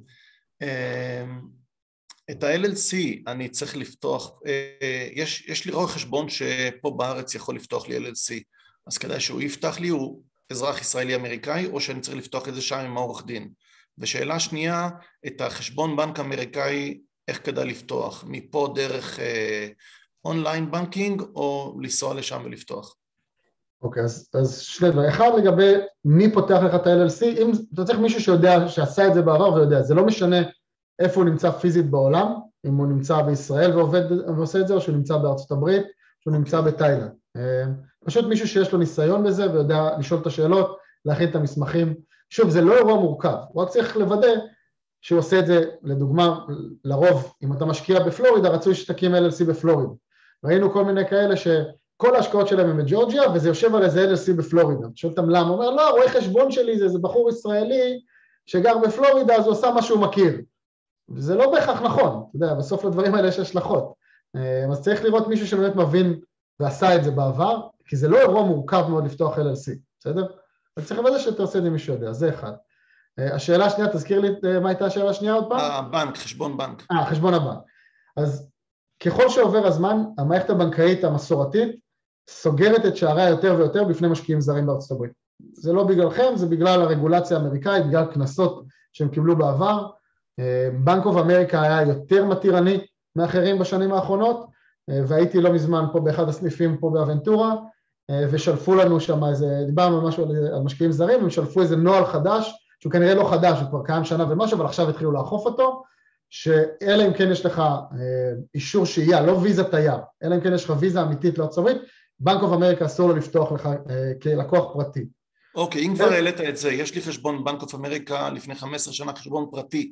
את ה-LLC אני צריך לפתוח, יש לי רואה חשבון שפה בארץ יכול לפתוח לי LLC, אז כדאי שהוא יפתח לי, הוא אזרח ישראלי אמריקאי, או שאני צריך לפתוח את זה שם עם העורך דין. ושאלה שנייה, את החשבון בנק אמריקאי, איך כדאי לפתוח? מפה דרך אונליין בנקינג, או לנסוע לשם ולפתוח? אוקיי, אז שני דברים. אחד לגבי מי פותח לך את ה-LLC, אם אתה צריך מישהו שיודע, שעשה את זה בעבר ויודע, זה לא משנה איפה הוא נמצא פיזית בעולם, אם הוא נמצא בישראל ועושה את זה, או שהוא נמצא בארצות הברית, שהוא נמצא בתאילנד. פשוט מישהו שיש לו ניסיון בזה ויודע לשאול את השאלות, להכין את המסמכים. שוב, זה לא אירוע מורכב, הוא רק צריך לוודא שהוא עושה את זה, לדוגמה, לרוב, אם אתה משקיע בפלורידה, רצוי שתקים LLC בפלורידה. ראינו כל מיני כאלה שכל ההשקעות שלהם הם בג'ורג'יה, וזה יושב על איזה LLC בפלורידה. שואל אותם למה, הוא אומר, לא, רואה חשבון שלי, זה בחור ישראלי שגר בפלורידה, אז הוא עושה מה שהוא מכיר. זה לא בהכרח נכון, אתה יודע, בסוף לדברים האלה יש השלכות. אז צריך לראות מישהו שבאמת מבין ועשה את זה בעבר, כי זה לא אירוע מורכב מאוד לפתוח LLC, בסדר? אז צריך לוודא שאתה עושה את זה מישהו יודע, זה אחד. השאלה השנייה, תזכיר לי מה הייתה השאלה השנייה עוד פעם? הבנק, חשבון בנק. חשבון הבנק. אז ככל שעובר הזמן, המערכת הבנקאית המסורתית סוגרת את שעריה יותר ויותר בפני משקיעים זרים בארצות הברית. זה לא בגללכם, זה בגלל הרגולציה האמריקאית, בגלל כנסות שהם קיבלו בעבר. בנק אוף אמריקה היה יותר מתירני מאחרים בשנים האחרונות, והייתי לא מזמן פה באחד הסניפים פה באבנטורה, ושלפו לנו שם דיברנו על משהו על משקיעים זרים, הם שלפו איזה נוהל חדש, שהוא כנראה לא חדש, הוא כבר קיים שנה ומשהו, אבל עכשיו התחילו לאכוף אותו, שאלא אם כן יש לך אישור שהייה, לא ויזה תייר, אלא אם כן יש לך ויזה אמיתית לארצות הברית, בנק אוף אמריקה אסור לו לפתוח לך כלקוח פרטי. אוקיי, אם כבר העלית את זה, יש לי חשבון בנק אוף אמריקה לפני 15 שנה, חשבון פרטי.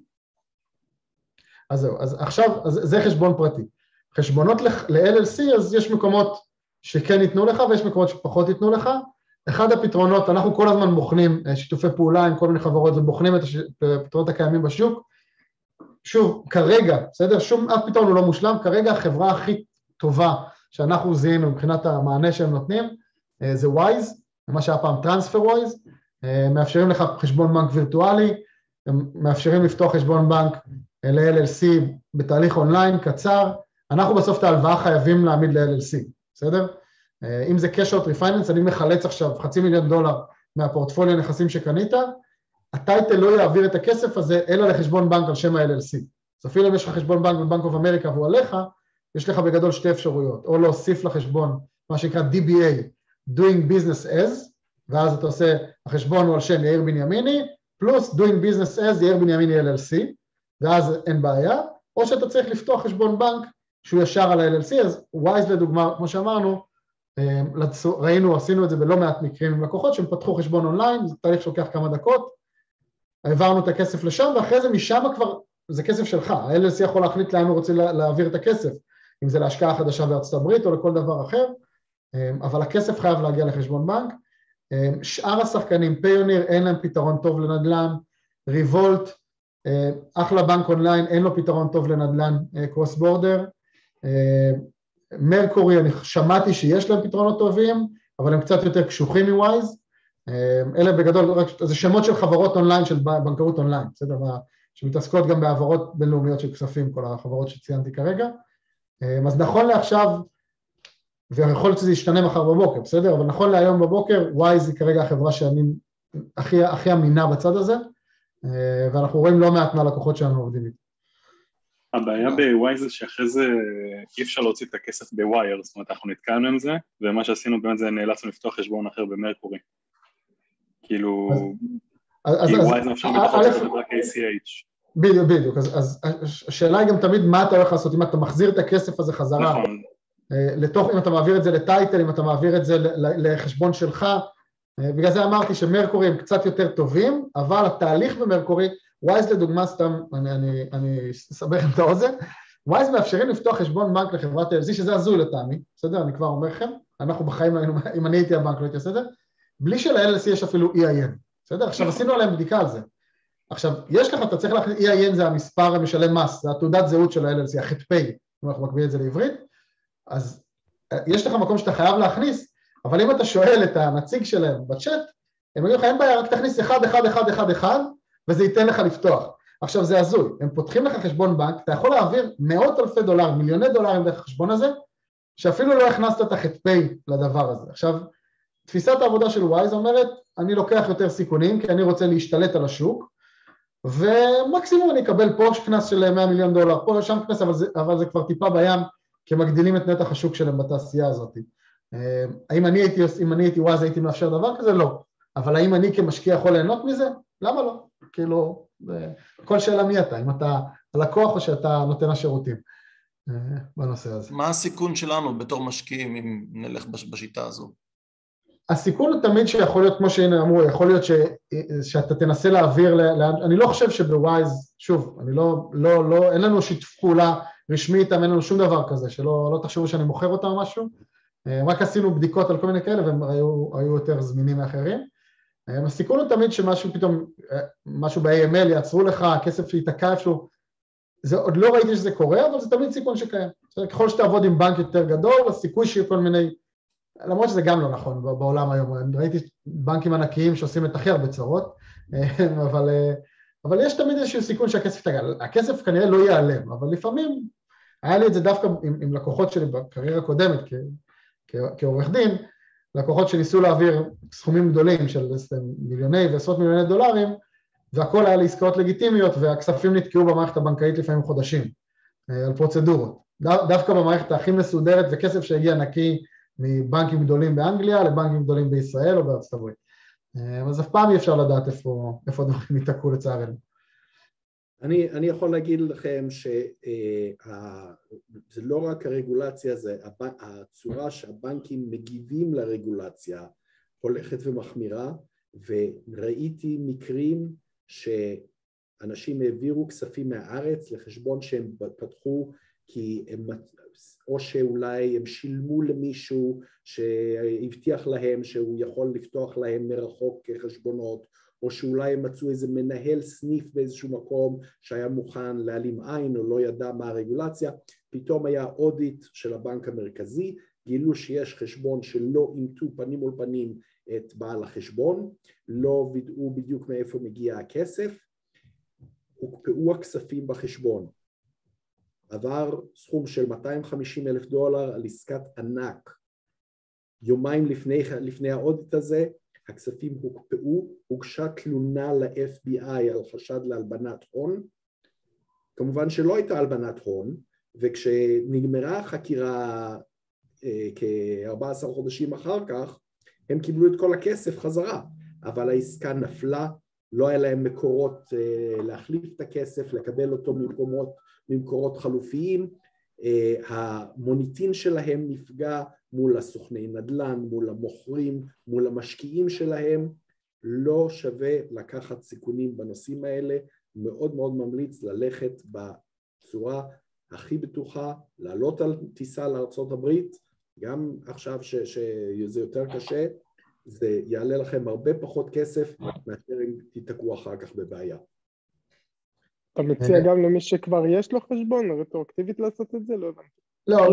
אז זהו, אז עכשיו, זה חשבון פרטי. חשבונות ל-LLC, אז יש מקומות שכן ייתנו לך, ויש מקומות שפחות ייתנו לך. אחד הפתרונות, אנחנו כל הזמן בוחנים שיתופי פעולה עם כל מיני חברות, ובוחנים את הפתרונות הקיימים בשוק. שוב, כרגע, בסדר? אף פתרון הוא לא מושלם, כרגע החברה הכי טובה שאנחנו זיהינו מבחינת המענה שהם נותנים, זה וויז, מה שהיה פעם TransferWise, מאפשרים לך חשבון בנק וירטואלי, הם מאפשרים לפתוח חשבון בנק ל-LLC בתהליך אונליין קצר, אנחנו בסוף את ההלוואה חייבים להעמיד ל-LLC, בסדר? אם זה cash out refinance, אני מחלץ עכשיו $500,000 מהפורטפוליו נכסים שקנית, הטייטל לא יעביר את הכסף הזה, אלא לחשבון בנק על שם ה-LLC. אז אפילו אם יש לך חשבון בנק בבנק אוף אמריקה והוא עליך, יש לך בגדול שתי אפשרויות, או להוסיף לחשבון, מה שנקרא DBA, Doing Business As, ואז אתה עושה, החשבון הוא על שם יאיר בנימיני, פלוס Doing Business As, יאיר בנימיני LLC, ואז אין בעיה, או שאתה צריך לפתוח חשבון בנק שהוא ישר על ה-LLC, אז וויז לדוגמה, כמו שאמרנו, ראינו, עשינו את זה בלא מעט מקרים עם לקוחות, שהם פתחו חשבון אונליין, זה תהליך שלוקח כמה דקות, העברנו את הכסף לשם, ואחרי זה משם כבר, זה כסף שלך, ה-LLC יכול להחליט לאן הוא רוצה להעביר את הכסף, אם זה להשקעה חדשה בארצות הברית או לכל דבר אחר, אבל הכסף חייב להגיע לחשבון בנק. שאר השחקנים, פיוניר, אין להם פתרון טוב לנדל"ן, ריבולט, אחלה בנק אונליין, אין לו פתרון טוב לנדל"ן קרוס בורדר, מרקורי, אני שמעתי שיש להם פתרונות טובים, אבל הם קצת יותר קשוחים מוויז, אלה בגדול, זה שמות של חברות אונליין, של בנקאות אונליין, בסדר? שמתעסקות גם בעברות בינלאומיות של כספים, כל החברות שציינתי כרגע, אז נכון לעכשיו, ויכול להיות שזה ישתנה מחר בבוקר, בסדר? אבל נכון להיום בבוקר, וויז היא כרגע החברה שאני הכי אמינה בצד הזה, ואנחנו רואים לא מעט מהלקוחות שלנו עובדים איתה. הבעיה בוויז זה שאחרי זה אי אפשר להוציא את הכסף בווייר, זאת אומרת אנחנו נתקענו עם זה, ומה שעשינו באמת זה נאלצנו לפתוח חשבון אחר במרקורי. כאילו, כי וויז אפשר לפתוח את זה רק ACH. בדיוק, אז השאלה היא גם תמיד מה אתה הולך לעשות, אם אתה מחזיר את הכסף הזה חזרה, נכון. לתוך, אם אתה מעביר את זה לטייטל, אם אתה מעביר את זה לחשבון שלך, בגלל זה אמרתי שמרקורי הם קצת יותר טובים, אבל התהליך במרקורי, וויז לדוגמה סתם, אני אסבך את האוזן, וויז מאפשרים לפתוח חשבון בנק לחברת LLC, שזה הזוי לטעמי, בסדר? אני כבר אומר לכם, אנחנו בחיים, אם אני הייתי הבנק לא הייתי עושה את זה, בלי של-LLC יש אפילו EIN, בסדר? עכשיו עשינו עליהם בדיקה על זה. עכשיו, יש לך, אתה צריך להכניס, EIN זה המספר המשלם מס, זה התעודת זהות של ה-LLC, החטפי, אם אנחנו מקבילים את זה לעברית, אז יש לך מקום שאתה חייב להכניס, אבל אם אתה שואל את הנציג שלהם בצ'אט, הם יגידו לך, אין בעיה, רק תכניס 11111, וזה ייתן לך לפתוח. עכשיו זה הזוי, הם פותחים לך חשבון בנק, אתה יכול להעביר מאות אלפי דולר, מיליוני דולרים דרך החשבון הזה, שאפילו לא הכנסת את החטפי לדבר הזה. עכשיו, תפיסת העבודה של וויז אומרת, אני לוקח יותר סיכונים, כי אני רוצה להשתלט על השוק, ומקסימום אני אקבל פה קנס של $100 מיליון, פה שם קנס, אבל זה כבר טיפה בים, כי מגדילים את נתח השוק שלהם בתעשייה הזאת. האם אני הייתי וויז הייתי מאפשר דבר כזה? לא. אבל האם אני כמשקיע יכול ליהנות מזה? למה לא? כאילו, כל שאלה מי אתה, אם אתה הלקוח או שאתה נותן השירותים בנושא הזה. מה הסיכון שלנו בתור משקיעים אם נלך בשיטה הזו? הסיכון הוא תמיד שיכול להיות, כמו שהנה אמרו, יכול להיות שאתה תנסה להעביר, אני לא חושב שבוויז, שוב, אין לנו שיתוף פעולה רשמית, אין לנו שום דבר כזה, שלא תחשבו שאני מוכר אותם או משהו, רק עשינו בדיקות על כל מיני כאלה, והם היו יותר זמינים מאחרים. הסיכון הוא תמיד שמשהו פתאום, משהו ב-AML יעצרו לך, הכסף שיתקע איפשהו, עוד לא ראיתי שזה קורה, אבל זה תמיד סיכון שקיים. ככל שתעבוד עם בנק יותר גדול, הסיכוי שיהיו כל מיני, למרות שזה גם לא נכון בעולם היום, ראיתי בנקים ענקיים שעושים את הכי הרבה צרות, אבל יש תמיד איזשהו סיכון שהכסף יתקע, הכסף כנראה לא ייעלם, אבל לפעמים, היה לי את זה דווקא עם לקוחות שלי בקריירה הקודמת כעורך דין, לקוחות שניסו להעביר סכומים גדולים של מיליוני ועשרות מיליוני דולרים, והכל היה לעסקאות לגיטימיות, והכספים נתקעו במערכת הבנקאית לפעמים חודשים, על פרוצדורות. דווקא במערכת הכי מסודרת, וכסף שהגיע נקי מבנקים גדולים באנגליה לבנקים גדולים בישראל או בארצות הברית. אז אף פעם אי אפשר לדעת איפה דברים ייתקעו לצערנו. אני יכול להגיד לכם שזה לא רק הרגולציה, זה הצורה שהבנקים מגיבים לרגולציה הולכת ומחמירה, וראיתי מקרים שאנשים העבירו כספים מהארץ לחשבון שהם פתחו כי הם, או שאולי הם שילמו למישהו שהבטיח להם שהוא יכול לפתוח להם מרחוק חשבונות, או שאולי הם מצאו איזה מנהל סניף באיזשהו מקום שהיה מוכן להעלים עין או לא ידע מה הרגולציה, פתאום היה אודיט של הבנק המרכזי, גילו שיש חשבון שלא אימתו פנים מול פנים את בעל החשבון, לא וידאו בדיוק מאיפה מגיע הכסף, הוקפאו הכספים בחשבון. עבר סכום של $250,000 על עסקת ענק. יומיים לפני האודיט הזה, הכספים הוקפאו, הוגשה תלונה ל-FBI על חשד להלבנת הון. כמובן שלא הייתה הלבנת הון, וכשנגמרה החקירה כ-14 חודשים אחר כך, הם קיבלו את כל הכסף חזרה, אבל העסקה נפלה, לא היה להם מקורות להחליף את הכסף, לקבל אותו ממקורות חלופיים, המוניטין שלהם נפגע מול הסוכני נדל"ן, מול המוכרים, מול המשקיעים שלהם, לא שווה לקחת סיכונים בנושאים האלה, מאוד מאוד ממליץ ללכת בצורה הכי בטוחה, לעלות על טיסה לארצות הברית, גם עכשיו שזה יותר קשה, זה יעלה לכם הרבה פחות כסף, מאשר אם תתקעו אחר כך בבעיה. אתה מציע גם למי שכבר יש לו חשבון, רטרואקטיבית לעשות את זה? לא הבנתי. לא,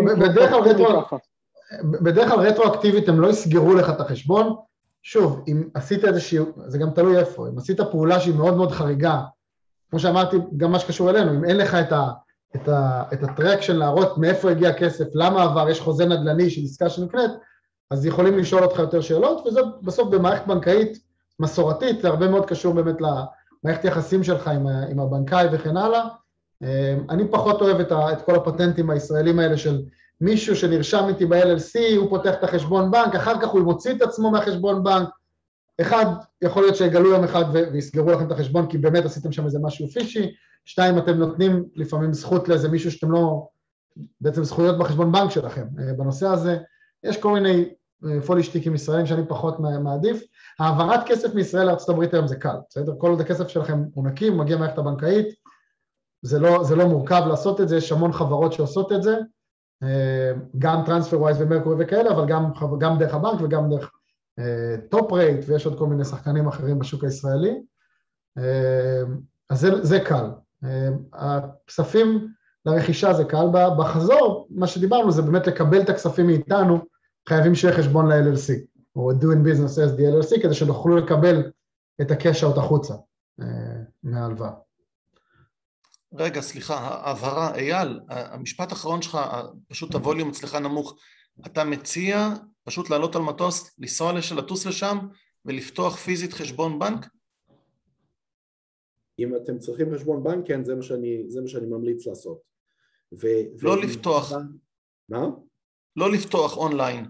בדרך כלל רטרואקטיבית הם לא יסגרו לך את החשבון, שוב, אם עשית איזושהי, זה גם תלוי איפה, אם עשית פעולה שהיא מאוד מאוד חריגה, כמו שאמרתי, גם מה שקשור אלינו, אם אין לך את הטרק של להראות מאיפה הגיע הכסף, למה עבר, יש חוזה נדל"ני של עסקה שנקנית, אז יכולים לשאול אותך יותר שאלות, וזה בסוף במערכת בנקאית מסורתית, זה הרבה מאוד קשור באמת למערכת יחסים שלך עם הבנקאי וכן הלאה. אני פחות אוהב את כל הפטנטים הישראלים האלה של מישהו שנרשם איתי ב-LLC, הוא פותח את החשבון בנק, אחר כך הוא מוציא את עצמו מהחשבון בנק, אחד, יכול להיות שיגלו יום אחד ויסגרו לכם את החשבון, כי באמת עשיתם שם איזה משהו פישי, שתיים, אתם נותנים לפעמים זכות לאיזה מישהו שאתם לא, בעצם זכויות בחשבון בנק שלכם. בנושא הזה, יש כל מיני פולישטיקים ישראלים שאני פחות מעדיף. העברת כסף מישראל לארצות הברית היום זה קל, בסדר? כל עוד הכסף שלכם הוא נקי, הוא מגיע מערכת הבנקאית, זה לא מורכב לעשות את זה, יש המון חברות שעושות את זה, גם TransferWise ומרקורי וכאלה, אבל גם דרך הבנק וגם דרך טופ רייט, ויש עוד כל מיני שחקנים אחרים בשוק הישראלי, אז זה קל. הכספים לרכישה זה קל, בחזור, מה שדיברנו זה באמת לקבל את הכספים מאיתנו, חייבים שיהיה חשבון ל-LLC, או doing business as the LLC, כדי שנוכלו לקבל את הקש out החוצה מההלוואה. רגע, סליחה, הבהרה, אייל, המשפט האחרון שלך, פשוט הווליום אצלך נמוך, אתה מציע פשוט לעלות על מטוס, לטוס לשם, ולפתוח פיזית חשבון בנק? אם אתם צריכים חשבון בנק, כן, זה מה שאני ממליץ לעשות. לא לפתוח. מה? לא לפתוח אונליין.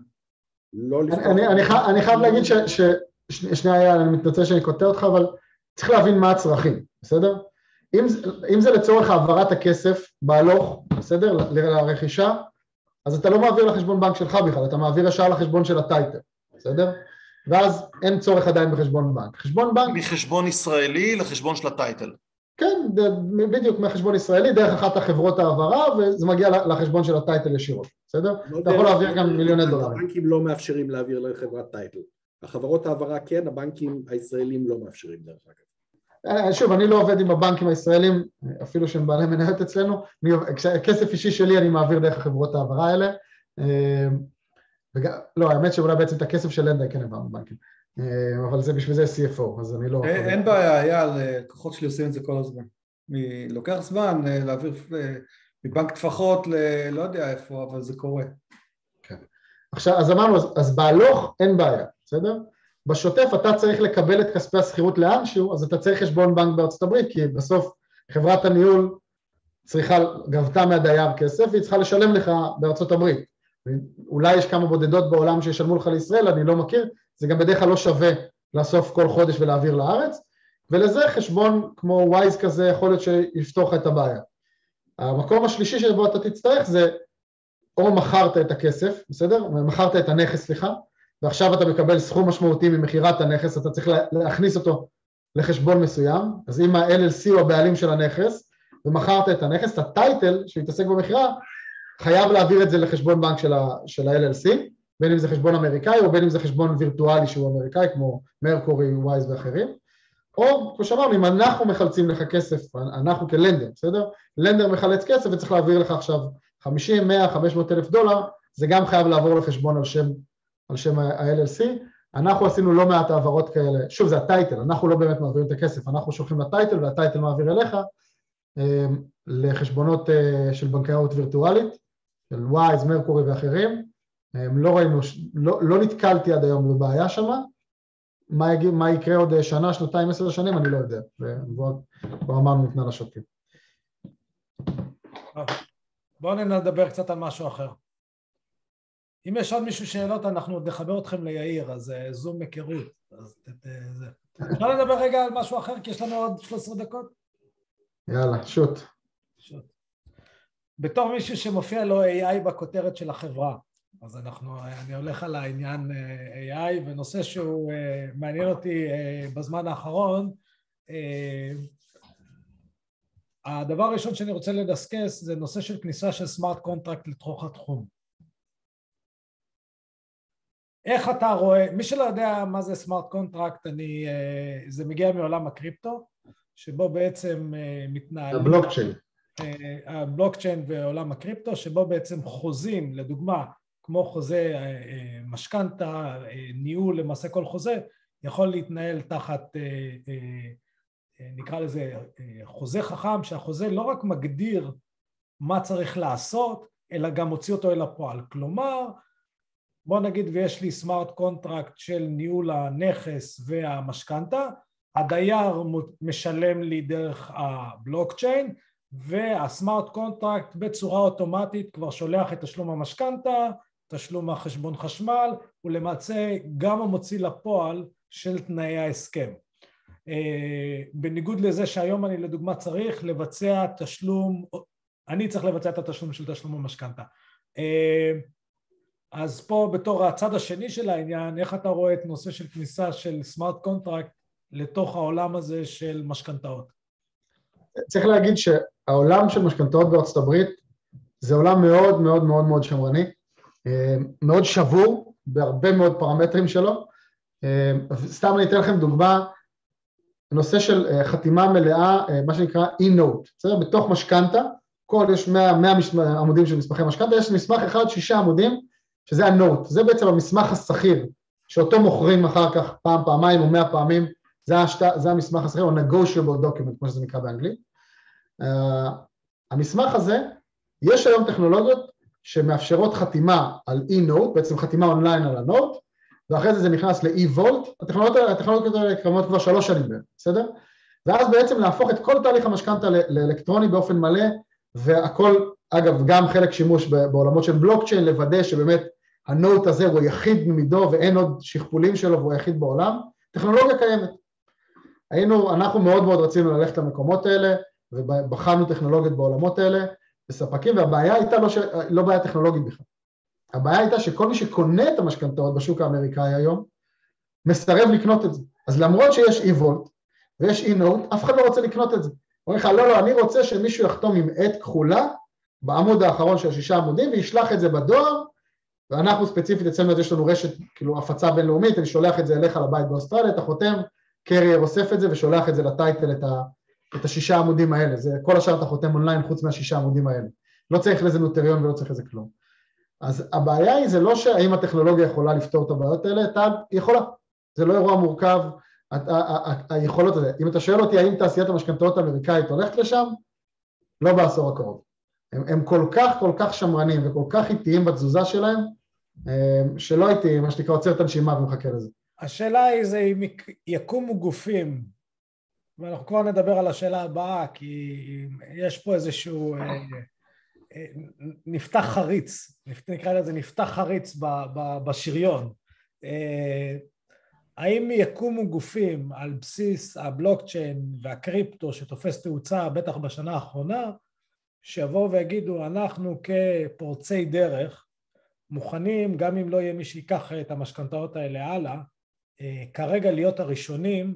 אני חייב להגיד שנייה, אני מתנצל שאני קוטע אותך, אבל צריך להבין מה הצרכים, בסדר? אם זה לצורך העברת הכסף בהלוך, בסדר? לרכישה, אז אתה לא מעביר לחשבון בנק שלך בכלל, אתה מעביר ישר לחשבון של הטייטל, בסדר? ואז אין צורך עדיין בחשבון בנק. חשבון בנק... מחשבון ישראלי לחשבון של הטייטל. כן, בדיוק מחשבון ישראלי, דרך אחת החברות העברה, וזה מגיע לחשבון של הטייטל ישירות, בסדר? אתה יכול להעביר גם מיליוני דולרים. הבנקים לא מאפשרים להעביר לחברת טייטל. החברות העברה כן, הבנקים הישראלים לא מאפשרים דרך אגב. שוב, אני לא עובד עם הבנקים הישראלים, אפילו שהם בעלי מניות אצלנו, כסף אישי שלי אני מעביר דרך החברות העברה האלה, לא, האמת שאולי בעצם את הכסף של לנדה כן עברנו בנקים, אבל זה בשביל זה CFO, אז אני לא... אין בעיה, אייל, כוחות שלי עושים את זה כל הזמן. לוקח זמן להעביר מבנק טפחות לא יודע איפה, אבל זה קורה. כן. עכשיו, אז אמרנו, אז בהלוך אין בעיה, בסדר? בשוטף אתה צריך לקבל את כספי השכירות לאנשהו, אז אתה צריך חשבון בנק בארצות הברית, כי בסוף חברת הניהול גבתה מהדייר כסף, והיא צריכה לשלם לך בארצות הברית. אולי יש כמה בודדות בעולם שישלמו לך לישראל, אני לא מכיר, זה גם בדרך כלל לא שווה לאסוף כל חודש ולהעביר לארץ, ולזה חשבון כמו ווייז כזה יכול להיות שיפתור את הבעיה. המקום השלישי שבו אתה תצטרך זה, או מכרת את הכסף, בסדר? מכרת את הנכס, סליחה, ועכשיו אתה מקבל סכום משמעותי ממכירת הנכס, אתה צריך להכניס אותו לחשבון מסוים, אז אם ה-LLC הוא הבעלים של הנכס, ומכרת את הנכס, הטייטל שהתעסק במכירה, חייב להעביר את זה לחשבון בנק של ה-LLC, בין אם זה חשבון אמריקאי, או בין אם זה חשבון וירטואלי שהוא אמריקאי, כמו מרקורי, ווייז ואחרים, או, כמו שאמרנו, אם אנחנו מחלצים לך כסף, אנחנו כלנדר, בסדר? לנדר מחלץ כסף וצריך להעביר לך עכשיו 50, 100, 500 אלף דולר, זה גם חייב לעבור לחשבון על שם ה-LLC, אנחנו עשינו לא מעט העברות כאלה, שוב זה הטייטל, אנחנו לא באמת מעבירים את הכסף, אנחנו שולחים לטייטל והטייטל מעביר אליך, לחשבונות של בנקאות וירטואלית, של ווייז, מרקורי ואחרים, לא ראינו, לא נתקלתי עד היום בבעיה שמה, מה יקרה עוד שנה, שנתיים, 10 שנים, אני לא יודע, כבר אמרנו ניתנה לשוטים. בואו נדבר קצת על משהו אחר. אם יש עוד מישהו שאלות, אנחנו עוד נחבר אתכם ליאיר, אז זום היכרות. אפשר לדבר רגע על משהו אחר, כי יש לנו עוד 13 דקות? יאללה, שוט. בתור מישהו שמופיע לו AI בכותרת של החברה, אז אני הולך על העניין AI, ונושא שהוא מעניין אותי בזמן האחרון, הדבר הראשון שאני רוצה לדסקס זה נושא של כניסה של סמארט קונטרקט לתוך התחום. איך אתה רואה, מי שלא יודע מה זה סמארט קונטרקט, זה מגיע מעולם הקריפטו, שבו בעצם מתנהל הבלוקצ'יין. הבלוקצ'יין ועולם הקריפטו, שבו בעצם חוזים, לדוגמה, כמו חוזה משכנתה, ניהול, למעשה כל חוזה, יכול להתנהל תחת, נקרא לזה, חוזה חכם, שהחוזה לא רק מגדיר מה צריך לעשות, אלא גם מוציא אותו אל הפועל. כלומר, בוא נגיד ויש לי סמארט קונטרקט של ניהול הנכס והמשכנתה, הדייר משלם לי דרך הבלוקצ'יין, והסמארט קונטרקט בצורה אוטומטית כבר שולח את תשלום המשכנתה, תשלום החשבון חשמל, ולמעשה גם המוציא לפועל של תנאי ההסכם. בניגוד לזה שהיום אני לדוגמה צריך לבצע תשלום, אני צריך לבצע את התשלום של תשלום המשכנתה. אז פה בתור הצד השני של העניין, איך אתה רואה את נושא של כניסה של סמארט קונטרקט לתוך העולם הזה של משכנתאות? צריך להגיד שהעולם של משכנתאות בארצות הברית זה עולם מאוד מאוד מאוד מאוד שמרני, מאוד שבור בהרבה מאוד פרמטרים שלו. סתם אני אתן לכם דוגמה, נושא של חתימה מלאה, מה שנקרא e-note, בסדר? בתוך משכנתה, יש 100 עמודים של מסמכי משכנתה, יש מסמך אחד 6 עמודים, שזה ה-note, זה בעצם המסמך הסחיר, שאותו מוכרים אחר כך פעם, פעמיים או 100 פעמים, זה המסמך הסחיר, או negotiable document, כמו שזה נקרא באנגלית. המסמך הזה, יש היום טכנולוגיות שמאפשרות חתימה על e-note, בעצם חתימה אונליין על ה-note, ואחרי זה נכנס ל-e-vault, הטכנולוגיות האלה קיימות כבר 3 שנים, בסדר? ואז בעצם להפוך את כל תהליך המשכנתה לאלקטרוני באופן מלא, והכל, אגב, גם חלק שימוש בעולמות של בלוקצ'יין, לוודא שבאמת ה-note הזה הוא יחיד ממידו, ואין עוד שכפולים שלו והוא יחיד בעולם, טכנולוגיה קיימת. אנחנו מאוד מאוד רצינו ללכת למקומות האלה, ובחנו טכנולוגיות בעולמות האלה, בספקים, והבעיה הייתה לא בעיה טכנולוגית בכלל. הבעיה הייתה שכל מי שקונה את המשכנתאות בשוק האמריקאי היום, מסרב לקנות את זה. אז למרות שיש e-vault ויש e-note, אף אחד לא רוצה לקנות את זה. אומר לך, לא, אני רוצה שמישהו יחתום עם עט כחולה, בעמוד האחרון של 6 עמודים, וישלח את זה בדואר, ואנחנו ספציפית אצלנו, יש לנו רשת, כאילו הפצה בינלאומית, אני שולח את זה אליך לבית באוסטרליה, אתה חותם, קרייר אוסף את זה ושולח את זה לטייטל, את 6 עמודים האלה, זה כל השאר אתה חותם אונליין חוץ מה6 עמודים האלה. לא צריך לזה נוטריון ולא צריך לזה כלום. אז הבעיה היא, זה לא שהאם הטכנולוגיה יכולה לפתור את הבעיות האלה, היא יכולה, זה לא אירוע מורכב, היכולות הזה. אם אתה שואל אותי האם תעשיית המשכנתאות האמריקאית הולכת לשם, לא בעשור הקרוב. הם כל כך שמרנים וכל כך איטיים בתזוזה שלהם, שלא הייתי, מה שנקרא, עוצר את הנשימה ומחכה לזה. השאלה היא זה אם יקומו גופים, ואנחנו כבר נדבר על השאלה הבאה, כי יש פה איזשהו נפתח חריץ, נקרא לזה נפתח חריץ בשריון. האם יקומו גופים על בסיס הבלוקצ'יין והקריפטו שתופס תאוצה בטח בשנה האחרונה, שיבואו ויגידו אנחנו כפורצי דרך מוכנים, גם אם לא יהיה מי שיקח את המשכנתאות האלה הלאה, כרגע להיות הראשונים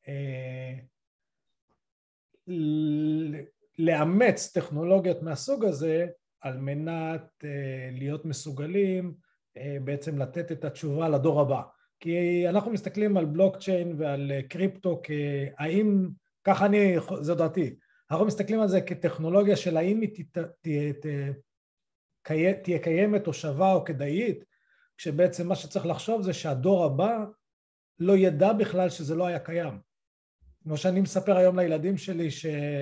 לאמץ טכנולוגיות מהסוג הזה על מנת להיות מסוגלים בעצם לתת את התשובה לדור הבא. כי אנחנו מסתכלים על בלוקצ'יין ועל קריפטו כהאם, ככה זו דעתי, אנחנו מסתכלים על זה כטכנולוגיה של האם היא תהיה קיימת או שווה או כדאית, כשבעצם מה שצריך לחשוב זה שהדור הבא לא ידע בכלל שזה לא היה קיים. כמו שאני מספר היום לילדים שלי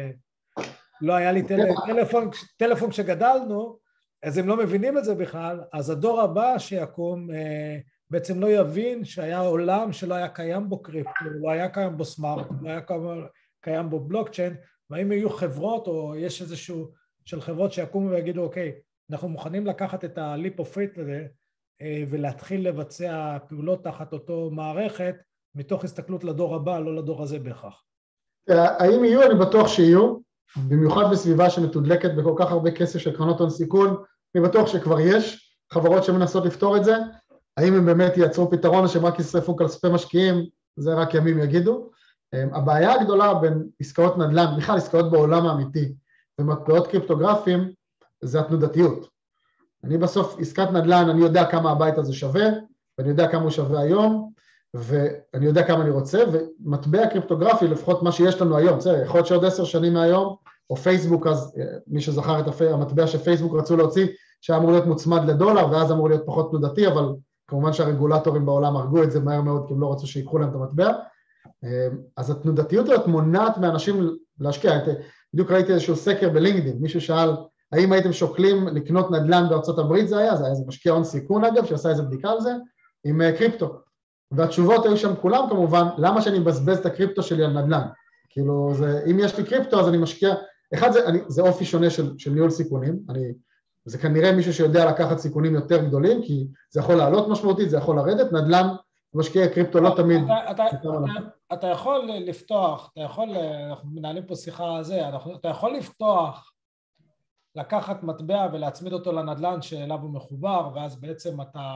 שלא היה לי טלפון כשגדלנו, אז הם לא מבינים את זה בכלל, אז הדור הבא שיקום בעצם לא יבין שהיה עולם שלא היה קיים בו קריפטו, לא היה קיים בו סמארט, לא היה קיים בו בלוקצ'יין, והאם יהיו חברות או יש איזשהו של חברות שיקומו ויגידו אוקיי, אנחנו מוכנים לקחת את הליפ אוף פייט הזה ולהתחיל לבצע פעולות תחת אותו מערכת מתוך הסתכלות לדור הבא, לא לדור הזה בהכרח. האם יהיו? אני בטוח שיהיו, במיוחד בסביבה שמתודלקת בכל כך הרבה כסף של קרנות הון סיכון, אני בטוח שכבר יש חברות שמנסות לפתור את זה, האם הם באמת ייצרו פתרון או שהם רק ישרפו כספי משקיעים, זה רק ימים יגידו. הבעיה הגדולה בין עסקאות נדל"ן, בכלל עסקאות בעולם האמיתי, ומטבעות קריפטוגרפיים, זה התנודתיות. אני בסוף עסקת נדל"ן, אני יודע כמה הבית הזה שווה, ואני יודע כמה הוא שווה היום, ואני יודע כמה אני רוצה, ומטבע קריפטוגרפי, לפחות מה שיש לנו היום, יכול להיות שעוד 10 שנים מהיום, או פייסבוק, אז מי שזכר את המטבע שפייסבוק רצו להוציא, שהיה אמור להיות מוצמד לדולר, ואז אמור להיות פחות תנודתי, אבל כמובן שהרגולטורים בעולם הרגו את זה מהר מאוד, כי הם לא רצו שיקחו להם את המטבע. אז התנודתיות הזאת מונעת מאנשים להשקיע. בדיוק ראיתי איזשהו סקר בלינקדין, מישהו שאל, האם הייתם שוקלים לקנות נדל"ן בארצות הברית? זה היה איזה משקיע הון סיכון אגב, שעשה איזה בדיקה על זה, עם קריפטו. והתשובות היו שם כולם כמובן, למה שאני מבזבז את הקריפטו שלי על נדל"ן? כאילו, אם יש לי קריפטו אז אני משקיע, אחד זה אופי שונה של ניהול סיכונים, זה כנראה מישהו שיודע לקחת סיכונים יותר גדולים, כי זה יכול לעלות משמעותית, זה יכול לרדת, נדל"ן, משקיע קריפטו לא תמיד. אתה יכול לפתוח, אנחנו מנהלים פה שיחה על זה, אתה יכול לפתוח, לקחת מטבע ולהצמיד אותו לנדל"ן שאליו הוא מחובר, ואז בעצם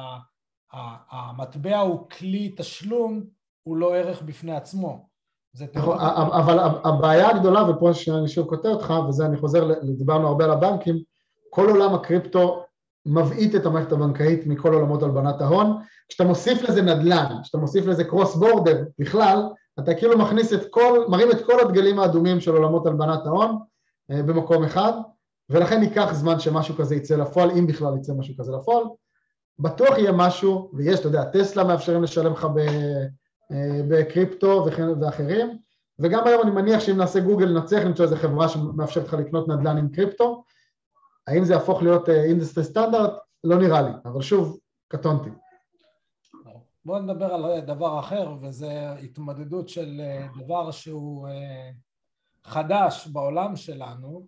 המטבע הוא כלי תשלום, הוא לא ערך בפני עצמו. אבל הבעיה הגדולה, ופה אני שוב כותב אותך, וזה אני חוזר, דיברנו הרבה על הבנקים, כל עולם הקריפטו מבעית את המערכת הבנקאית מכל עולמות הלבנת ההון. כשאתה מוסיף לזה נדל"ן, כשאתה מוסיף לזה קרוס בורדר בכלל, אתה כאילו מרים את כל הדגלים האדומים של עולמות הלבנת ההון במקום אחד, ולכן ייקח זמן שמשהו כזה יצא לפועל, אם בכלל יצא משהו כזה לפועל. בטוח יהיה משהו, ויש, אתה יודע, טסלה מאפשרים לשלם לך בקריפטו ואחרים, וגם היום אני מניח שאם נעשה גוגל נצליח למצוא איזו חברה שמאפשרת לך לקנות נדל"ן עם קריפטו. האם זה יהפוך להיות אינדסטרי סטנדרט? לא נראה לי, אבל שוב, קטונתי. בואו נדבר על דבר אחר, וזה התמודדות של דבר שהוא חדש בעולם שלנו,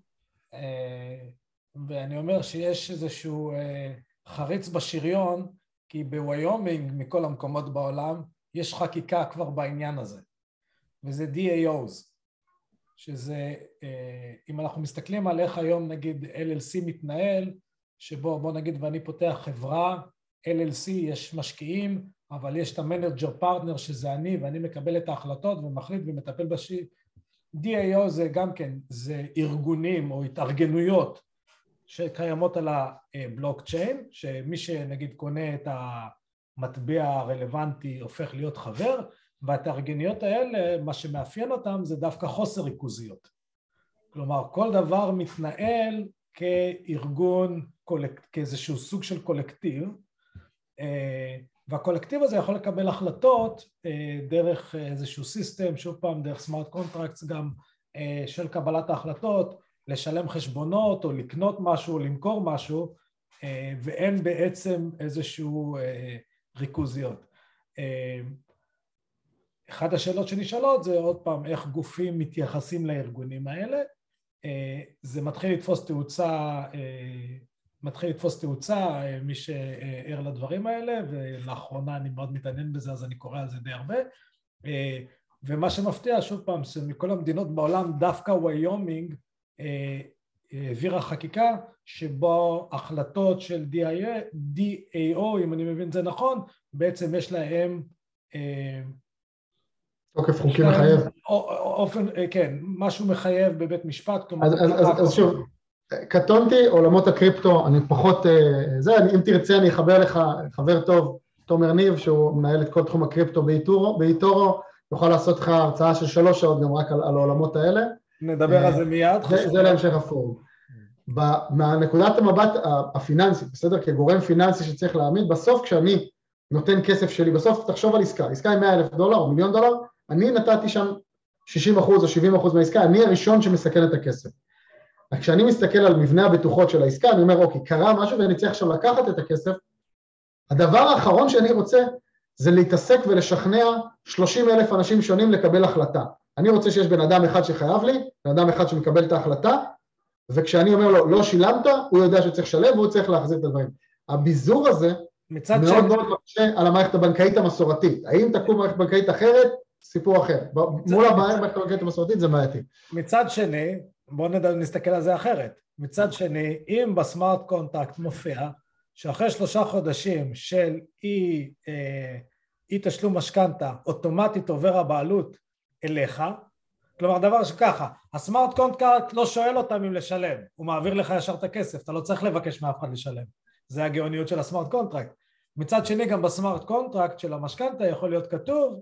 ואני אומר שיש איזשהו חריץ בשריון, כי בוויומינג מכל המקומות בעולם יש חקיקה כבר בעניין הזה, וזה DAOs, שזה, אם אנחנו מסתכלים על איך היום נגיד LLC מתנהל, שבו בוא נגיד ואני פותח חברה, LLC יש משקיעים, אבל יש את המנג'ר פרטנר שזה אני, ואני מקבל את ההחלטות ומחליט ומטפל DAO זה גם כן, זה ארגונים או התארגנויות שקיימות על הבלוקצ'יין, שמי שנגיד קונה את המטבע הרלוונטי הופך להיות חבר, והתארגנויות האלה, מה שמאפיין אותם זה דווקא חוסר ריכוזיות. כלומר, כל דבר מתנהל כארגון, כאיזשהו סוג של קולקטיב, והקולקטיב הזה יכול לקבל החלטות דרך איזשהו סיסטם, שוב פעם דרך סמארט קונטרקטס גם של קבלת ההחלטות, לשלם חשבונות או לקנות משהו או למכור משהו, ואין בעצם איזשהו ריכוזיות. אחת השאלות שנשאלות זה עוד פעם איך גופים מתייחסים לארגונים האלה. זה מתחיל לתפוס תאוצה, מי שער לדברים האלה, ולאחרונה אני מאוד מתעניין בזה, אז אני קורא על זה די הרבה. ומה שמפתיע, שוב פעם, שמכל המדינות בעולם, דווקא ויומינג העבירה חקיקה, שבו החלטות של DAO, אם אני מבין זה נכון, בעצם יש להם תוקף חוקי מחייב. כן, משהו מחייב בבית משפט. אז שוב, קטונתי, עולמות הקריפטו, אני פחות, אם תרצה אני אחבר לך חבר טוב, תומר ניב, שהוא מנהל את כל תחום הקריפטו באיתורו, יוכל לעשות לך הרצאה של 3 שעות גם רק על העולמות האלה. נדבר על זה מיד. זה להמשך הפורום. מהנקודת המבט הפיננסית, בסדר? כגורם פיננסי שצריך להעמיד, בסוף כשאני נותן כסף שלי, בסוף תחשוב על עסקה היא $100,000 או $1,000,000, אני נתתי שם 60% או 70% מהעסקה, אני הראשון שמסכן את הכסף. כשאני מסתכל על מבנה הבטוחות של העסקה, אני אומר, אוקיי, קרה משהו ואני צריך עכשיו לקחת את הכסף, הדבר האחרון שאני רוצה זה להתעסק ולשכנע 30,000 אנשים שונים לקבל החלטה. אני רוצה שיש בן אדם אחד שחייב לי, בן אדם אחד שמקבל את ההחלטה, וכשאני אומר לו, לא שילמת, הוא יודע שהוא צריך לשלם והוא צריך להחזיר את הדברים. הביזור הזה מאוד מאוד מקשה על המערכת הבנקאית המסורתית. האם תקום מערכת בנקאית אחרת? סיפור אחר. מול המערכת הבנקאית המסורתית זה בעייתי. מצד שני, בואו נסתכל על זה אחרת. מצד שני, אם בסמארט קונטרקט מופיע, שאחרי 3 חודשים של אי תשלום משכנתה, אוטומטית עובר הבעלות אליך, כלומר דבר שככה, הסמארט קונטרקט לא שואל אותם אם לשלם, הוא מעביר לך ישר את הכסף, אתה לא צריך לבקש מאף אחד לשלם, זה הגאוניות של הסמארט קונטרקט. מצד שני גם בסמארט קונטרקט של המשכנתה יכול להיות כתוב,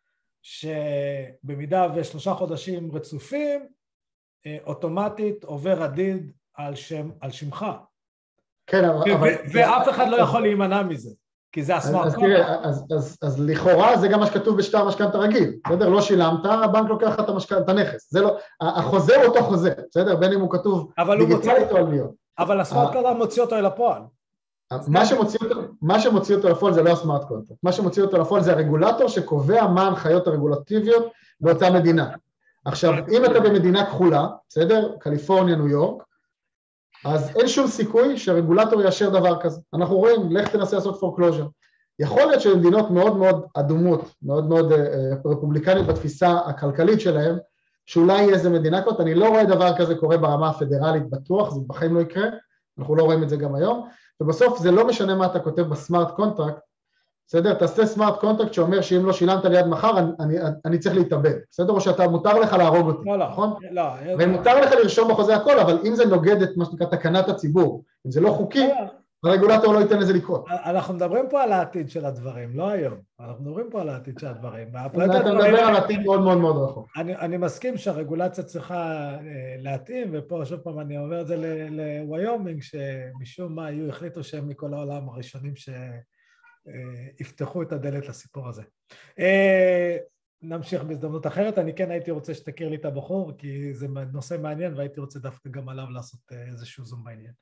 שבמידה ו3 חודשים רצופים, אוטומטית עובר הדיד על שמך. כן, ואף אחד לא יכול להימנע מזה, כי זה הסמארט קונטרקט. אז לכאורה זה גם מה שכתוב בשטר משכנתה רגיל, בסדר? לא שילמת, הבנק לוקח את הנכס. החוזה הוא אותו חוזה, בסדר? בין אם הוא כתוב דיגיטלית או על נייר. אבל הסמארט קונטרקט מוציא אותו אל הפועל. מה שמוציא אותו לפועל זה לא הסמארט קונטרקט. מה שמוציא אותו לפועל זה הרגולטור שקובע מה ההנחיות הרגולטיביות באותה מדינה. עכשיו, אם אתה במדינה כחולה, בסדר? קליפורניה, ניו יורק, אז אין שום סיכוי שהרגולטור יאשר דבר כזה. אנחנו רואים, לך תנסה לעשות פורקלוז'ר. יכול להיות שמדינות מאוד מאוד אדומות, מאוד מאוד רפובליקניות בתפיסה הכלכלית שלהם, שאולי יהיה איזה מדינה כזאת, אני לא רואה דבר כזה קורה ברמה הפדרלית בטוח, זה בחיים לא יקרה, אנחנו לא רואים את זה גם היום, ובסוף זה לא משנה מה אתה כותב בסמארט קונטרקט, בסדר? תעשה סמארט קונטרקט שאומר שאם לא שילמת ליד מחר, אני צריך להתאבד, בסדר? או שאתה מותר לך להרוג אותי, נכון? לא. ומותר לך לרשום בחוזה הכל, אבל אם זה נוגד את מה שנקרא תקנת הציבור, אם זה לא חוקי, הרגולטור לא ייתן לזה לקרות. אנחנו מדברים פה על העתיד של הדברים, לא היום. אנחנו מדברים פה על העתיד של הדברים. אתה מדבר על העתיד מאוד מאוד מאוד רחוק. אני מסכים שהרגולציה צריכה להתאים, ופה שוב פעם אני אומר את זה לוויומינג, שמשום מה היו החליטו שהם מכל העולם הראשונים שיפתחו את הדלת לסיפור הזה. נמשיך בהזדמנות אחרת, אני כן הייתי רוצה שתכיר לי את הבחור, כי זה נושא מעניין, והייתי רוצה דווקא גם עליו לעשות איזשהו זום בעניין.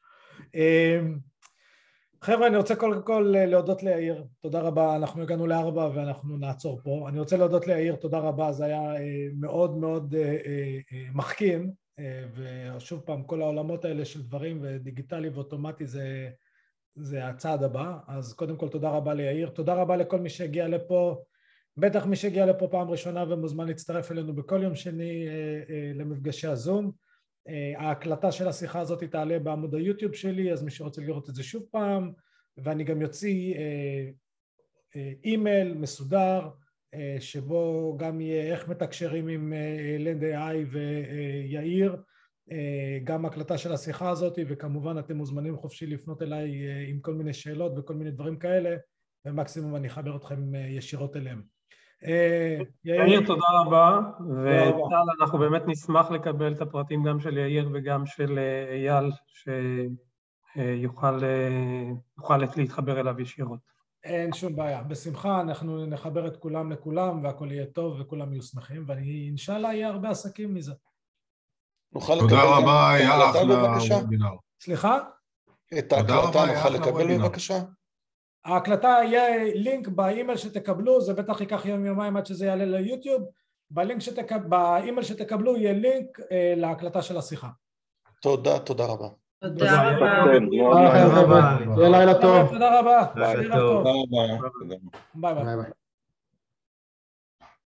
חבר'ה, אני רוצה קודם כל להודות ליאיר, תודה רבה, אנחנו הגענו ל4 ואנחנו נעצור פה. אני רוצה להודות ליאיר, תודה רבה, זה היה מאוד מאוד מחכים, ושוב פעם, כל העולמות האלה של דברים ודיגיטלי ואוטומטי זה הצעד הבא, אז קודם כל תודה רבה ליאיר, תודה רבה לכל מי שהגיע לפה, בטח מי שהגיע לפה פעם ראשונה ומוזמן להצטרף אלינו בכל יום שני למפגשי הזום. ההקלטה של השיחה הזאת תעלה בעמוד היוטיוב שלי, אז מי שרוצה לראות את זה שוב פעם, ואני גם יוציא אימייל מסודר, שבו גם יהיה איך מתקשרים עם Lend.ai ויאיר, גם הקלטה של השיחה הזאת, וכמובן אתם מוזמנים חופשי לפנות אליי עם כל מיני שאלות וכל מיני דברים כאלה, ומקסימום אני אחבר אתכם ישירות אליהם. יאיר, תודה רבה, וטל, אנחנו באמת נשמח לקבל את הפרטים גם של יאיר וגם של אייל, שיוכל להתחבר אליו ישירות. אין שום בעיה, בשמחה אנחנו נחבר את כולם לכולם והכל יהיה טוב וכולם יהיו שמחים, ואני אינשאללה יהיה הרבה עסקים מזה. תודה רבה, אייל, אחלה וובינר. סליחה? את ההקלטה נוכל לקבל בבקשה? ההקלטה יהיה לינק באימייל שתקבלו, זה בטח ייקח יום-יומיים עד שזה יעלה ליוטיוב, באימייל שתקבלו יהיה לינק להקלטה של השיחה. תודה רבה. תודה רבה. תודה רבה. תודה רבה. ביי. ביי ביי.